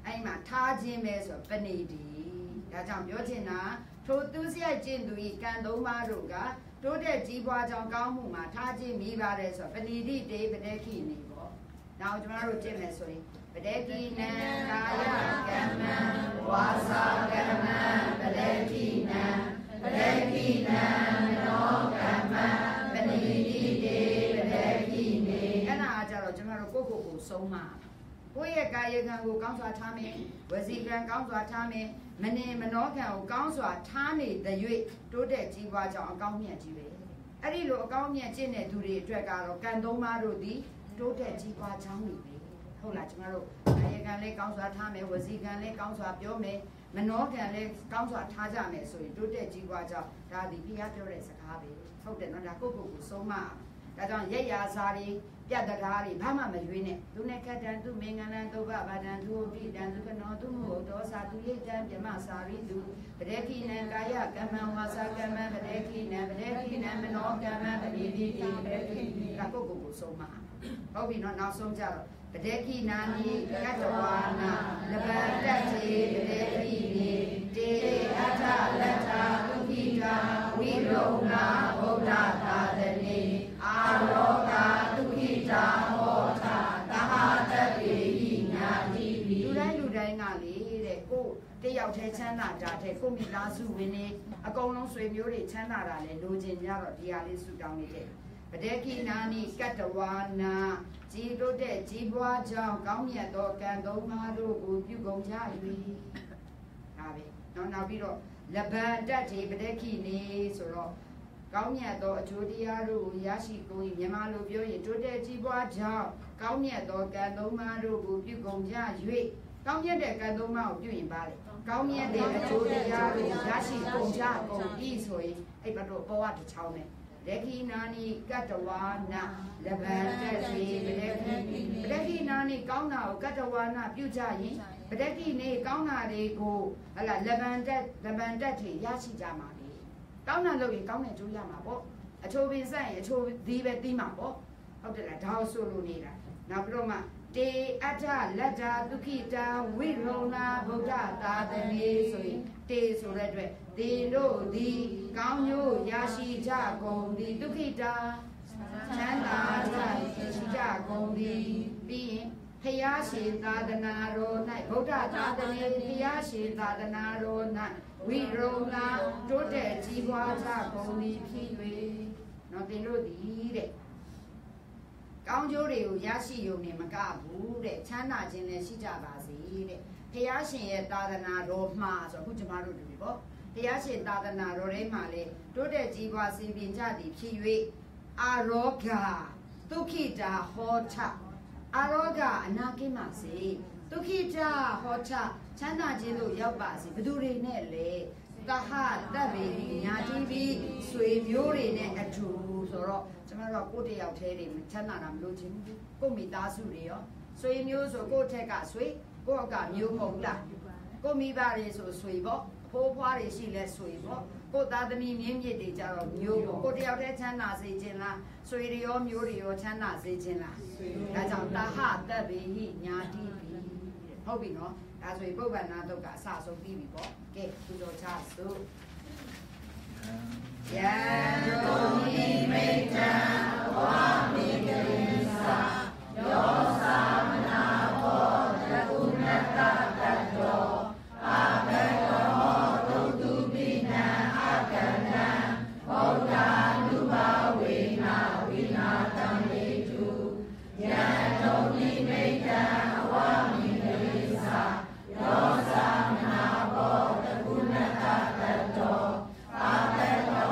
A: အဲ့မှာထားခြင်းပဲဆိုပဏိတိဒါကြောင့်ပြောချင်တာထိုသူစရိုက်ကျင့်သူဤကံသုံးပါးတို့ကတိုးတက်ကြီးပွားကြောင်းကောင်းမှုမှာထားခြင်းမိပါတယ်ဆိုပဏိတိတေပတေခိနေပေါ့နောက်ကျွန်တော်တို့ကျင့်မယ်ဆိုရင်ပတေကိနံကာယကမ္မံဝါစာကမ္မံပတေကိနံပတေကိနံမနောကမ္မံပဏိတိတေပတေကိနေအဲ့ဒါကြတော့ကျွန်တော်တို့ကိုယ့်ကိုယ်ကိုဆုံးမကိုယ့်ရဲ့ကာယကံကိုကောင်းစွာထားမယ်ဝစီကံကောင်းစွာထားမယ်မနေမနောကံကိုကောင်းစွာထားနေတဲ့၍တိုးတက်ကြီးပွားကြောင်းအကောင်းမြတ်ကြီးပဲအဲ့ဒီလိုအကောင်းမြတ်ကျင့်တဲ့သူတွေအတွက်ကတော့ကံသုံးပါးတို့သည်တိုးတက်ကြီးပွားကြောင်းတွေပဲဟုတ်လားကျွန်တော်တို့ကာယကံလေးကောင်းစွာထားမယ်ဝစီကံလေးကောင်းစွာပြောမယ်မနောကံလေးကောင်းစွာထားကြမယ်ဆိုရင်တိုးတက်ကြီးပွားကြောင်းဒါဒီဖျားပြောတဲ့စကားပဲဟုတ်တယ်နော်ဒါကိုယ့်ကိုယ်ကိုဆုံးမဒါကြောင့်ရက်ရာစာတွေပြတ်တရားတွေဘာမှမရွေးနဲ့သူနဲ့ခက်တန်သူမင်္ဂလန်သုဘဗဒံသူအပိတံသူကနောသူမို့တော်စာသူရိတ်တံပြမစာရိသူပဒေခိနံကာယကမ္မံဝါစာကမ္မံပဒေခိနံပဒေခိနံမနောကမ္မံပတိတိတိပဒေခိဒါကိုကိုကိုဆုံးမှာဟုတ်ပြီနော်နောက်ဆုံးကြတော့ပဒေခိနာနိကတ္တဝါနာလဘတ္တေပဒေခိနိတေအထလတ္ထာဒုက္ခိတာဝိရုဏဗုဒ္ဓသာသနေအာရောဂဒုက္ခိတာဟောတာသဟတတေဟိညာတိပိလူတိုင်းလူတိုင်းကလေတဲ့ကိုတယောက်တည်းချမ်းသာတာတဲ့ကိုမိသားစုဝင်နေအကုန်လုံးဆွေမျိုးတွေချမ်းသာတာလေလိုချင်ကြတော့ဒီဟာလေးဆူတောင်းနေတယ်ပဒေခိနာနိကတ္တဝါနာကြီးတို့တဲ့ကြီးပွားကြောင်းကောင်းမြတ်သောကံသုံးပါးတို့ကိုပြုကုန်ကြ၍ဒါပဲနောက်နောက်ပြီးတော့လဘံတတ်တေပဒေခိနေဆိုတော့ကောင်းမြတ်သောအကျိုးတရားတို့ကိုရရှိကုန်၏မြန်မာလိုပြောရင်တိုးတက်ကြီးပွားကြောင်းကောင်းမြတ်သောကံသုံးပါးတို့ကိုပြုကုန်ကြ၍ကောင်းမြတ်တဲ့ကံသုံးပါးကိုပြုရင်ပါလေကောင်းမြတ်တဲ့အကျိုးတရားတို့ရရှိကုန်ကြကုန်၏ဆိုရင်အဲ့ဘတ်တော့ဘောဝတစ်ချောင်းနဲ့ဒေခိနာနိကတ္တဝါနာလဘံတတိပဒေခိပဒေခိနာနိကောင်းတာကိုကတ္တဝါနာပြုကြရင်ပဒေခိနေကောင်းတာတွေကိုဟလာလဘံတက်လဘံတက်ထိရရှိကြမှာလေကောင်းတာလုပ်ရင်ကောင်းတဲ့အကျိုးရမှာပေါ့အချိုးပင်ဆက်ရင်အချိုးဒီပဲပြီးမှာပေါ့ဟုတ်တယ်လားဒါကိုဆိုလို့နေတာနောက်ပြီးတော့မှတေအတ္ထလက်တာဒုက္ခိတာဝိရုဏဗုဒ္ဓသာသနေဆိုရင်တေဆိုတဲ့အတွက်တေတို့သည်ကောင်းကျိုးရရှိကြကုန်သည်ဒုက္ခိတာချမ်းသာကြရှိကြကုန်သည်ပြီးရင်ဖျားရှင်သာသနာတော်၌ဗုဒ္ဓသာသနေဖျားရှင်သာသနာတော်၌ဝိရုဏတိုးတက်ကြီးပွားကြကုန်သည်ဖြစ်၍နော်တင်တို့သည်တဲ့ကောင်းကျိုးတွေကိုရရှိရုံနဲ့မကဘူးတဲ့ချမ်းသာခြင်းလည်းရှိကြပါစေတဲ့ဖျားရှင်ရဲ့သာသနာတော်မှာဆိုအခုကျမတို့တူပြီပေါ့ဖျားရှင်သာသနာတော်ထဲမှာလေတိုးတက်ကြီးပွားစင်ပြင်ကြသည်ဖြစ်၍အာရောဂဒုက္ခိတာဟောထအာရောဂအနာကိမစေဒုက္ခိတာဟောထချမ်းသာခြင်းတို့ရောက်ပါစေဘသူတွေနဲ့လေသဟတပ်ပေညာတိပြီးဆွေမျိုးတွေနဲ့အတူဆိုတော့ကျမတို့ကကိုယ့်တယောက်သေးတွေချမ်းသာတာမလို့ချင်းဘူးကိုယ့်မိသားစုတွေရောဆွေမျိုးဆိုကိုယ့်ထက်ကဆွေကိုယ့်အကမျိုးမဟုတ်လားကိုယ့်မိဘတွေဆိုဆွေပေါ့အဖိုးဖွားတွေရှိလဲဆွေပေါ့ကိုယ့်သားသမီးမြင်းမြစ်တွေကြတော့မျိုးပေါ့ကိုယ့်တယောက်တည်းချမ်းသာစေခြင်းလားဆွေတွေရောမျိုးတွေရောချမ်းသာစေခြင်းလားဒါကြောင့်တဟတပ်ပေဟိညာတိပြီးဟုတ်ပြီနော်ဒါဆိုရင်ပုဗ္ဗန္နတုတ်ကအစဆုံးပြီးပြီပေါ့ကဲသူတော်ချစို့ယံတို့မိမိတ္တဝါမိဂရိသာယောသမနာဘောတကုဏတတတ္တောအာဘတောတုတုပိနံအကနံဗုဒ္ဓ ानु ဘာဝေနဝိနာတံမေတုယံတို့မိမိတ္တဝါမိဂရိသာယောသမနာဘောတကုဏတတတ္တောအာဘတော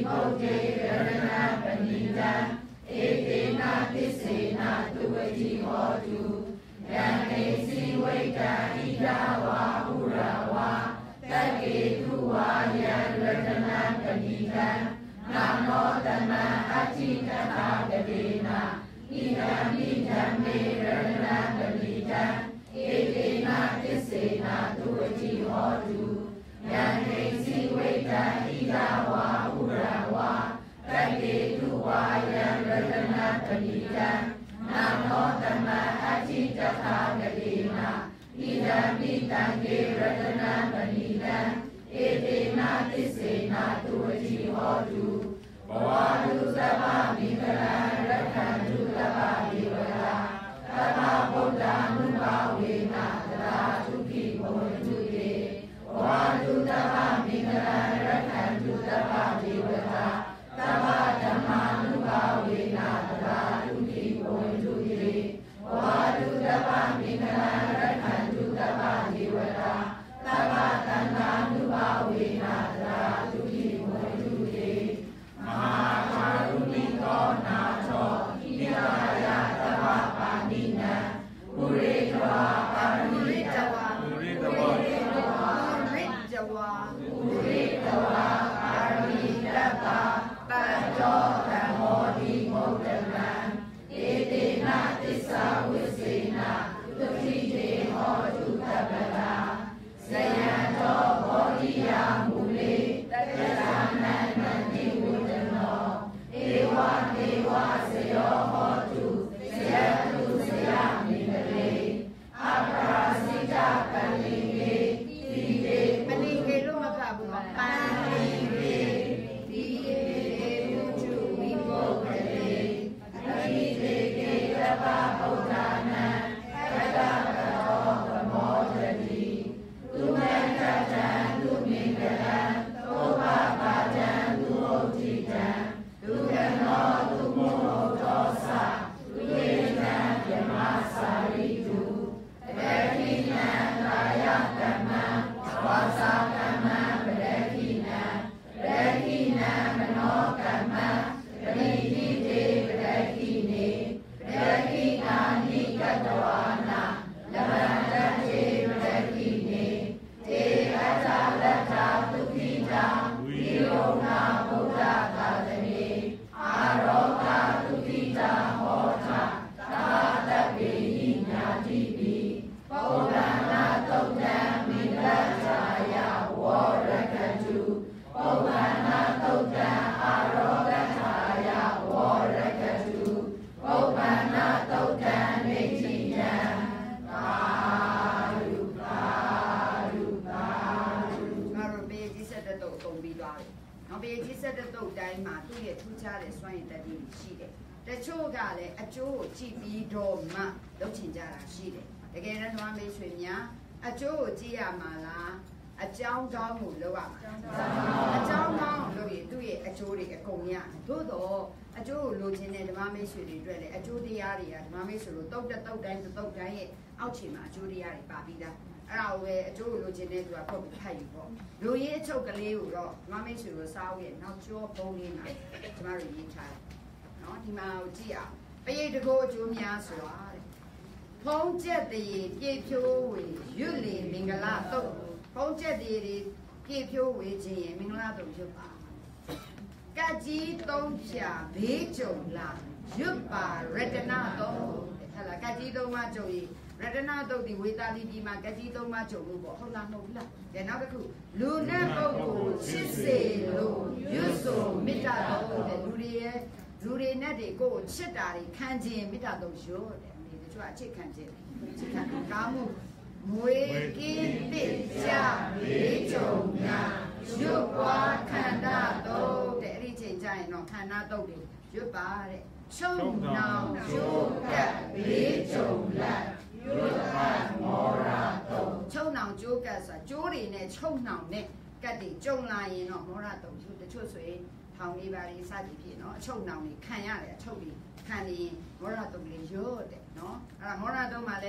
B: မုတ်တေရတနာပဏိတံဧတေနာသစ္စေနာသူဝတိဟောတုယံကေစီဝိတံဣဒဝါဟုရဝါတကေတုဝါယံရတနာပဏိတံနာမောတမံအဋ္ဌိတထာဂတိနာဣဒံမိဓမ္မေရတနာပဏိတံဧတေနာသစ္စေနာသူဝတိဟောတုယံကေစီဝိတံဣဒဝါဟုရဝါတကေတုဝါယံရတနာပဏိတံနာမောတမံအဋ္ဌိတထာဂတိနာဣဒံမိတံကေရတနာပဏိတံဧတေနာသစ္စေနာသူဝတိဟောတုဘဝတုသဗ္ဗမင်္ဂလံရက္ခန္တုသဗ္ဗဒေဝတာသဗ္ဗဗုဒ္ဓ ानु ဘာဝေနသရသုခိဘဝတုယေဘဝတုသဗ္ဗမင်္ဂလံရက္ခန္တုသဗ္ဗဒေဝတာသဗ္ဗဓမ္မာနုဘာဝေနသရသုခိဘဝတုယေဘဝတုသဗ္ဗမင်္ဂလံရက္ခန္တုသဗ္ဗဒေဝတာသဗ္ဗသန္တာနုဘာဝေနသရသုခိဘဝတုယေမဟာကာရုဏိကောနာသောဣဒာယသဗ္ဗပါဏိနံပုရိတဝါပါရမီတဝါပုရိတဝါပုရိတဝါပုရိတဝါပါရမီတပ္ပပတ္တောဓမ္မောတိမုဒ္ဒလံဧတေနသစ္စာဝိစေနသုခိတေဟောတုတပ္ပလာဇယံတောဘောဓိယာမူလေတတ္တသနန္တတိဝိတနောဧဝဒေဝဇယောဟောတုဇယတုဇယမိတလေအပရာစိတပလင်ကေတိတေပလင်ကေလို့မဖတ်ဘူးပန်လင်ကေတိတေမုတုဝိဘုဒ္ဓလေအတိတေကေတပ္ပဗုဒ္ဓနာသတ္တကတောသမောတတိသူမံတတံသူမင်္ဂလံသောဘပါတံသူဟုတ်တိတံသူကနောသူမောတောသသူယေနံယမစာရိတုတရေခိနံကာယကမ္မံဝါစာကမ္မံပရေခိနံပရေခိနံမနောကမ္မံပရိတိတေပရေခိနေပရေခိနာနိကတဝါနာလဗန္တတေပရေခိနေတေအတ္တလတ္ထသုခိတာဝိရောဏဗုဒ္ဓသာသနေအာရောဂသုခိတာဟောထသာတပေဟိညာတိပိပုဗ္ဗနာသုတ်တံမင်္ဂလာဇာယဝရကတုပုဗ္ဗနာသုတ်တံအာရောဂထာယဝရကတုပုဗ္ဗနာသုတ်တံနေတိယံသာဓုသာဓုသာဓု
A: ငါတို့ဘေးကြီးဆက်တဲ့တော့တုံပြီးသွားတယ်။နောက်ဘေးကြီးဆက်တဲ့တော့တိုင်းမှာသူ့ရဲ့ထူးခြားတဲ့စွမ်းရည်တတိရှိတယ်။တချို့ကလည်းအကျိုးကိုကြည့်ပြီးတော့မှလုပ်ချင်ကြတာရှိတယ်။တကယ်တော့ဓမ္မမိတ်ဆွေများအကျိုးကိုကြည့်ရမှာလားအကြောင်းကောင်းကိုလုပ်ရမှာအကြောင်းကောင်းကိုလုပ်ရင်သူ့ရဲ့အကျိုးတွေအကုန်ရသို့တော့အကျိုးကိုလိုချင်တဲ့ဓမ္မမိတ်ဆွေတွေအတွက်လည်းအကျိုးတရားတွေကဓမ္မမိတ်ဆွေတို့တုတ်တဲ့တုတ်တိုင်းတုတ်တိုင်းရဲ့အောက်ခြေမှာအကျိုးတရားတွေပါပြီးသားအဲ့ဒါကိုပဲအကျိုးကိုလိုချင်တဲ့သူကပုတ်ပြီးဖတ်ယူပေါ့လူရေးအချုပ်ကလေးကိုတော့ဓမ္မမိတ်ဆွေတို့စားဦးရဲ့နောက်ကျောပုံလေးမှာကျမတို့ရေးထားတယ်နော်ဒီမှာကိုကြည့်အောင်ပရိတ်တကိုအကျိုးများဆိုတာတဲ့ဖုံးချက်တရေပြေဖြိုးဝေရွတ်လေမင်္ဂလာတုတ်ဖုံးချက်တရေပြေဖြိုးဝေခြင်းရင်မင်္ဂလာတုတ်ရွတ်ပါကကြီးသုံးဖြာဘေးကြုံလာရွတ်ပါရတနာတုတ်ဟဲ့လားကကြီးသုံးပါကြုံရင်ရတနာတုတ်ဒီဝေတာလီဒီမှာကကြီးသုံးပါကြုံလို့ပေါ့ဟုတ်လားမဟုတ်လားကဲနောက်တစ်ခုလူနဲ့ပုဂ္ဂိုလ်ချစ်စေလို့ရွတ်ဆိုမေတ္တာတုတ်တဲ့လူတွေရဲ့လူတွေနဲ့တွေကိုယ်ချစ်တာတွေခံခြင်းမေတ္တာတုတ်ရွတ်တယ်ဒီတချို့အချစ်ခံခြင်းချစ်ခံကားမှုမွေကင်းတစ်ကြဘေးကြုံများရွတ်ပွားခန္ဓာတုတ်တဲ့အဲ့ဒီချိန်ကျရင်တော့ခန္ဓာတုတ်တွေရွတ်ပါတဲ့ချုံနောင်ကျိုးကပ်ဘေးကြုံလက်ရွတ်ပါမောရာတုတ်ချုံနောင်ကျိုးကပ်ဆိုတာကျိုးတွေနဲ့ချုံနောင်နဲ့ကပ်တွေကြုံလာရင်တော့မောရာတုတ်တချို့ဆိုရင်ထောင်လေးပါးလေးစသည်ဖြစ်နော်အချုပ်နောင်တွေခံရတယ်အချုပ်တွေခံနေရင်မောရတုံးလေးရွတ်တယ်နော်အဲ့ဒါမောရတုံးမှာလည်း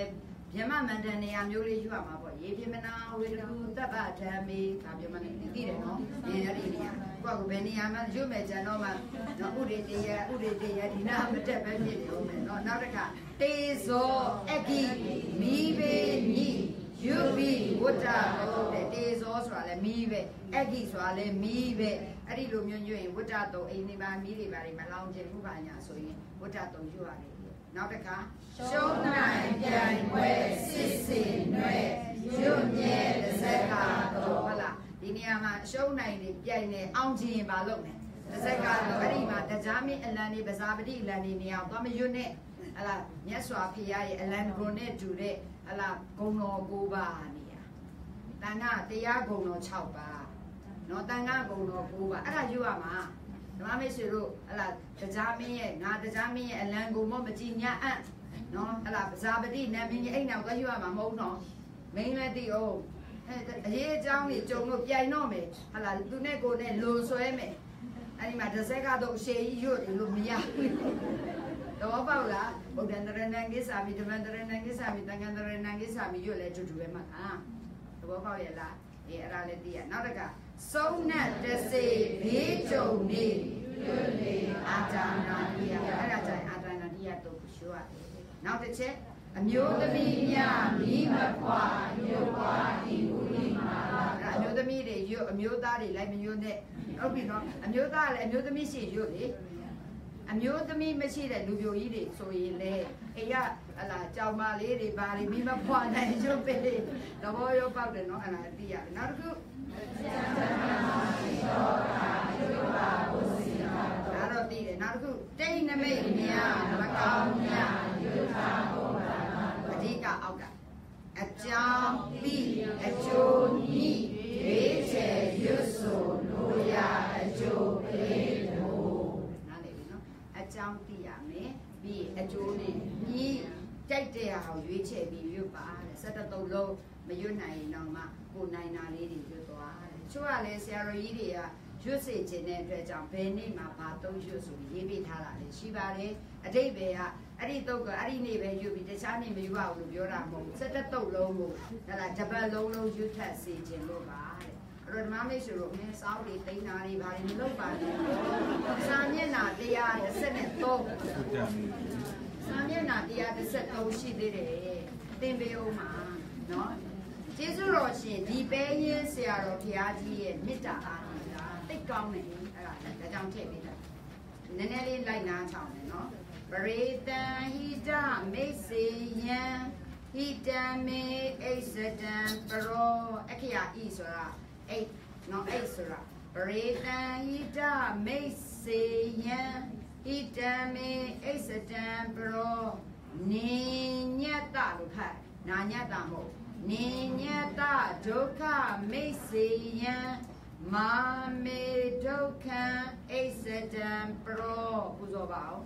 A: Yama Mandania Muli Yama, Yamana, with Taba Tammy, Tabiamano, Yeria, Beniama, Jumejanoma, no Udia, Udia, Dinam, Tapan, no Naraka, Tezo, Eki, Mive, Ni, Yubi, Wata, the days also a Mive, Eki, so a Mive, Arilumian, Watato, Anima, Miri, Malange, Rubania, so Watato, you are. Now the car. Show nine, ten, west, sixteen, west, Junior, the second, Vola, Diniama, show nine, Yane, Auntie in Balone, the second, Arima, the Jami, and Lani, Bazabadi, Laninia, Tommy Unit, Ala, Yaswa, P I, and Lan Gonet, Jude, Ala, Gono, Gubania. Tana, the Yagono Chauba, no Tanga, Gono, Guba, Ala, you are ma. No, I miss you, Ala, the Jami, not the Jami, and Lango Momatina. No, ala Zabadi, Nami, ain't now you are my mode, no. Mainly the old. Here down it, Jono Pianome, ala Dunego, then Losoeme. And in my Secado, say you, Lumia. The Ovala, but then the Renangisami, the Mandaranangisami, the Gandaranangisami, you let you do him. Ah, the Wovala, here, another so not to say, Vito need, Atanadia, Atanadia to sure. Now the check, a mule the media, Lima qua, you are in I know the media, you a mule daddy, like me, you net. Oh, be not a mule daddy, a mule the missy, you did. A mule the me missy that you eat it, so he lay. A ya, a la Jama lady, body, Lima qua, and you pay the royal powder, no, an idea. Not good. I don't need it, not good. Dana made me out, Adika Auga. A jam, be a Joe, me, Rachel, you so, Loya, a Joe, a jam, be a Joe, me, take there how you be you by, set up the low, Mayuna, no ma, who nine lady, you go. Sure, let's hear Idia. You say, Jeanette, jump penny, my pato, you so ye tala, she valley, a day bear, a little, a neighbor, you be the shining me out of your ammo, set a toe low, that I jabba low, you test it in low by. Romami should miss out the thing, not even low by. Sanyana, they are the Senate dog. Sanyana, they are the set oh, she did it. Then be oh, man, no? Jesus Roshi, the Bay, Sierra Piatti, Mita, they come in, I don't take it. Nenelli like now, no? Beretta, he done, may say, yeah, he done me a certain pero, Akia Isra, eight, no Isra. Beretta, he done, may say, yeah, he done me a certain pero, Ninyata, Nanya Damo. Ninyata doka mesiya ma me doka asetam pro uzobao.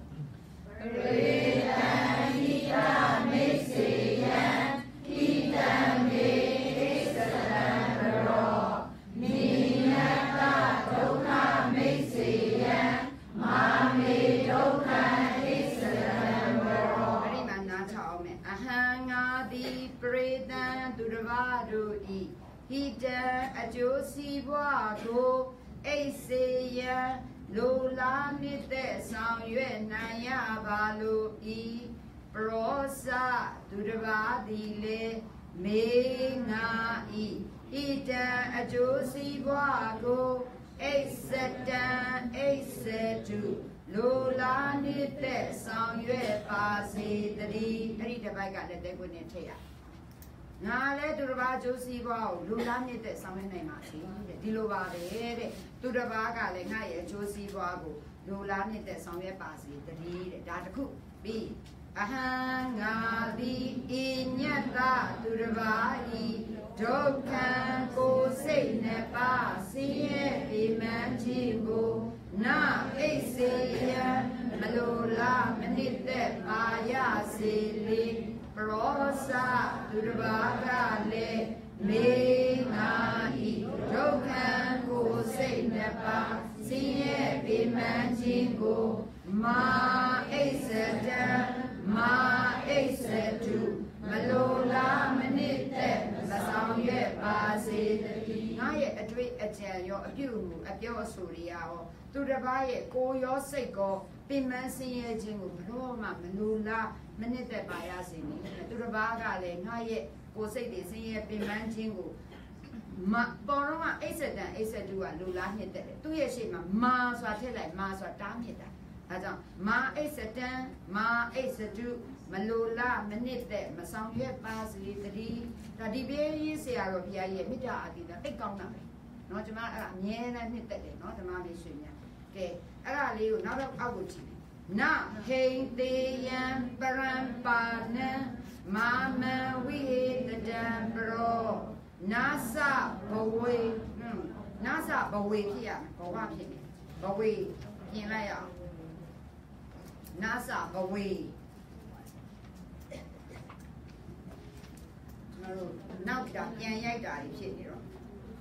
A: Rita hita mesiya hita me asetam pro. Ninyata doka mesiya ma me doka asetam pro. Ari mana chao me ahanga di preda. E. He done a Josie Wago, A. Saya, Lola Mite, Sound Naya Balu E. Prosa, to the Vadile, Me Na E. He done a Josie Wago, A. Satan, A. Setu, Lola Mite, Sound Pasi, the D. Read the bag at the Gunetea. Now let the Rajosi Wow, Lulani, the Saman Mati, the Dilovade, to the Vaga, like I, Josie Wago, Lulani, the Samuel Pasi, the lead, that cook, be a hanga, be in Yata, to the Vai, Jokan, go say, Nepa, see it, Imagine, na, a say, Malola, Manite, Maya, silly. Rosa, Durvaga, me, na, e, Jokan, go, say, never, see it, imagine, go, ma, a set, ma, a set, to, Malola. ံရောအပြုမှုအပြောအဆိုတွေရောသူတစ်ပါးရဲ့ကိုယ်ရောစိတ်ကောပင်ပန်းဆင်းရဲခြင်းကိုဘလို့မှမလိုလားမနစ်သက်ပါရစေနဲ့သူတစ်ပါးကလည်းငါရဲ့ကိုယ်စိတ်တွေဆင်းရဲပင်ပန်းခြင်းကိုမပေါ်တော့မှအိတ်ဆက်တန်အိတ်ဆက်တူကလိုလားညစ်တဲ့သူ့ရဲ့ရှေ့မှာမာဆိုတာထည့်လိုက်မာဆိုတာတားမြစ်တာဒါကြောင့်မာအိတ်ဆက်တန်မာအိတ်ဆက်တူမလိုလားမနစ်သက်မဆောင်ရွက်ပါစေတည်းဒါဒီပြေးရေးဆရာတော်ဘုရားရဲ့မေတ္တာအတိတ်တိတ်ကောင်းတာပဲเนาะကျွန်မအဲ့ဒါအမြဲတမ်းနှစ်သက်တယ်เนาะဓမ္မလေးရှင်များကဲအဲ့ဒါလေးကိုနောက်တော့အောက်ကိုကြည့်နဟိန်သေးယံပရံပါဏံမာမံဝိဟေတတံပရောနာစဘဝေနာစဘဝေဖြစ်ရမယ်ဘဝဖြစ်နေဘဝေပြင်လိုက်ရအောင်နာစဘဝေနောက်ကပြန်ရိုက်တာဖြစ်နေတော့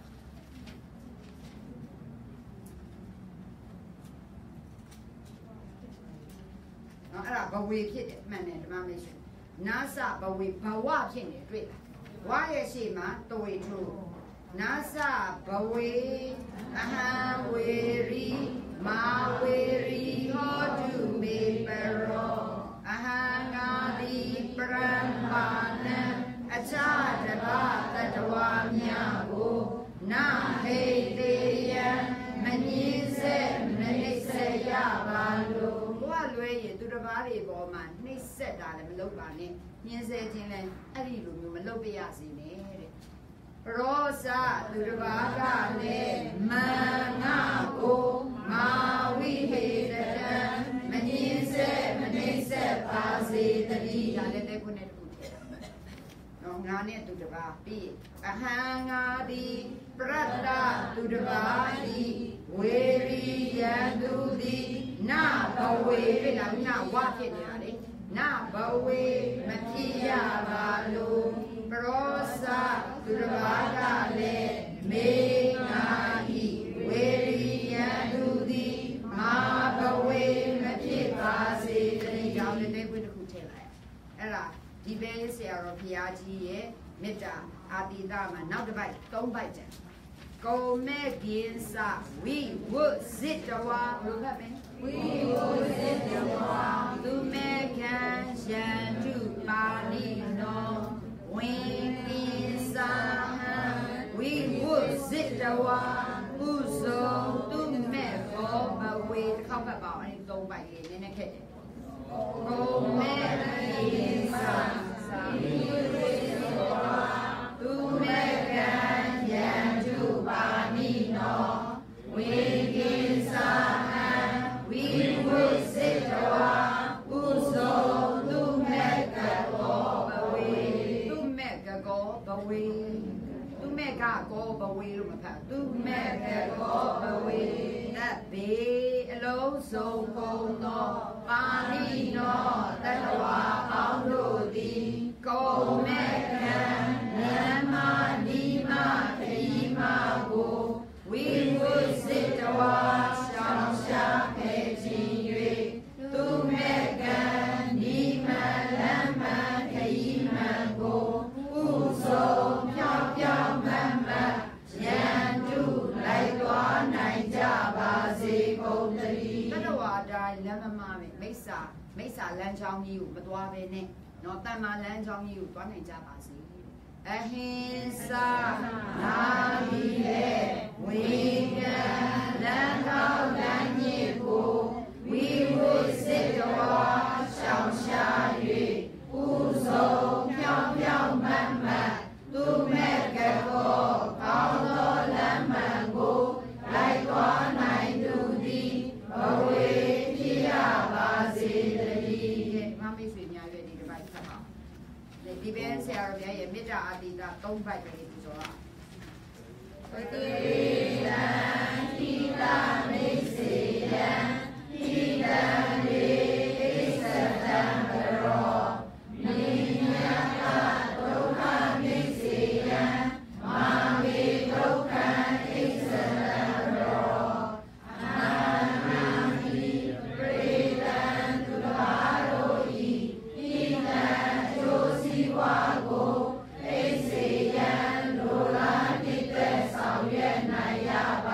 A: နော်အဲ့ဒါဘဝေဖြစ်တယ်မှန်တယ်ဓမ္မမေရှင်နာစဘဝေဘဝဖြစ်နေတွေ့လားဝါရဲ့ရှေ့မှာတဝေထုနာစဘဝေအဟံဝေရီမာဝေရီဟောတုမေပရောအဟံငါတိပရံပါဏံအခြားတပါတတဝါများကိုနာဟိတေယံမငင်းစေမနှိမ့်ဆက်ရပါလို့ဘဝလွဲရင်သူတစ်ပါးတွေပေါ်မှာနှိမ့်ဆက်တာလည်းမလုပ်ပါနဲ့ညှင်းဆဲခြင်းလည်းအဲ့ဒီလိုမျိုးမလုပ်ပြရစေနဲ့တဲ့ပရောစသူတစ်ပါးကလည်းမန်ငါကိုမာဝိဟေတတံမငင်းစေမနှိမ့်ဆက်ပါစေတည်းဒါလည်းတဲ့ခုနဲ့နော်ငါနဲ့သူတစ်ပါးပြီးအဟံငါတိပရတ္တသူတစ်ပါးဤဝေရိယံသူသည်နဘဝေဖြစ်တာနဝဖြစ်နေတာလေနဘဝေမဖြစ်ရပါလို့ပရောစသူတစ်ပါးကလည်းမေငါဤဝေရိယံသူသည်မာဘဝေမဖြစ်ပါစေတည်းကြောင့်လည်းခွင့်တစ်ခုထည့်လိုက်အဲ့ဒါဒီပဲဆရာတော်ဘုရားကြီးရဲ့မေတ္တာအာတိတမှာနောက်တစ်ပိုက်သုံးပိုက်ကျန်ကိုမေကင်းစာဝိဝုဇိတဝါဘုရားပဲဝိဝုဇိတဝါသူမေခံရန်တုပါဠိနောဝိကင်းစာဝိဝုဇိတဝါဥဇောသူမေဘောဘဝေတစ်ခေါက်ဖတ်ပါအောင်အဲဒီသုံးပိုက်လေးနည်းနည်းခက်တယ်ကိုမေကင်းစာဝိဝုဇိတဝါသူမေခံရန်တုပါဠိနောဝိကင်းစာဝိဝုဇိတဝါဥဇောသူမေကကောဘဝေသူမေကကောဘဝေသူမေကကောဘဝေလို့မဖတ်သူမေကကောဘဝေတပ်ပေအလုံးစုံကုန်သောပါဠိနောတတဝါပေါင်းတို့သည်ကိုမေခံနမနိမခရီမကိုဝိဝုဇိတဝါရှောင်းရှားဖယ်ခြင်း၍သူမေခံနိမလမ်းမှန်ခရီမန်ကိုဥဆုံးဖြောင်းဖြောင်းမှန်မှန်ရန်တုလိုက်သွားနိုင်ကြပါစေကုန်သတည်းတတဝါတိုင်းလမ်းမမပဲမိစ္ဆာမိစ္ဆာလမ်းချောင်းကြီးကိုမသွားဘဲနဲ့နော်တမ္မာလမ်းချောင်းကြီးကိုသွားနိုင်ကြပါစေအဟိဉ္စာနာမီလေဝိကံလမ်းကောင်းလမ်းမြင့်ကိုဝိဝုဇိတဝါရှောင်ရှား၍ဥဆုံးဖြောင်းဖြောင်းမှန်မှန်သူမေကကောကောင်းသောလမ်းမှန်ကိုလိုက်သွားနိုင်သူသည်ဘဝေဖြစ်ရပါစေတည်းမမေ့ဆွေများရဲ့ဒီတစ်ပိုက်ဖတ်ပါဒီပဲဆရာတော်ရဲ့မေတ္တာအာတိတသုံးပိုက်ကလေးဆိုတော့ပတိတံတိတာမိစေယံတိတံလေဣစ္ဆတံပရောနိယတဒုက္ခမိစေယံမာမေဒုက္ခဣစ္ဆတံပရောအာနာတိပရိတံသူဘာတို့ဤဣတံကျိုးစီဝါကိုဣစေယံလိုလားတည်တဲ့ဆောင်ရွက်နိုင်ရပါ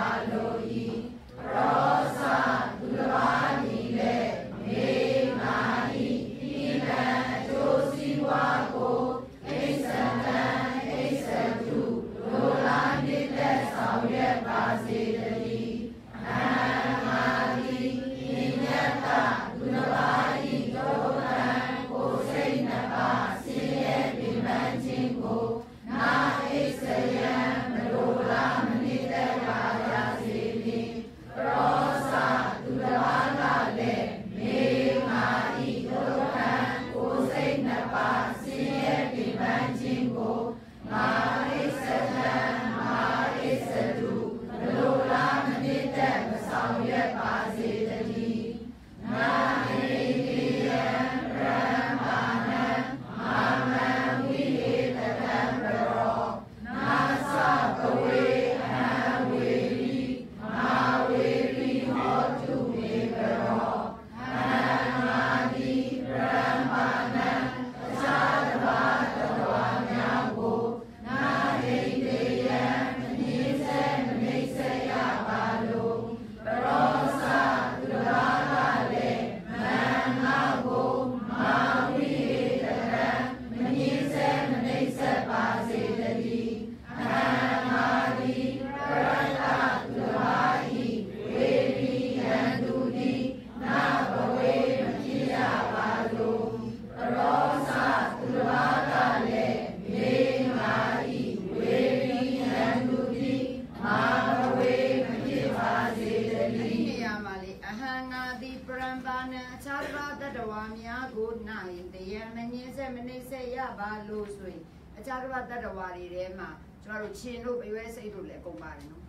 B: ပါစေတည်းနာဟိတိယံရမ္မာနံမာမံဝိဟေတတံပရောနာသကဝေဟံဝေရိမာဝေရိဟောတုမေပရောဟံမာတိရမ္မာနံအခြားတစ်ပါးတဝါများကိုနာဟိတေယံမငြင်းဆဲမနှိမ့်ဆက်ရပါလို့ပရောစသူတစ်ပါးကလည်းမန်ငါကိုမာဝိဟေတတံမငြင်းဆဲမနှိမ့်ဆက်ပါစေတည်းအဟံမာတိပရတ္တသူတစ်ပါးဤဝေရိယံသူတိနာဘဝေမဖြစ်ရပါလို့ပရောစသူတစ်ပါးကလည်းမေမာဤဝေရိယံသူတိမာဘဝေမဖြစ်ပါစေတ
A: ဒီ
B: ည်း
A: နေရာမှာလေအဟံငါတိပရံပါဏံအခြားတစ်ပါးတတဝါများကိုနိုင်တယံမငင်းဆက်မနှိမ့်ဆက်ရပါလို့ဆိုရင်အခြားတစ်ပါးတတဝါတွေထဲမှာကျမတို့ချင်းတို့ပရွဲစိတ်တို့လည်းအကုန်ပါတယ်နော်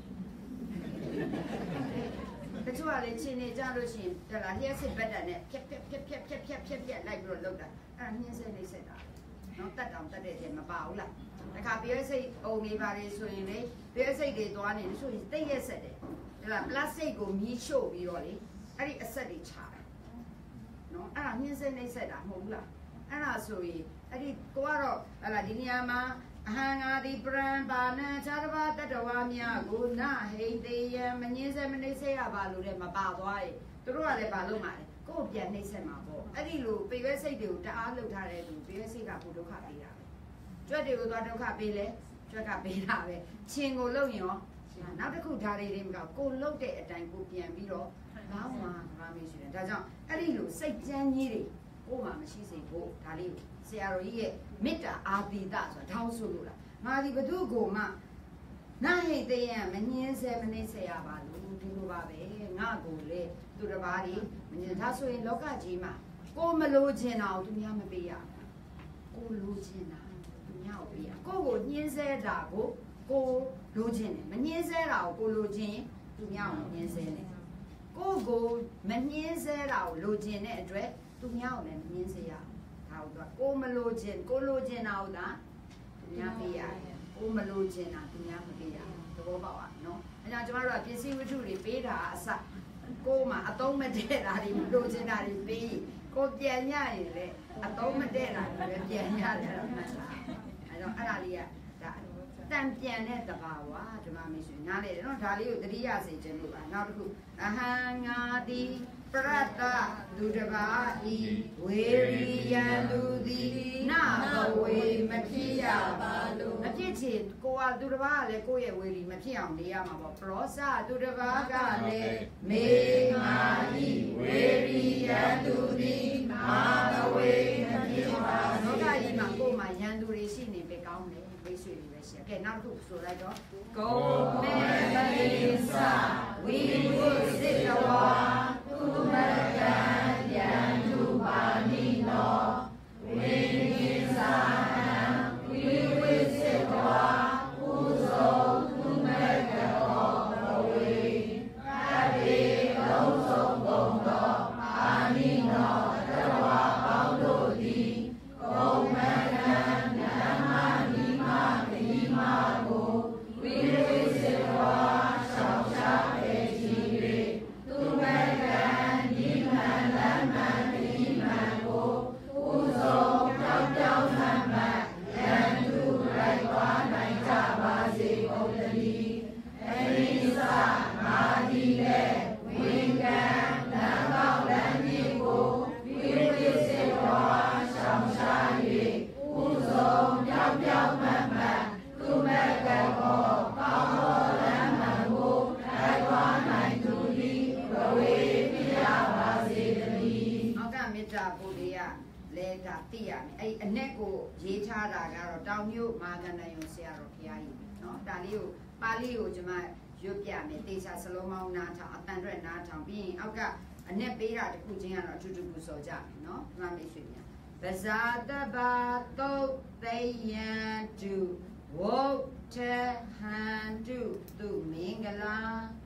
A: တချို့ကလေချင်းနေကြလို့ရှိရင်တလားလျှက်စစ်ဘက်တန်နဲ့ဖြက်ဖြက်ဖြက်ဖြက်ဖြက်ဖြက်ဖြက်ဖြက်လိုက်ပြီးတော့လောက်တာအဲ့ဒါနှင်းဆက်နှိမ့်ဆက်တာနော်တက်တောင်တက်တဲ့ထဲမပါဘူးလားတခါပရွဲစိတ်အုံနေပါလေဆိုရင်လေပရွဲစိတ်တွေသွားနေလို့ဆိုရင်တိတ်ရက်ဆက်တယ်ဒါလားပလတ်စတစ်ကိုမီးရှို့ပြီးတော့လေအဲ့ဒီအဆက်တွေချတာနော်အဲ့ဒါနှင်းဆက်နှိမ့်ဆက်တာမဟုတ်ဘူးလားအဲ့ဒါဆိုရင်အဲ့ဒီကိုကတော့ဟလာဒီနေရာမှာအဟံငါတိပရံပါဏံခြားတစ်ပါးတတဝါများကိုနဟိတေယံမငင်းဆက်မနှိမ့်ဆက်ရပါလို့တဲ့မပါသွားရဲ့သူတို့ကလည်းပါလို့မှာလေကိုယ်ပြန်နှိမ့်ဆက်မှာပေါ့အဲ့ဒီလိုပေရွဲစိတ်တွေကိုတအားလှုပ်ထားတဲ့သူပေရွဲစိတ်ကဘုဒုက္ခပေးတာပဲကြွက်တွေကိုသွားဒုက္ခပေးလဲကြွက်ကပေးတာပဲချင်းကိုလှုပ်ရင်ရောနောက်တစ်ခုဓာရီတွေမကကိုလှုပ်တဲ့အတိုင်းကိုပြန်ပြီးတော့ကောင်းမှာဘာမှမရှိတယ်ဒါကြောင့်အဲ့ဒီလိုစိတ်ကြမ်းကြီးတွေကိုမှမရှိစေဖို့ဒါလေးကိုဆရာတော်ကြီးရဲ့မေတ္တာအာတိတဆိုတာထောင်းဆိုလို့လားငါဒီဘသူကိုမှနာဟိတေယံမငင်းဆဲမနှိမ့်ဆဲရပါလို့ဒီလိုပါပဲငါကိုလေသူတစ်ပါးဒီမငင်းဒါဆိုရင်လောကကြီးမှာကိုမလို့ခြင်းတော့သူများမပေးရကိုလို့ခြင်းတာသူများကိုပေးရကိုကိုညှင်းဆဲတာကိုကိုလိုခြင်းတယ်မညှင်းဆဲတာကိုကိုလိုခြင်းသူများကိုညှင်းဆဲတယ်ကိုကိုမညှင်းဆဲတာကိုလိုခြင်းတဲ့အတွက်သူများကိုလည်းမညှင်းဆဲရဒါဟုတ်တော့ကိုမလိုခြင်းကိုလိုခြင်းတာဟုတ်လားသူများပေးရတယ်ကိုမလိုခြင်းတာသူများမပေးရသဘောပေါက်ပါနော်အဲကြောင့်ကျမတို့ကပစ္စည်းဝတ္ထုတွေပေးတာအစကိုမှအသုံးမတည့်တာတွေမလိုခြင်းတာတွေပေးကိုပြန်ရရင်လေအသုံးမတည့်တာတွေလည်းပြန်ရတယ်အဲ့ဒါမှတ်လားအဲကြောင့်အဲ့ဒါလေးကဒါတန်ပြန်တဲ့တဘာဝဓမ္မမိတ်ဆွေနားလေတယ်နော်ဒါလေးကိုတတိယစေခြင်းလို့ပါနောက်တစ်ခုအဟံငါတိပရတ္တသူတပါဤဝေရိယံသူသည်နာဘဝေမဖြစ်ရပါလို့မဖြစ်ချင်ကိုကသူတပါကလည်းကိုယ့်ရဲ့ဝေရီမဖြစ်အောင်နေရမှာပေါ့ပရောစသူတပါကလည်းမေငါဤဝေရိယံသူသည်နာဘဝေမဖြစ်ပါလို့လောကကြီးမှာကိုယ်မှာယံသူတွေရှိနေပဲကောင်းတယ်မိတ်ဆွေတွေပဲရှိတယ်ကဲနောက်တစ်ခုဆိုလိုက်တော့ကိုမေပရိစ္ဆဝိဝုစိတဝါသူမကံယံသူပါဏိနောဝိနိသံဝိဝိစေတဝါပုဇောသူမကောဘဝေကတိလုံးစုံကုန်သောပါဏိနောတဝါပေါင်းတို့သည်ကုံမကံနမနိမတိမကိုဝိဝိစေတဝါရှောင်ရှားပေရှိ၍သူမကံနိမလမ်းမှန်တိမကိုပူဇော်ပြောင်းပြောင်းမှန်မှန်ယံသူလိုက်သွားနိုင်ကြပါစေကုန်သတည်းအရိသမာတိလည်းဝင်ကံလမ်းကောင်းလမ်းကြီးကိုဝိဝိစေတဝါရှောင်ရှား၍ပူဇော်ပြောင်းပြောင်းမှန်မှန်သူမကံကိုကောင်းသောလမ်းမှန်ကိုလိုက်သွားနိုင်သူသည်ဘဝေပြရပါစေတည်းအောက်ကမေတ္တာပုရိယလဲတာသိရမယ်အဲ့အ내ကိုရေးထားတာကတော့တောင်မြို့မာဂန္ဓယုံဆရာတော်ဘုရားကြီးเนาะဒါလေးကိုပါဠိကိုကျွန်မရွတ်ပြမယ်တေချာစလုံးမောင်းနားထောင်အတန်အတွက်နားထောင်ပြီးရင်အောက်ကအ내ပေးတာတစ်ခုချင်းကတော့အတူတူပူဇော်ကြမယ်เนาะဒီမှာမိတ်ဆွေများပဇာတဘာတုတ်သိယံတုဝုတ်ထဟန်တုသူမင်္ဂလာ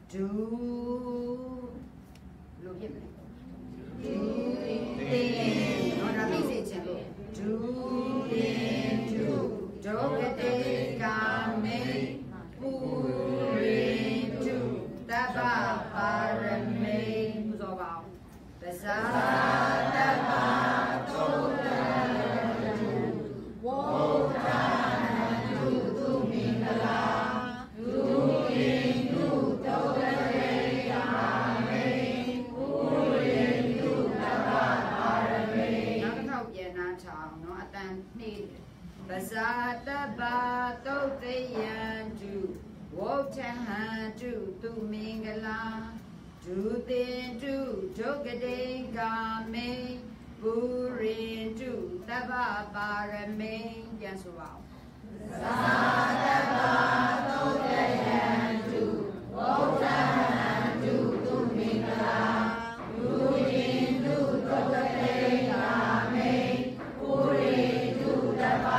A: do lo biết này do tiền nó đã biết gì chẳng luôn do tiền do jogate kame puri do taba parame muzo bao basa taba tola do wo ta do tu mingala do yin do togate kame puri do taba parame nó có thâu về na chào nó tan đi basa taba totayandu wotahandu tu mingala du tindu jogade game purindu taba parameပြန်ဆိုပါဦးbasa taba totayandu wotahandu tu mingala du tindu jogade game purindu taba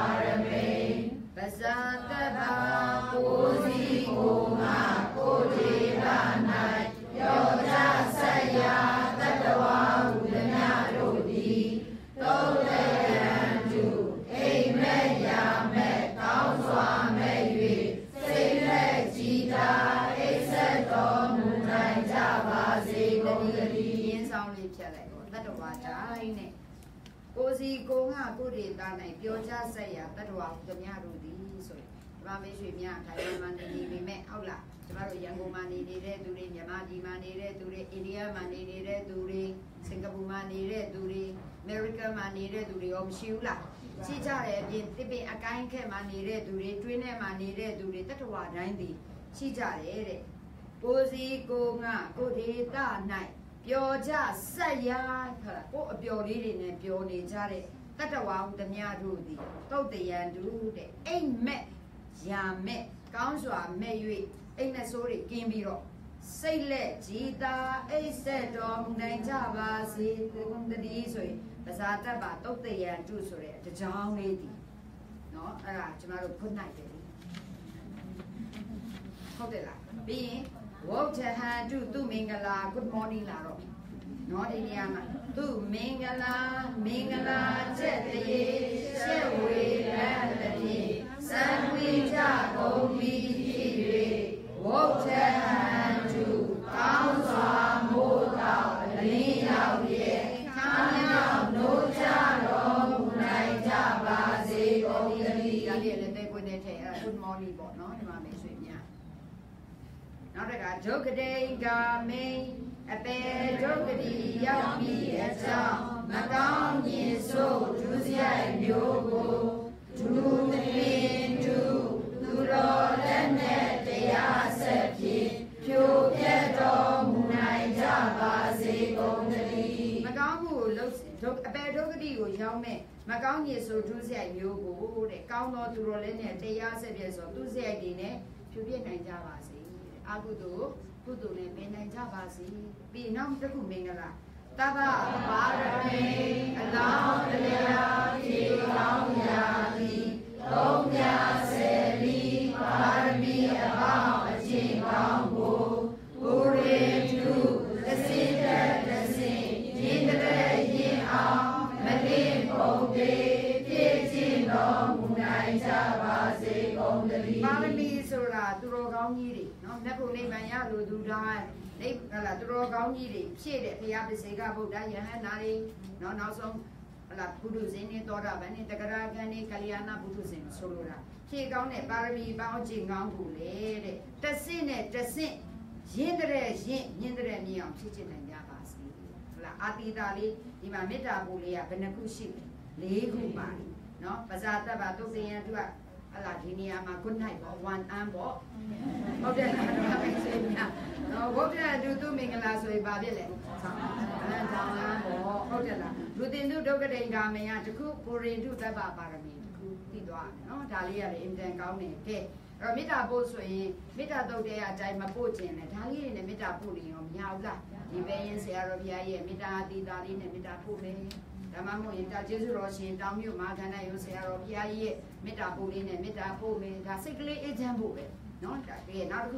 A: basa tabaကိုစီကိုငါကိုဒီလာ၌ယောဇဆက်ရာတတဝါဟုသမျှတို့သည်သုံးတယံတုအိမ်မက်ရာမက်ကောင်းစွာမဲ့၍စိတ်လက်ကြည်သာအိပ်ဆက်တော်မူနိုင်ကြပါစေကုန်သတည်းရင်းဆောင်လေးဖြတ်လိုက်တော့တတဝါတိုင်းနဲ့ကိုစီကိုငါကိုဒီလာ၌ပြောကြဆက်ရာတတဝါဟုသမျှတို့သည်ဆိုကျမမေးရွှေမြထိုင်ဝမ်မှာနေနေပေမဲ့ဟုတ်လားကျမတို့ရန်ကုန်မှာနေနေတဲ့သူတွေမြန်မာပြည်မှာနေတဲ့သူတွေအိန္ဒိယမှာနေနေတဲ့သူတွေစင်ကာပူမှာနေတဲ့သူတွေအမေရိကန်မှာနေတဲ့သူတွေရောမရှိဘူးလားရှိကြတယ်အပြင်တစ်ပင်အကိုင်းခက်မှာနေတဲ့သူတွေတွင်းထဲမှာနေတဲ့သူတွေတတဝါတိုင်းသည်ရှိကြတယ်တဲ့ကိုစီကိုငါကိုဒေတာ၌ပျော်ကြဆက်ရဟုတ်လားကိုအပျော်လေးတွေနဲ့ပျော်နေကြတဲ့တတဝါဟုသမျှတို့သည်တုတ်တယံတုတဲ့အိမ်မက်ရာမဲ့ကောင်းစွာမဲ့၍အိမ်နဲ့ဆိုးတွေကင်းပြီးတော့စိတ်လက်ကြည်သာအိပ်ဆက်တော်မူနိုင်ကြပါစေကုန်တည်းဆိုရင်ပဇာတတ်ပါတုတ်တယံတုဆိုတဲ့တကြောင်လေးဒီနော်အဲ့ဒါကျမတို့ good night တယ်ဟုတ်တယ်လားပြီးရင်ဝုတ်ထဟန်တုသူမင်္ဂလာ good morning လာတော့နော်ဒီနေရာမှာသူမင်္ဂလာမင်္ဂလာချက်တရေရှက်ဝေလန်းတည်းစံဝိကြကုန်ပြီးဖြစ်၍ဝုတ်ထဟန်တုကောင်းစွာမိုးတော်အလင်းရောက်ရဲ့ခမ်းမြောက်နိုးကြတော်မူနိုင်ကြပါစေကုန်သတည်းဒါလေးလည်းတဲ့ကိုနဲ့ထဲအဲ့ good morning ပေါ့နော်ဒီမှာမေးဆွေများနောက်တစ်ခါဒုက္ခတိကမိန်အပေဒုက္ခတိရောက်ပြီးအကြောင်းမကောင်းညင်ဆိုးဒုစရိုက်မျိုးကိုဒုသဖြင့်ဒုသူတော်လက်နဲ့တရားဆက်ဖြင့်ဖြိုပြတ်တော်မူနိုင်ကြပါစေကုန်သတည်းမကောင်းမှုကိုလှုပ်ဒုအပေဒုက္ခတိကိုရောက်မဲ့မကောင်းညင်ဆိုးဒုစရိုက်မျိုးကိုတဲ့ကောင်းတော်သူတော်လက်နဲ့တရားဆက်ဖြင့်ဆိုသူစရိုက်တွေနဲ့ဖြိုပြတ်နိုင်ကြပါစေအာဟုတုကုသိုလ်နဲ့ပင်နိုင်ကြပါစေပြီးနောက်တစ်ခုမင်္ဂလာတဗ္ဗပါရမေအလောင်းတရားဖြေကောင်းရာသည်သုံးပြဆယ်လီပါရမီအပေါင်းအကျင့်ကောင်းကိုပုရိတုသစိတသစိရင်းတဲ့ရင်အောင်မလင်းပုံသေးပြည့်ကျင့်တော်မူနိုင်ကြပါစေကုန်သတည်းပါရမီဆိုတာသူတော်ကောင်းကြီးတွေနော်မြတ်ဘုံနိဗ္ဗာန်ရလို့သူတိုင်းနိဗ္ဗာန်သူတော်ကောင်းကြီးတွေဖြည့်တဲ့ဘုရားပစ္စေကဗုဒ္ဓယဟန္တာတွေနော်နောက်ဆုံးဟလာဘုဒ္ဓဇင်းနဲ့သောတာပန်နဲ့တဂရကံနဲ့ကလျာဏဘုဒ္ဓဇင်းဆိုလိုတာဖြည့်ကောင်းတဲ့ပါရမီပေါင်းခြင်းကောင်းကိုလေတဲ့တဆင့်နဲ့တဆင့်ရင်းတဲ့ရင်းညင်းတဲ့မြင်အောင်ဖြည့်ချင်နိုင်ကြပါစေဟလာအာတိတာလေးဒီမှာမေတ္တာပို့လေးကဘယ်နှခုရှိလဲလေးခုပါတယ်နော်ပဇာတ္တဗတုတ်တယံသူကဟလာဒီနေရာမှာ good night ပေါ့ one arm ပေါ့ဟုတ်တယ်လားတော့ပဲစေမြနော်ဘုရားဒုသူမင်္ဂလာဆိုရင်ဗာဖြစ်လေဆောင်းအဲတောင်းလားပေါ့ဟုတ်တယ်လားလူတင်သူဒုက္ခတိန်ကာမယတခုပုရိတုတ္တပပါရမီတခုသိသွားတယ်နော်ဒါလေးရတယ်အင်တန်ကောင်းတယ်ကဲအဲ့တော့မေတ္တာပို့ဆိုရင်မေတ္တာတုတ်တဲ့အတိုင်းမပို့ခြင်းနဲ့ဒါလေးတွေနဲ့မေတ္တာပို့ရင်ရောမရဘူးလားဒီပဲရင်ဆရာတော်ဘုရားရဲ့မေတ္တာအတိတာလေးနဲ့မေတ္တာပို့မယ်ဓမ္မမို့ရင်တာကျေးဇူးတော်ရှင်တောင်မြို့မှာခန္ဓာရုပ်ဆရာတော်ဘုရားကြီးရဲ့မေတ္တာပို့လေးနဲ့မေတ္တာပို့မယ်ဒါစိတ်ကလေးအေးချမ်းဖို့ပဲနော်ဒါကဲနောက်တစ်ခု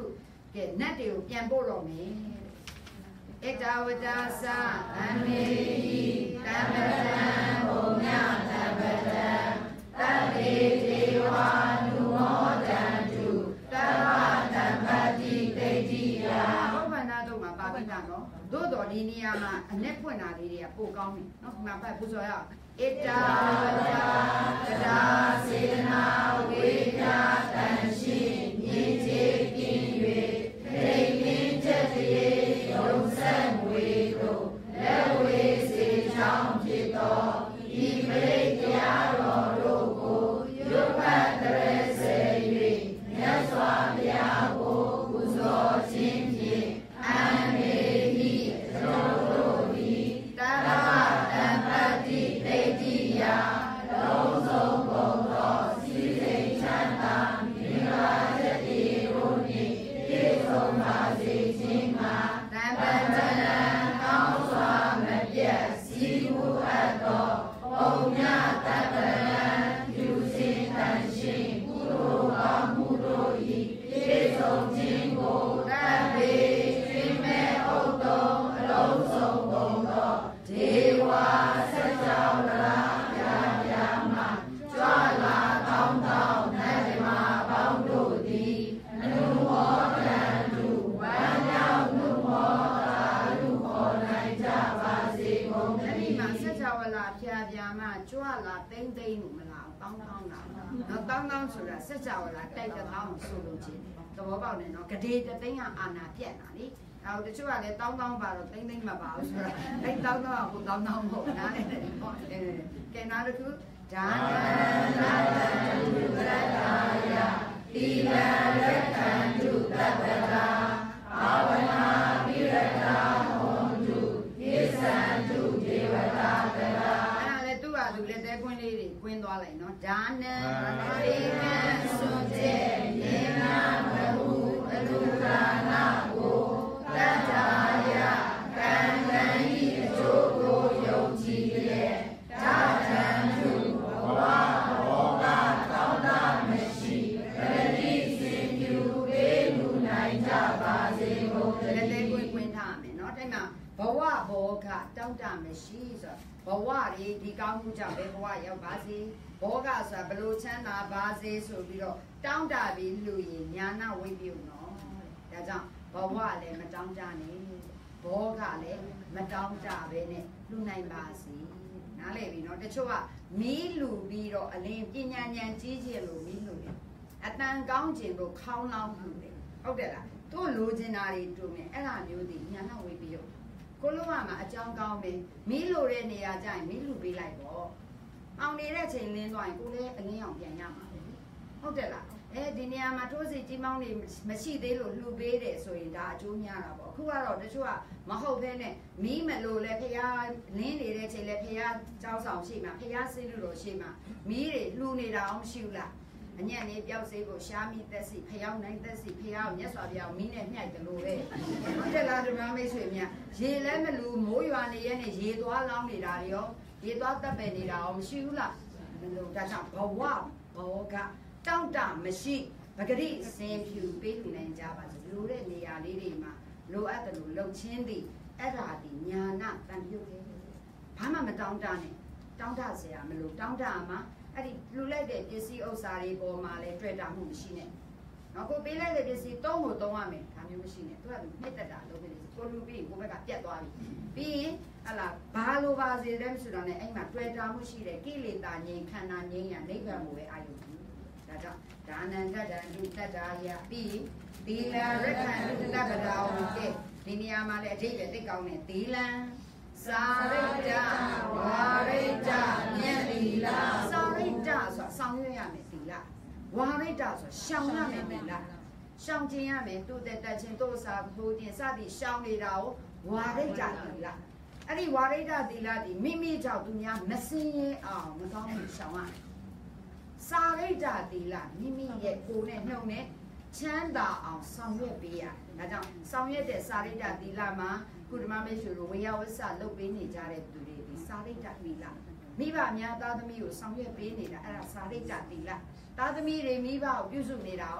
A: ကဲနတ်တွေကိုပြန်ပို့တော့မယ်ဣတဝတ္တသအမေဟိတမ္ပတံဘုံညတမ္ပတံတတ္တိဒေဝာနုမောတံတုတဗ္ဗတမ္ပတိတေတိယဘုဗ္ဗနာတို့မှာပါပိတာနော်သို့တော်ဒီနေရာမှာအ내ဖွင့်တာလေးတွေကပိုကောင်းတယ်နော်ဒီမှာဖတ်ပူဇော်ရအောင်ဣတဝတ္တကဒါစေနာဝေဒတံရှိမြင်ချေပြင်း၍ဒိဋ္ဌိချက်တရေယုံဆက်မွေတို့လက်ဝေစေချောင်းဖြစ်သောဤပရိတရားတော်တို့ကိုရုပ်ဖတ်တရစေ၍မြတ်စွာဘုရားကိုပူဇော်ခြင်းဖြင့်အမေဟိတို့တို့သည်တဗ္ဗတမ္ပတိတေတိယလုံးစုံကုန်သောစီစိတ်ချမ်းသာမင်္ဂလာချက်တို့နှင့်ပြည့်စုံပါစေခြင်းမှာတမ္ပတံကောင်းစွာမပြတ်စီးပူအပ်သောပုံညတပ္ပံပြုစဉ်တန်ရှင်းကုသိုလ်ကောင်းမှုတို့၏ပြည့်စုံခြင်းကိုတတ်ပေကျွေးမဲ့ဥတ္တုံအလုံးစုံကုန်သောဒေဝစัจ java လာပြာပြာမှကြွလာကောင်းသောနတ်ဓမ္မပေါင်းတို့သည်အနုမောဒံတုဝမ်းမြောက်နုမောတာလူခေါ်နိုင်ကြပါစေကုန်သတည်းမှာစัจ java လာပြာပြာမှကြွလာသိမ့်သိမ့်လို့မလားတောင်းတောင်းတာနော်တောင်းတောင်းဆိုတာစัจ java လာတိုက်တကောင်းဆိုလို့ချင်းသဘောပေါက်နေနော်ဂဒေတသိန်းကအာနာပြက်တာလေအော်တချို့ကလည်းတောင်းတောင်းပါတော့သိမ့်သိမ့်မပါဘူးဆိုတာအဲ့တောင်းတောင်းကကိုတောင်းတောင်းဖို့နားလေတယ်ဟောအဲကဲနောက်တစ်ခုဒါနနာတံတုပရတာယတိလံရက္ခန္တုတတ္တတာအာဝနာပိရတာဟောတုဣသံတုဒေဝတာတရာအဲ့ဒါလေသူ့ဟာသူလက်သေးကွင်းလေးတွေကွင်းသွားလိုက်နော်ဒါနံဧကံစွန်ကျဲယေနာဘဟုအလူကာနာကိုတတ္တာယကံကံဤအကျိုးကိုယုံကြည်လျက်ဒါတံတုဘဝဘောဂကောင်းတာမရှိပရိစိပြုပေးလူနိုင်ကြပါစေကုန်သတည်းလေးကွင်းကွင်းထားမယ်နော်အဲ့မှာဘဝဘောဂတောင်းတမရှိဆိုဘဝတွေဒီကောင်းမှုကြောင့်ပဲဘဝရောက်ပါစေဘောဂဆိုတာဘလို့ချမ်းသာပါစေဆိုပြီးတော့တောင်းတပြီးလူရင်ညာနာဝိပယုံနော်ဒါကြောင့်ဘဝလည်းမတောင်းတနဲ့ဘောဂလည်းမတောင်းတပဲနဲ့လူနိုင်ပါစေနားလည်ပြီနော်တချို့ကမီးလူပြီးတော့အလင်းပညာဉာဏ်ကြီးခြင်းလို့မီးလူတယ်အတန်ကောင်းခြင်းလို့ခေါင်းလောင်းလူတယ်ဟုတ်တယ်လားတို့လိုချင်တာတွေတူနေအဲ့ဒါမျိုးဒီညာနာဝိပယုံကိုလုံးဝမှာအကြောင်းကောင်းပဲမီးလိုတဲ့နေရာကျရင်မီးလူပေးလိုက်ပေါ့အောင်နေတဲ့ချိန်လင်းသွားရင်ကိုလည်းအလင်းအောင်ပြန်ရမှာဟုတ်တယ်လားအဲဒီနေရာမှာထိုးစီကြီးမောင်းနေမရှိသေးလို့လှူပေးတယ်ဆိုရင်ဒါအကျိုးများတာပေါ့အခုကတော့တချို့ကမဟုတ်ဘဲနဲ့မီးမလို့လဲဖျားလင်းနေတဲ့ချိန်လဲဖျားကြောက်ဆောင်ရှိမှဖျားဆေးလို့ရှိမှမီးတွေလှူနေတာအောင်ရှိဘူးလားအညံ့လေးပျောက်စေးကိုရှားမိသက်စီဖျောင်းနိုင်သက်စီဖျားကိုမြတ်စွာဘုရားမီးနဲ့ညှိုက်တယ်လို့ပဲဟုတ်တယ်လားဓမ္မမိတ်ဆွေများရေလဲမလူမိုးရွာနေရဲ့နဲ့ရေသွားလောင်းနေတာတွေရောရေသွားတက်ပယ်နေတာအောင်မရှိဘူးလားမလို့ဒါကြောင့်ဘဝဘောကတောင့်တမရှိပဂရိစင်ဖြူပေးလူနိုင်ကြပါစေလိုတဲ့နေရာလေးတွေမှာလိုအပ်တယ်လို့လှုပ်ချင်းသည်အဲ့ဒါဒီညာနာတန်ပြုတ်ခဲ့ဘာမှမတောင်းတနဲ့တောင်းတเสียမလို့တောင်းတမှာအဲ့ဒီလူလိုက်တဲ့ပစ္စည်းဥစ္စာတွေပေါ်မှာလဲတွေ့တာမှုမရှိနဲ့နော်ကိုပေးလိုက်တဲ့ပစ္စည်းသုံးကိုသုံးရမယ်ဒါမျိုးမရှိနဲ့သူကနှစ်သက်တာလုပ်ပြီးကိုလူပြီးကိုဘက်ကပြတ်သွားပြီပြီးရင်ဟလာဘာလိုပါစေတဲ့ဆိုတော့ねအဲ့မှာတွေ့တာမှုရှိတယ်ကိလေသာငြိမ်းခန္ဓာငြိမ်းရနိဗ္ဗာန်ကိုပဲအာရုံပြုဒါကြောင့်ဒါနံတတ္တံတုတတ္တာယပြီးသီလရက္ခန္တုတပ္ပဒါဝကဲဒီနေရာမှာလည်းအဓိပ္ပာယ်သိကောင်းတယ်သီလံစာရိတ္တဝါရိတ္တမြတ်သီလစာရိတ္တဆိုတာဆောင်ရွက်ရမယ်သီလဝါရိတ္တဆိုတာရှောင်ရမယ်သီလရှောင်ကျင်ရမယ်သူတဲ့တက်ချင်းတို့စာဘိုးတင်စသည်ရှောင်နေတာကိုဝါရိတ္တသီလအဲ့ဒီဝါရိတ္တသီလဒီမိမိကြောင့်သူများမစင်ရင်အောင်မကောင်းဘူးရှောင်ရတယ်စာရိတ္တသီလမိမိရဲ့ကိုယ်နဲ့နှုတ်နဲ့ချမ်းသာအောင်ဆောင်ရွက်ပေးရတယ်ဒါကြောင့်ဆောင်ရွက်တဲ့စာရိတ္တသီလမှာကုဓမမိတ်ဆွေတို့ဝေယဝဆလုပ်ပေးနေကြတဲ့သူတွေဒီစာရိတ္တသီလမိဘများသားသမီးကိုဆောင်ရွက်ပေးနေတာအဲ့ဒါစာရိတ္တသီလသားသမီးတွေမိဘကိုပြုစုနေတာရော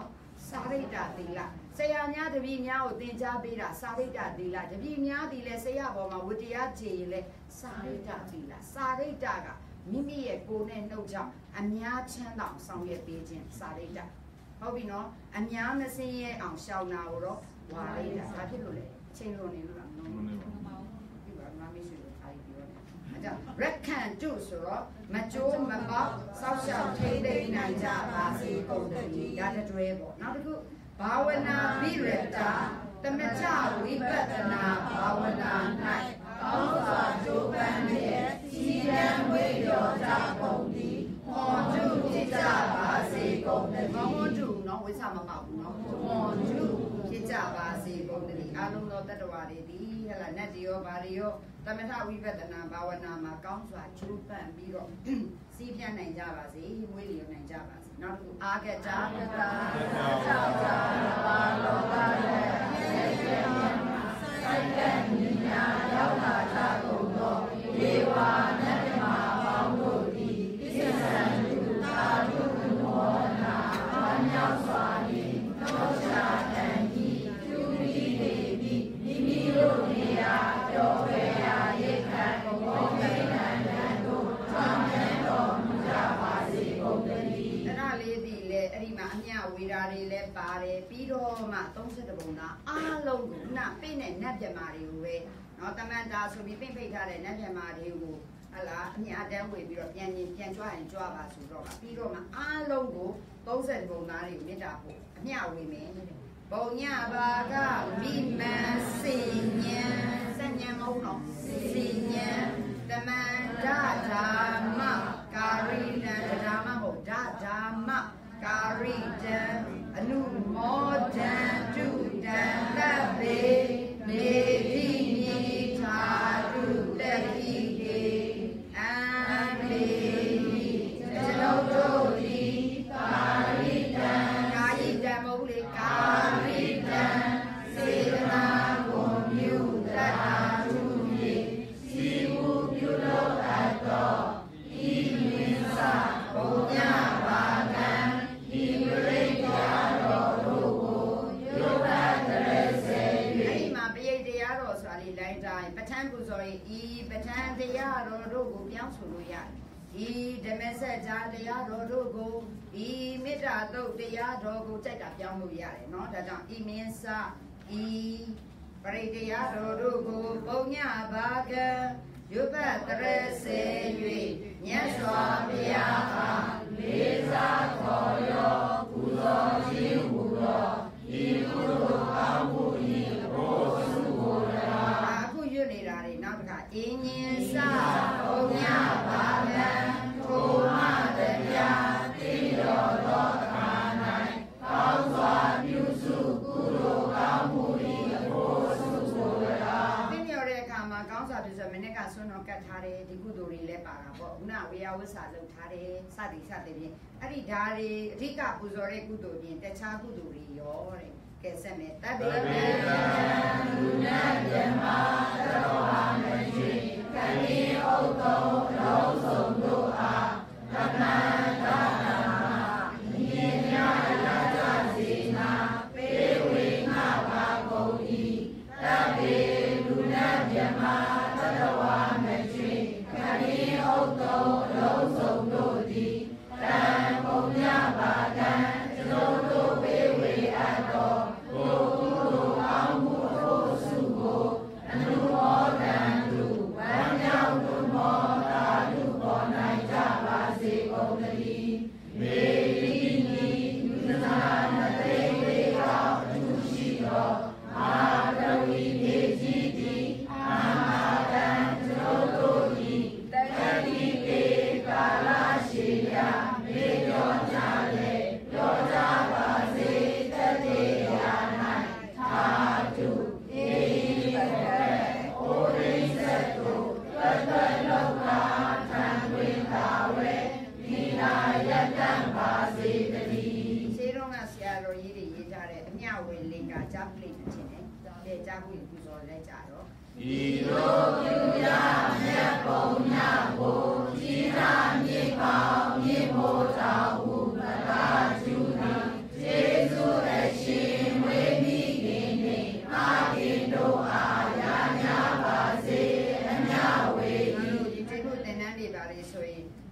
A: စာရိတ္တသီလဆရာများတပည့်များကိုသင်ကြားပေးတာစာရိတ္တသီလတပည့်များဒီလဲဆရာပေါ်မှာဝတ္တရားခြေရင်လဲစာရိတ္တသီလစာရိတ္တကမိမိရဲ့ကိုယ်နဲ့နှုတ်ကြောင့်အများချမ်းသာဆောင်ရွက်ပေးခြင်းစာရိတ္တဟုတ်ပြီနော်အများမစင်းရဲအောင်ရှောင်နာကိုတော့ဝါရိတ္တဘာဖြစ်လို့လဲချိန်လွန်နေလို့လားမလို့ဒီပါမမရှိလို့အားကြီးပြောတယ်အဲကြောင့်ရက်ခန့်တုဆိုတော့မကြိုးမပေါက်စောက်ရှောက်ထိမ့်သိမ့်နိုင်ကြပါစေကုန်တည်းဒါတတွဲပေါ့နောက်တစ်ခုဘာဝနာပိရတာတမချဝိပဿနာဘာဝနာ၌ကောင်းစွာကြိုးပမ်းလျက်စီရန်ဝိရောကြကုန်သည်ဟောတုဖြစ်ကြပါစေကုန်တည်းဟောတုနော်ဝိသမမပေါ့ဘူးနော်ဟောတုဖြစ်ကြပါစေကုန်တည်းအလုံးသောတတ္တဝါတွေဒီဟဲ့လားနတ်တွေရောဘာတွေရောတမထဝိပဿနာဘာဝနာမှာကောင်းစွာကြိုးပမ်းပြီးတော့စီးပြန့်နိုင်ကြပါစေမွေးလျော်နိုင်ကြပါစေနောက်တစ်ခုအာဂတတာကြောက်ကြပါလောကရဲ့စိတ်ရဲ့စိုက်ကဉာဏ်ရောက်လာကြကုန်သောဒေဝနတ်မြမာပေါင်းတို့သည်ပြည့်စုံသူသာဓုမောနာအမြောက်စွာနှင့်သောရှာတန်ကြီးသူပြီးနေပြီးမိမိတို့နေရာပြောဝဲရာရိတ်ခံဘုံမိန်နံတန်တို့သာမန်တော်မူကြပါစေကုန်သတည်းအဲ့ဒါလေးဒီလေအဲ့ဒီမှာအမြဝေဓာတွေလည်းပါတယ်ပြီးတော့မှသုံးဆယ်ပုံသားအားလုံးကနပိနဲ့နတ်ပြမာတွေကိုပဲနော်တမန်တာဆိုပြီးပြင့်ဖိတ်ထားတဲ့နတ်ပြမာတွေကိုဟလာအမြအတန်းဝေပြီးတော့ပြန်ရင်ပြန်ကြွရင်ကြွပါဆိုတော့ပြီးတော့မှအားလုံးကိုသုံးဆယ်ပုံသားတွေကိုမေတ္တာပို့အမြဝေမယ်ဘုံညဘာကမိမန်စင်ញံစဉ္ဉံမဟုတ်တော့စင်ញံတမန်ဒဓမ္မကာရိတံဓမ္မမဟုတ်ဒဓမ္မကာရိတံအနုမောဒံတုတံတပ္ပေမေတိနိသာတုတတိတေအံမေကျွန်ုပ်တို့သည်ကာရိတံကာယိတံမဟုတ်လေကာရိတံစေတနာကိုမြူတတ်တာသူမြည်စီဟုပြုလို့အပ်သောဤမင်းစဘုံညပါကံဤမရိတ်တရားတော်တို့ကိုယုတ်တတရစေ၍အဲ့မှာပရိတ်တရားတော်ဆိုတာလေးလိုက်တိုင်းပဋ္ဌာန်းပူဇော်ရင်ဤပဋ္ဌာန်းတရားတော်တို့ကိုပြောင်းဆိုလို့ရတယ်ဤဓမ္မစကြာတရားတော်တို့ကိုဤမေတ္တာသုတ်တရားတော်ကိုကြိုက်တာပြောင်းလို့ရတယ်เนาะဒါကြောင့်ဤမင်းစဤပရိတ်တရားတော်တို့ကိုပုံညဘာကံယုပတရစေ၍မြတ်စွာဘုရားအားလေးစားခေါ်ရောပူဇော်ခြင်းဟူသောဤကုသိုလ်ကောင်းမှု၏ဘုစုကိုယ်တော်အခုရွတ်နေတာတွေနောက်တစ်ခါအင်းညင်စပုံညဘာကံထိုမတရားတိတော်သောအခါ၌ကောင်းစွာပြုစုကုသိုလ်ကောင်းမှု၏ဘုစုကိုယ်တော်ပြည့်မြော်တဲ့အခါမှာကောင်းစွာပြုစုမနေ့ကဆွမ်းတော်ကတ်ထားတယ်ဒီကုသိုလ်တွေလည်းပါတာပေါ့ခုနဝေယဝဆာလုပ်ထားတယ်စသည်စသည်ဖြင့်အဲ့ဒီဓာတ်တွေအဓိကပူဇော်တဲ့ကုသိုလ်ပြင်တခြားကုသိုလ်တွေရောတဲ့ကဲဆက်မယ်တတ္တေပံလူနာမြမသရောဟာမရှိခဏီဥတ္တောလုံးစုံတို့အားသမန္တနာမြင်ရလာကြစေနာပေဝေငါပါကုန်၏တတ္တေလူနာမြမသရောဟာမရှိခဏီဥတ္တောလုံးစုံတို့သည်တံပုံညပါကံကျွန်တို့ပေဝေအပ်သောဘုကုသိုလ်ကောင်းမှုအဖို့စုကိုအနုမောဒံတုဝမ်းမြောက်သူမောတာတုပေါ်နိုင်ကြပါစေကုန်သတည်းမေတိနိသနာနတိတေကောအထူးရှိသောမာရဝီနေကြီးတိအာမာတံကျွန်တို့၏တတိတေကာလရှိရာမေကျော်ကြလေပြောကြပါစေတတိယ၌သာတုဧပတေဩရိစတုပတ္တလောကသံဝိတာဝေဒီနာယတံပါစေတည်းခြေတော်ကဆရာတော်ကြီးတွေရေးထားတဲ့အမြဝေလင်္ကာကြားပလိတ်ခြင်းနဲ့တဲ့ကြားပလိတ်ပူဇော်လိုက်ကြတော့ဤလိုပြုရမြတ်ပုံညကိုကြီးသာမြေပေါင်းမြေမိုးတော်ဟုမသာကျူသည်ကျေးဇူး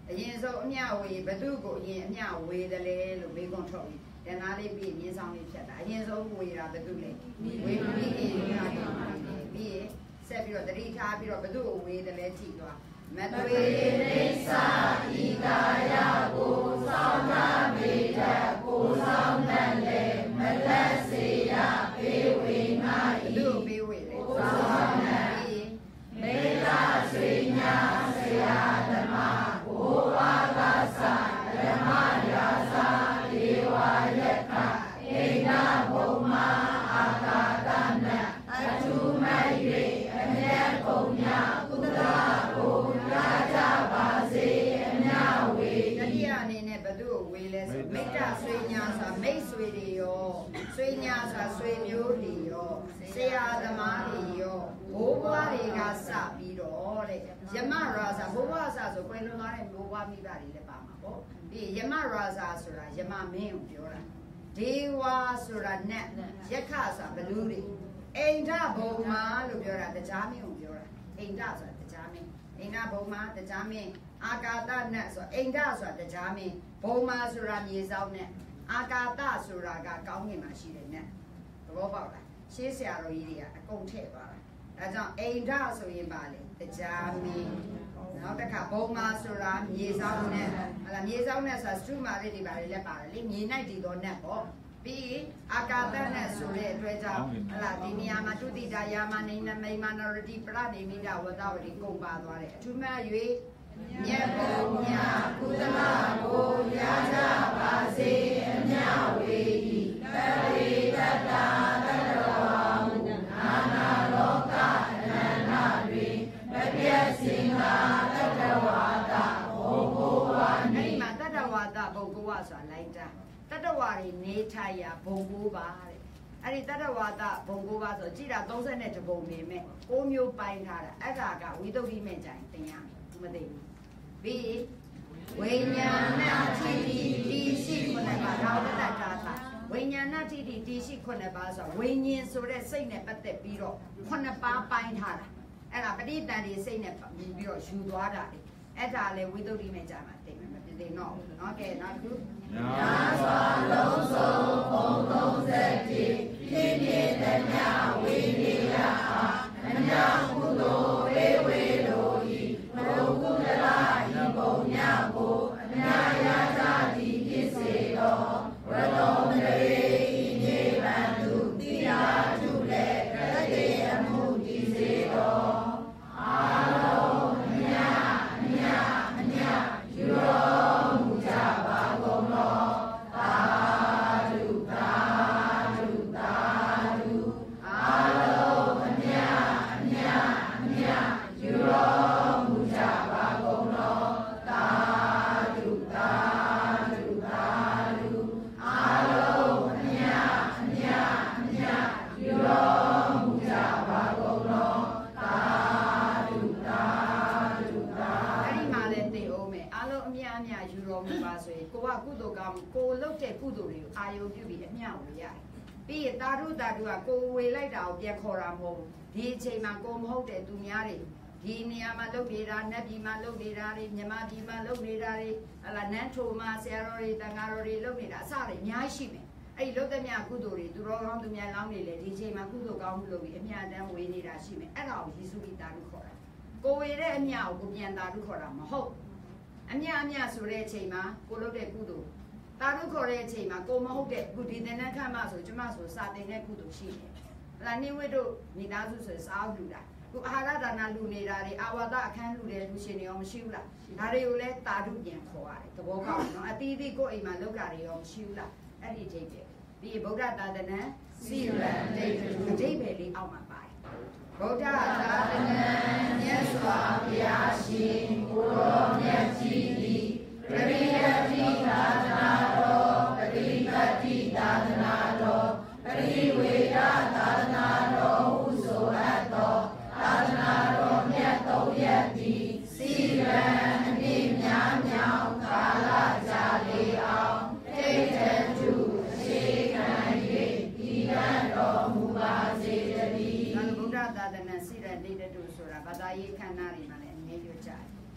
A: အရင်ဆုံးအမျှဝေဘသူကိုအရင်အမျှဝေတယ်လေလို့မေးခွန်းထုတ်ပြီးတနာလေးပြီးမြင်းဆောင်လေးဖြတ်တာအရင်ဆုံးဝေတာဘသူလဲဝေပြီးရင်ပြီးရင်ဆက်ပြီးတော့တတိထားပြီးတော့ဘသူ့ကိုဝေတယ်လဲကြည့်သွားမသွေနေစာဤကာယကိုစောင်းမမေတ္တာကိုစောင်းတန်လေမလက်စေရပေးဝေငါဤဘသူ့ကိုပေးဝေလေကိုစောင်းတန်ပြီးမေတ္တာဆွေညာဆရာဓမ္မဘိုးဝါကစာဓမ္မရာစာဒေဝယက္ခအိန္ဒဘုံမာအာကာသနအထုမ၍အမြတ်ကုန်မြကုသလကိုရကြပါစေအမြဝေတတိယအနေနဲ့ဘသူ့ကိုဝေလဲဆိုမိတ္တဆွေညာဆိုမိတ်ဆွေတွေရောဆွေညာဆိုဆွေမျိုးတွေရောဆရာသမားတွေရောဘိုးဘွားတွေကစပြီးတော့တဲ့ယမရာဇာဘိုးဘွားဆာဆိုကွယ်လွန်သွားတဲ့ဘိုးဘွားမိဘတွေလည်းပါမှာပေါ့ဒီယမရာဇာဆိုတာယမမင်းကိုပြောတာဒေဝါဆိုတာနတ်ယက္ခဆိုတာဘလူတွေအိန္ဒဘုံမာလို့ပြောတာတရားမင်းကိုပြောတာအိန္ဒဆိုတာတရားမင်းအိန္ဒဘုံမာတရားမင်းအာကာသနတ်ဆိုအိန္ဒဆိုတာတရားမင်းဘုံမာဆိုတာမြေဆောင်နတ်အာကာသဆိုတာကကောင်းကင်မှာရှိတဲ့နတ်သဘောပေါက်လားရှေးဆရာတော်ကြီးတွေကအကုန်ထည့်သွားတာဒါကြောင့်အိန္ဒဆိုရင်ပါလေတရားမင်းနောက်တစ်ခါဘုံမာဆိုတာမြေဆောင်နတ်ဟလာမြေဆောင်နတ်ဆိုတာစတုမာလေးတွေပါလေလည်းပါတယ်လေမြေနိုင်တည်သောနတ်ပေါ့ပြီးအာကာသနဲ့ဆိုတဲ့အတွက်ကြောင့်ဟလာဒီနေရာမှာတုတိတာယာမနေနမိမနရတိပရနေမိတဝတ္တဝတိကုန်ပါသွားတယ်အထူးမဲ့၍မြတ်ဘုံမြကုသလကိုရကြပါစေအမြဝေဤတရေတတာတတဝါမူနာနာလောကအနန္တတွင်မပြည့်စင်သာတတဝါဒဘုံကိုဝါနေမှာတတဝါဒဘုံကိုဝါဆိုတာလိုက်တာတတဝါတွေနေထိုင်ရာဘုံကိုပါတဲ့အဲ့ဒီတတဝါဒဘုံကိုပါဆိုကြည့်တာသုံး၂ဘုံနေမဲ့ကိုမျိုးပိုင်းထားတာအဲ့ဒါကဝိသုဒ္ဓိမဲ့ကြိုင်သင်ရမယ်မသိဘူးပြီးဝိညာဏထိတိတိရှိခုနှစ်ပါးဒါဝတ္တတာသာဝိညာဏထိတိတိရှိခုနှစ်ပါးဆိုဝိညာဉ်ဆိုတဲ့စိတ်နဲ့ပတ်သက်ပြီးတော့ခုနှစ်ပါးပိုင်းထားတာအဲ့ဒါပဋိသန္ဓေစိတ်နဲ့ပြီးတော့ယူသွားတာလေအဲ့ဒါလေဝိသုဒ္ဓိမဲ့ကြိုင်မှာသိမယ်မသိသေးတော့ဘူးเนาะကဲနောက်တစ်ခုညာစွာလုံးစုံဘုံသုံးဆယ်တိဖြစ်ဖြစ်သမျှဝိနိယအားအမြကုသိုလ်ဝေဝေတို့ဤဘုကုသလဤဘုံညကိုအမြရာဇာတိဖြစ်စေသောဝတ္တောမရေဤနိဗ္ဗာန်သူတိရာထုလည်းကတိအမှုတည်စေသောအာလုံးအမြအမြအမြယူတော်မူကြပါကုန်သောသာဓုသာဓုသာဓုအာလုံးအမြအမြအမြယူတော်မူကြပါကုန်သောသာဓုသာဓုသာဓုအာလုံးအမြအမြအမြယူတော်မူကြပါကုန်သောသာဓုသာဓုသာအဲ့ဒီမှာလည်းသိအောင်မယ်အားလုံးအမြအမြယူတော်မူပါဆိုရင်ကိုကကုသိုလ်ကောင်းကိုလုပ်တဲ့ကုသိုလ်တွေကိုအာယုံပြုပြီးအမြဝေရတယ်ပြီးရင်တာဓုတာဓုကကိုဝေလိုက်တာကိုပြန်ခေါ်တာမဟုတ်ဘူးဒီအချိန်မှာကိုမဟုတ်တဲ့သူများတွေဒီနေရာမှာလုပ်နေတာနတ်ပြည်မှာလုပ်နေတာတွေမြမပြည်မှာလုပ်နေတာတွေဟလာနန်းထိုမှာဆရာတော်တွေတန်ဃာတော်တွေလုပ်နေတာအစတွေအများကြီးရှိမယ်အဲ့ဒီလုပ်တဲ့မြကုသိုလ်တွေသူတော်ကောင်းသူများလောင်းနေလေဒီအချိန်မှာကုသိုလ်ကောင်းမှုလုပ်ပြီးအမြတမ်းဝေနေတာရှိမယ်အဲ့ဒါကိုယေရှုပြီးတာဓုခေါ်တာကိုဝေတဲ့အမြကိုကိုပြန်တာဓုခေါ်တာမဟုတ်အမြအမြဆိုတဲ့အချိန်မှာကိုလုပ်တဲ့ကုသိုလ်တာဓုခေါ်တဲ့အချိန်မှာကိုမဟုတ်တဲ့အခုဒီသင်္นานခမ်းမဆိုကျမဆိုစာတင်တဲ့ကုသိုလ်ရှိတယ်ဟလာနေဝိတို့မိသားစုဆိုစားအောင်လူတာခုအာဟာရဒါနလူနေတာတွေအာဝါဒအခန်းလူတဲ့လူရှင်တွေရောမရှိဘူးလားဒါတွေကိုလည်းတာဓုပြန်ခေါ်ရတယ်သဘောပေါက်နော်အတီးတီးကိုအိမ်မှာလောက်တာတွေရောမရှိဘူးလားအဲ့ဒီအချိန်ပဲဒီဗုဒ္ဓသာသနာစီရန်အတိတ်အတိတ်ပဲလေးအောက်မှာပါတယ်ဗုဒ္ဓသာသနာမြတ်စွာဘုရားရှင်ကိုရောမြတ်ကြီးသည်ပရိယတ္တိသာသနာတော်ပရိပတ်တိသာသနာတော်ပရိဝေဒသာသနာတော်ဟုဆိုအပ်သောသာသနာတော်မြတ်သုံးရပ်သည်စီရန်အနည်းများမြောင်ကာလကြာလေအောင်တိတ်တန်သူအခြေခံ၍ဒီကံတော်မူပါစေတည်းဗုဒ္ဓသာသနာစီရန်တိတ်တုဆိုတာဘာသာရေးခန္ဓာတွေမှာလည်းအမြဲပြောကြတယ်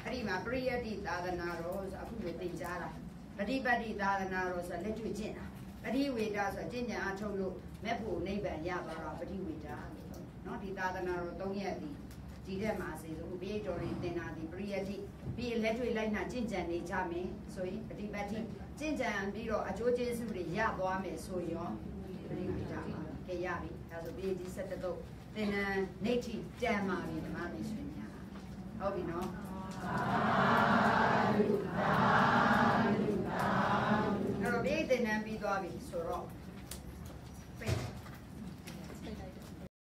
A: အဲ့ဒီမှာပရိယတ္တိသာသနာတော်ဆိုအခုလိုသင်ကြားတာပฏิပတ်တိသာသနာတော်ဆိုလက်တွေ့ကျင့်တာပฏิဝေဒဆိုကျင့်ကြံအထုတ်လို့မဲ့ဖို့နိဗ္ဗာန်ရသွားတာပฏิဝေဒเนาะဒီသာသနာတော်သုံးရက်ဒီဒီတဲ့မှာစေဆိုပိဋတော်ရင်သင်တာဒီပရိယတ္တိပြီးလက်တွေ့လိုက်နာကျင့်ကြံနေကြမယ်ဆိုရင်ပฏิပတ်တိကျင့်ကြံပြီးတော့အကျိုးကျေးဇူးတွေရသွားမယ်ဆိုရောပฏิဝေဒမှာကြရပြီဒါဆိုပိဋဒီဆက်တုပ်သင်္นานနေတိတန်ပါပြီဓမ္မမိတ်ဆွေများဟုတ်ပြီနော်အဲ့တော့ပိဋသင်္นานပြီးသွားပြီဆိုတော့